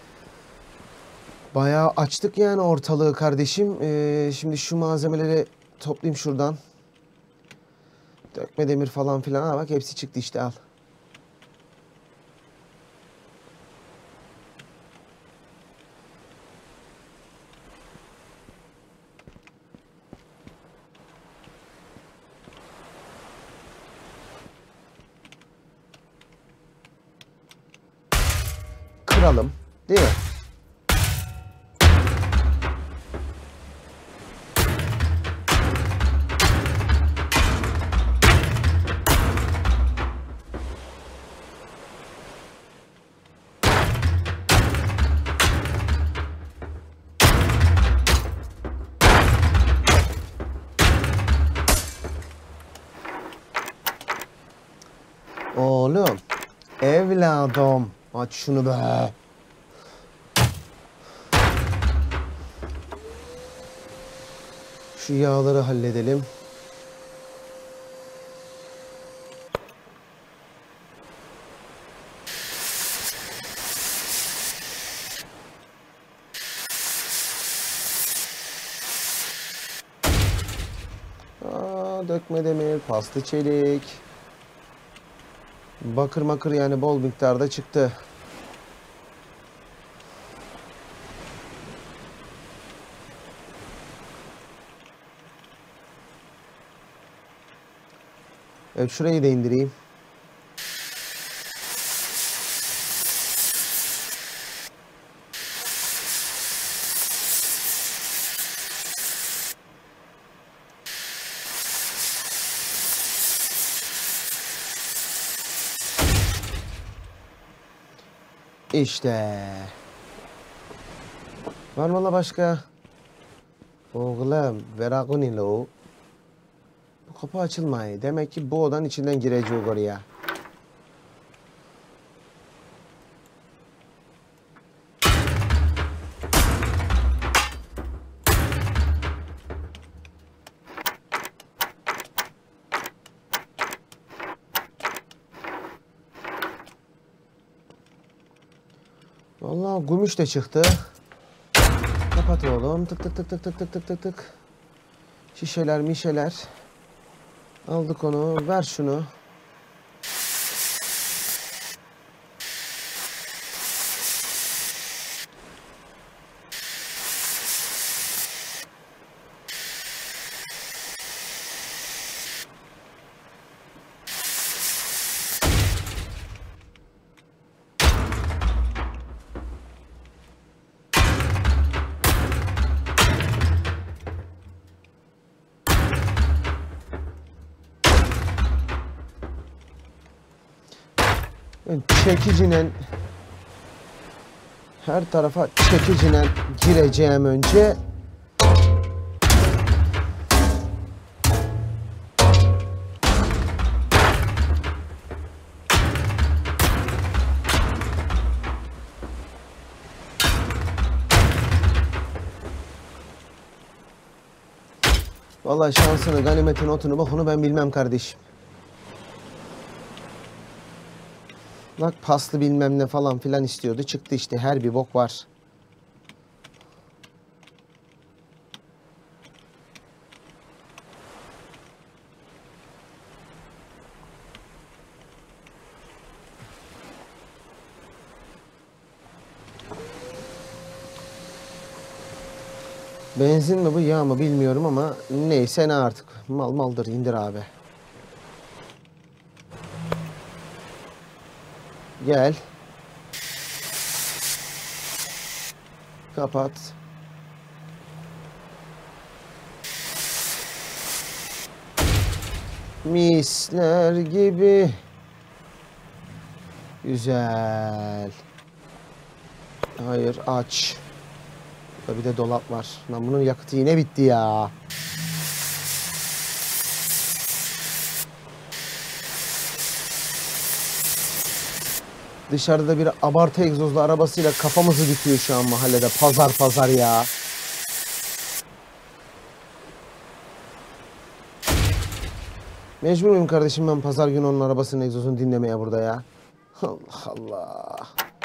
Bayağı açtık yani ortalığı kardeşim. Ee, şimdi şu malzemeleri toplayayım şuradan. Dökme demir falan filan. Ha bak hepsi çıktı işte, al. Kıralım. Değil mi? Oğlum. Evladım. Aç şunu be. Şu yağları halledelim. Aa, dökme demir, paslı çelik. Bakır makır yani bol miktarda çıktı. Evet, şurayı da indireyim. İşte. Var mı la başka? Oğlum, verakuni lo. Bu kapı açılmıyor. Demek ki bu odanın içinden gireceğiz oraya. Vallahi gümüş de çıktı. Kapat oğlum. Tık tık tık tık tık tık tık tık tık. Şişeler mişeler. Aldık onu. Ver şunu. Çekicinen her tarafa çekicinen gireceğim önce. Vallahi şansını, ganimetin otunu, bokunu ben bilmem kardeşim. Bak paslı bilmem ne falan filan istiyordu. Çıktı işte, her bir bok var. Benzin mi bu, yağ mı bilmiyorum ama neyse ne artık. Mal maldır, indir abi. Gel. Kapat. Misler gibi. Güzel. Hayır, aç. Burada bir de dolap var. Lan bunun yakıtı yine bitti ya. Dışarıda bir abartı egzozlu arabasıyla kafamızı bitiyor şu an mahallede. Pazar pazar ya. Mecbur muyum kardeşim ben pazar günü onun arabasının egzozunu dinlemeye burada ya? Allah Allah.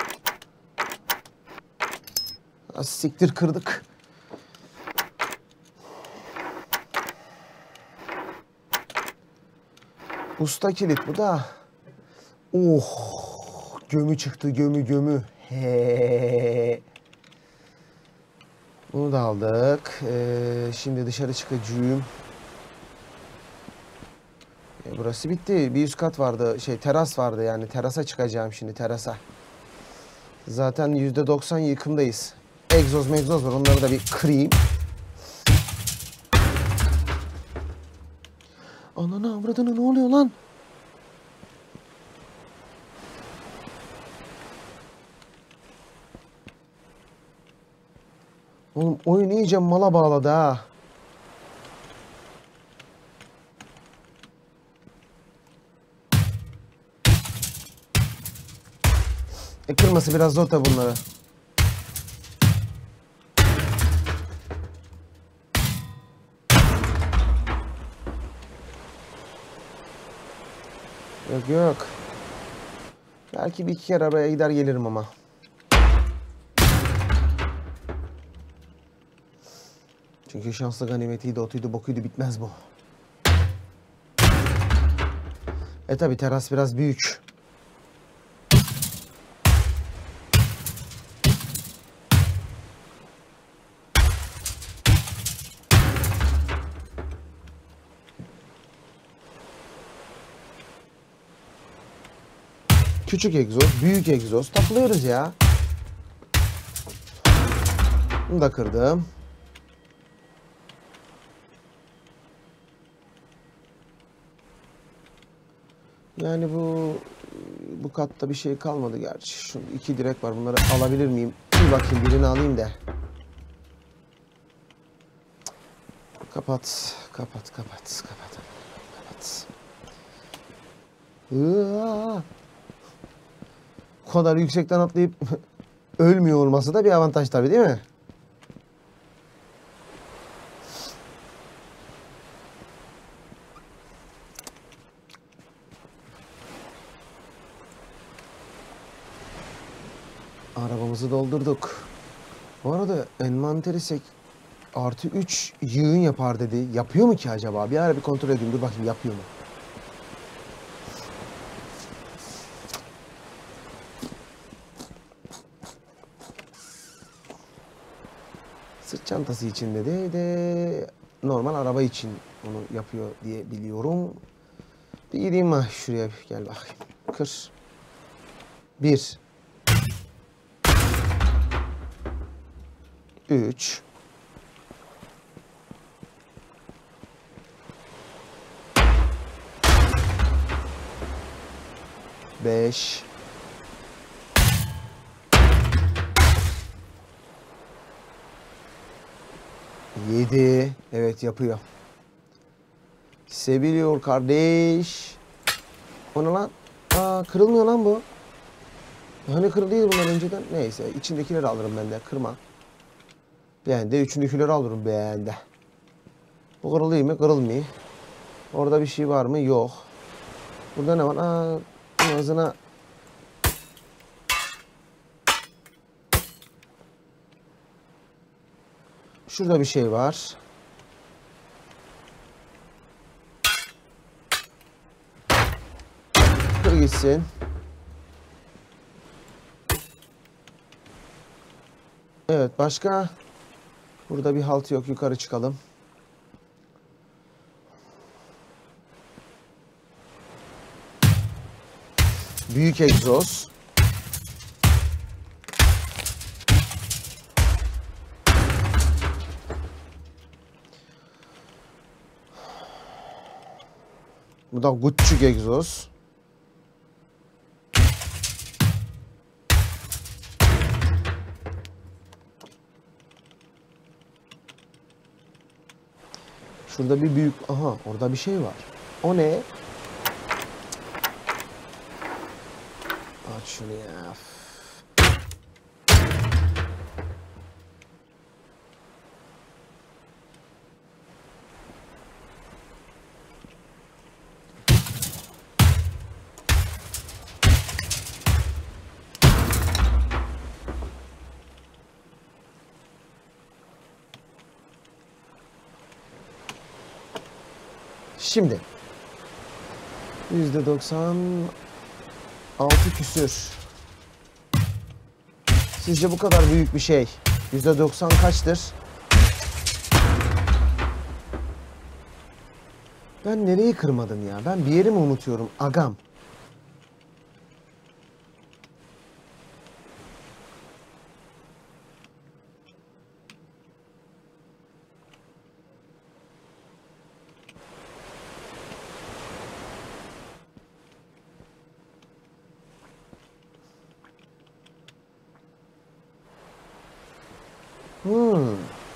Az siktir kırdık. Usta kilit bu da. Oh. Gömü çıktı, gömü gömü. He. Bunu da aldık. Ee, şimdi dışarı çıkacağım. E, burası bitti. Bir üst kat vardı. Şey, teras vardı yani. Terasa çıkacağım şimdi, terasa. Zaten yüzde doksan yıkımdayız. Egzoz megzoz var. Onları da bir kırayım. Ananı avradını, ne oluyor lan? Oğlum oyun iyice mala bağladı ha. E kırması biraz zor tabi bunları. Yok yok. Belki bir iki kere arabaya gider gelirim ama. Çünkü şanslı ganimetiydi, otuydu, bokuydu, bitmez bu. E tabi teras biraz büyük. Küçük egzoz, büyük egzoz takılıyoruz ya. Bunu da kırdım. Yani bu bu katta bir şey kalmadı gerçi. Şu iki direk var. Bunları alabilir miyim? Bir bakayım, birini alayım da. Kapat, kapat, kapat, kapat, kapat. Iıaa. Bu kadar yüksekten atlayıp ölmüyor olması da bir avantaj tabii, değil mi? Arabamızı doldurduk. Bu arada envanteri sek artı üç yığın yapar dedi. Yapıyor mu ki acaba? Bir ara bir kontrol edeyim. Dur bakayım, yapıyor mu? Sırt çantası için dedi de normal araba için onu yapıyor diye biliyorum. Bir gideyim mi şuraya, gel bakayım. Kır. Bir. Üç. Beş. Yedi. Evet, yapıyor. Seviliyor kardeş. O ne lan? Aa, kırılmıyor lan bu. Hani kırılıydı bunlar önceden. Neyse, içindekileri alırım ben de. Kırma. Ben de üçündekileri alırım ben de. Bu kırılıyor mu? Kırılmıyor. Orada bir şey var mı? Yok. Burada ne var? Aa, ağzına. Şurada bir şey var. Kır gitsin. Evet, başka? Burada bir halt yok. Yukarı çıkalım. Büyük egzoz. Bu da küçük egzoz. Şurada bir büyük... Aha, orada bir şey var. O ne? Aç şunu ya. Şimdi yüzde doksan altı küsür. Sizce bu kadar büyük bir şey yüzde doksan kaçtır? Ben nereyi kırmadım ya? Ben bir yeri mi unutuyorum agam? Hmm.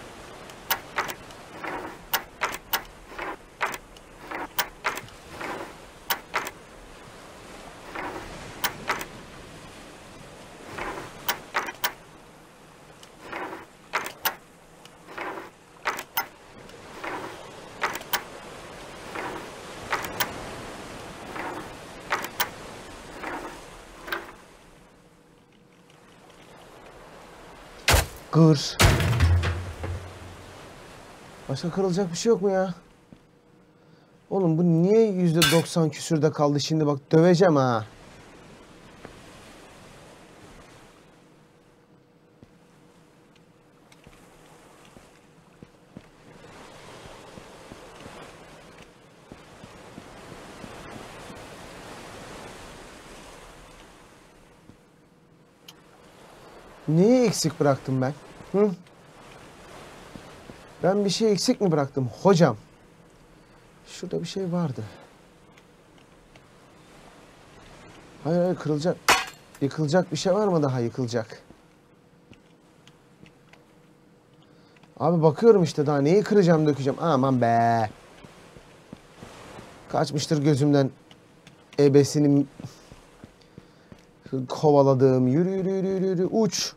Kır. Başka kırılacak bir şey yok mu ya? Oğlum bu niye yüzde doksan küsürde kaldı şimdi, bak döveceğim ha. Neyi eksik bıraktım ben? Hı? Ben bir şey eksik mi bıraktım hocam? Şurada bir şey vardı. Hayır hayır, kırılacak. Yıkılacak bir şey var mı daha yıkılacak? Abi bakıyorum işte, daha neyi kıracağım dökeceğim. Aman be. Kaçmıştır gözümden ebesini kovaladığım. Yürü yürü yürü yürü, yürü. Uç.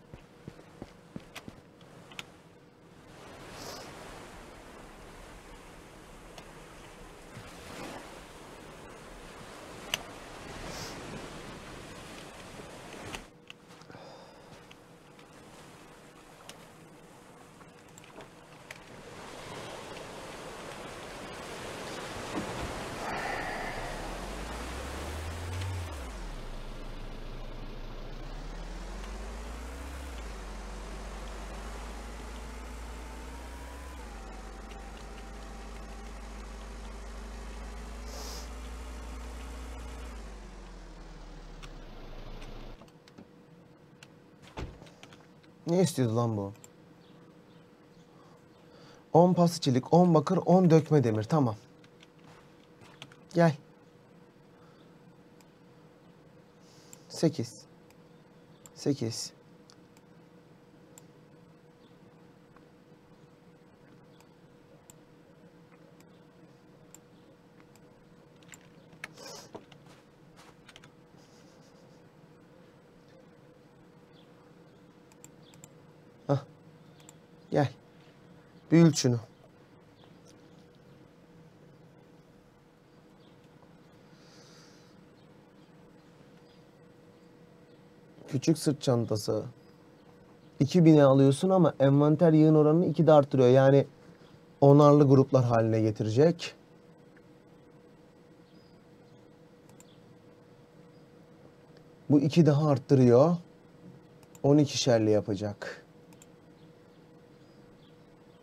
Ne istiyordu lan bu? on paslı çelik, on bakır, on dökme demir. Tamam. Gel. sekiz. sekiz. Hah. Gel. Büyült şunu. Küçük sırt çantası. iki bine alıyorsun ama envanter yığın oranını iki de arttırıyor. Yani onarlı gruplar haline getirecek. Bu iki daha arttırıyor. on ikişerli yapacak.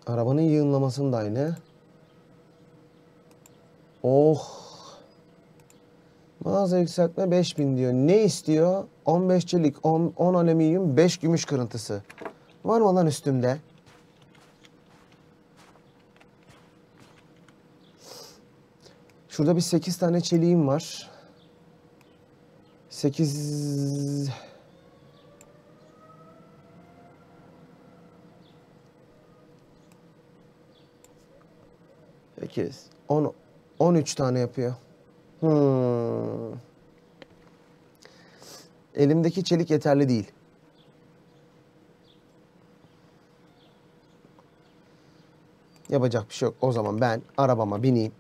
Arabanın yığınlamasının da aynı. Oh. Mağaza yükseltme beş bin diyor. Ne istiyor? on beş çelik, on, on alüminyum, beş gümüş kırıntısı. Var mı lan üstümde? Şurada bir sekiz tane çeliğim var. sekiz... sekiz. on, on üç tane yapıyor. Hmm. Elimdeki çelik yeterli değil. Yapacak bir şey yok. O zaman ben arabama bineyim.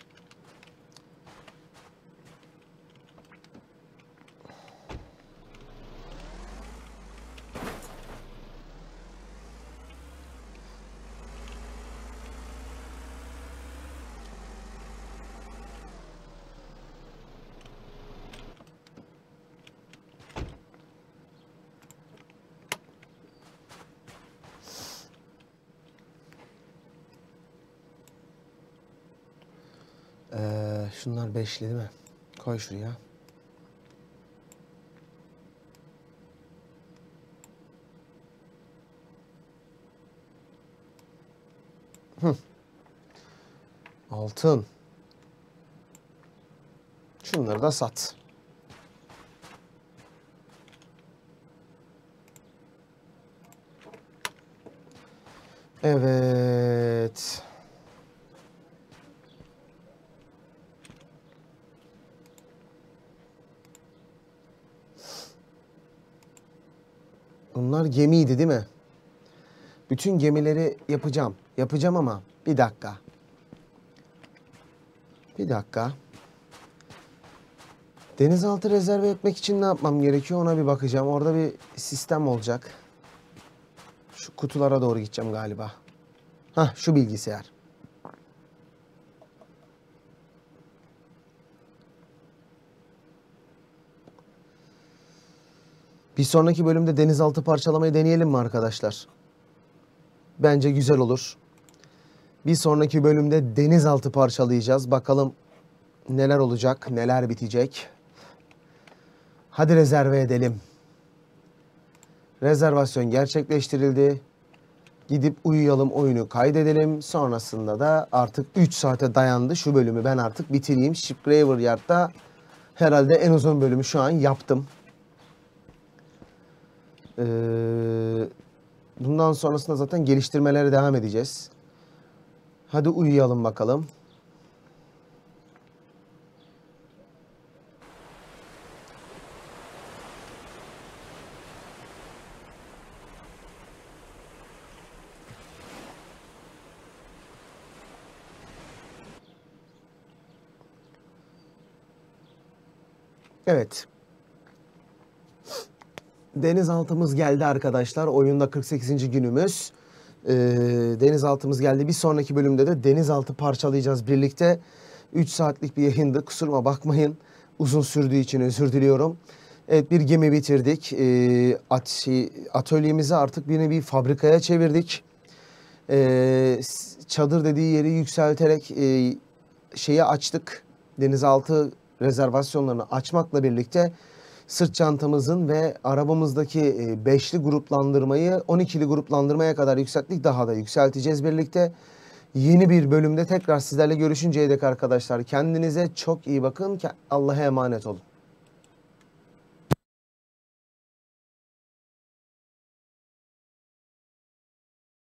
Ee, şunlar beşli değil mi? Koy şuraya. Hı. Altın. Şunları da sat. Evet. Bunlar gemiydi değil mi? Bütün gemileri yapacağım. Yapacağım ama bir dakika. Bir dakika. Denizaltı rezerve etmek için ne yapmam gerekiyor ona bir bakacağım. Orada bir sistem olacak. Şu kutulara doğru gideceğim galiba. Hah, şu bilgisayar. Bir sonraki bölümde denizaltı parçalamayı deneyelim mi arkadaşlar? Bence güzel olur. Bir sonraki bölümde denizaltı parçalayacağız. Bakalım neler olacak, neler bitecek. Hadi rezerve edelim. Rezervasyon gerçekleştirildi. Gidip uyuyalım, oyunu kaydedelim. Sonrasında da artık üç saate dayandı. Şu bölümü ben artık bitireyim. Ship Graveyard'da herhalde en uzun bölümü şu an yaptım. Ee, bundan sonrasında zaten geliştirmelere devam edeceğiz. Hadi uyuyalım bakalım. Evet. Denizaltımız geldi arkadaşlar. Oyunda kırk sekizinci günümüz. Ee, denizaltımız geldi. Bir sonraki bölümde de denizaltı parçalayacağız birlikte. üç saatlik bir yayındı. Kusuruma bakmayın. Uzun sürdüğü için özür diliyorum. Evet, bir gemi bitirdik. Ee, at, şey, atölyemizi artık bir nevi fabrikaya çevirdik. Ee, çadır dediği yeri yükselterek e, şeyi açtık. Denizaltı rezervasyonlarını açmakla birlikte sırt çantamızın ve arabamızdaki beşli gruplandırmayı on ikili gruplandırmaya kadar yükselttik. Daha da yükselteceğiz birlikte. Yeni bir bölümde tekrar sizlerle görüşünceye dek arkadaşlar kendinize çok iyi bakın. Allah'a emanet olun.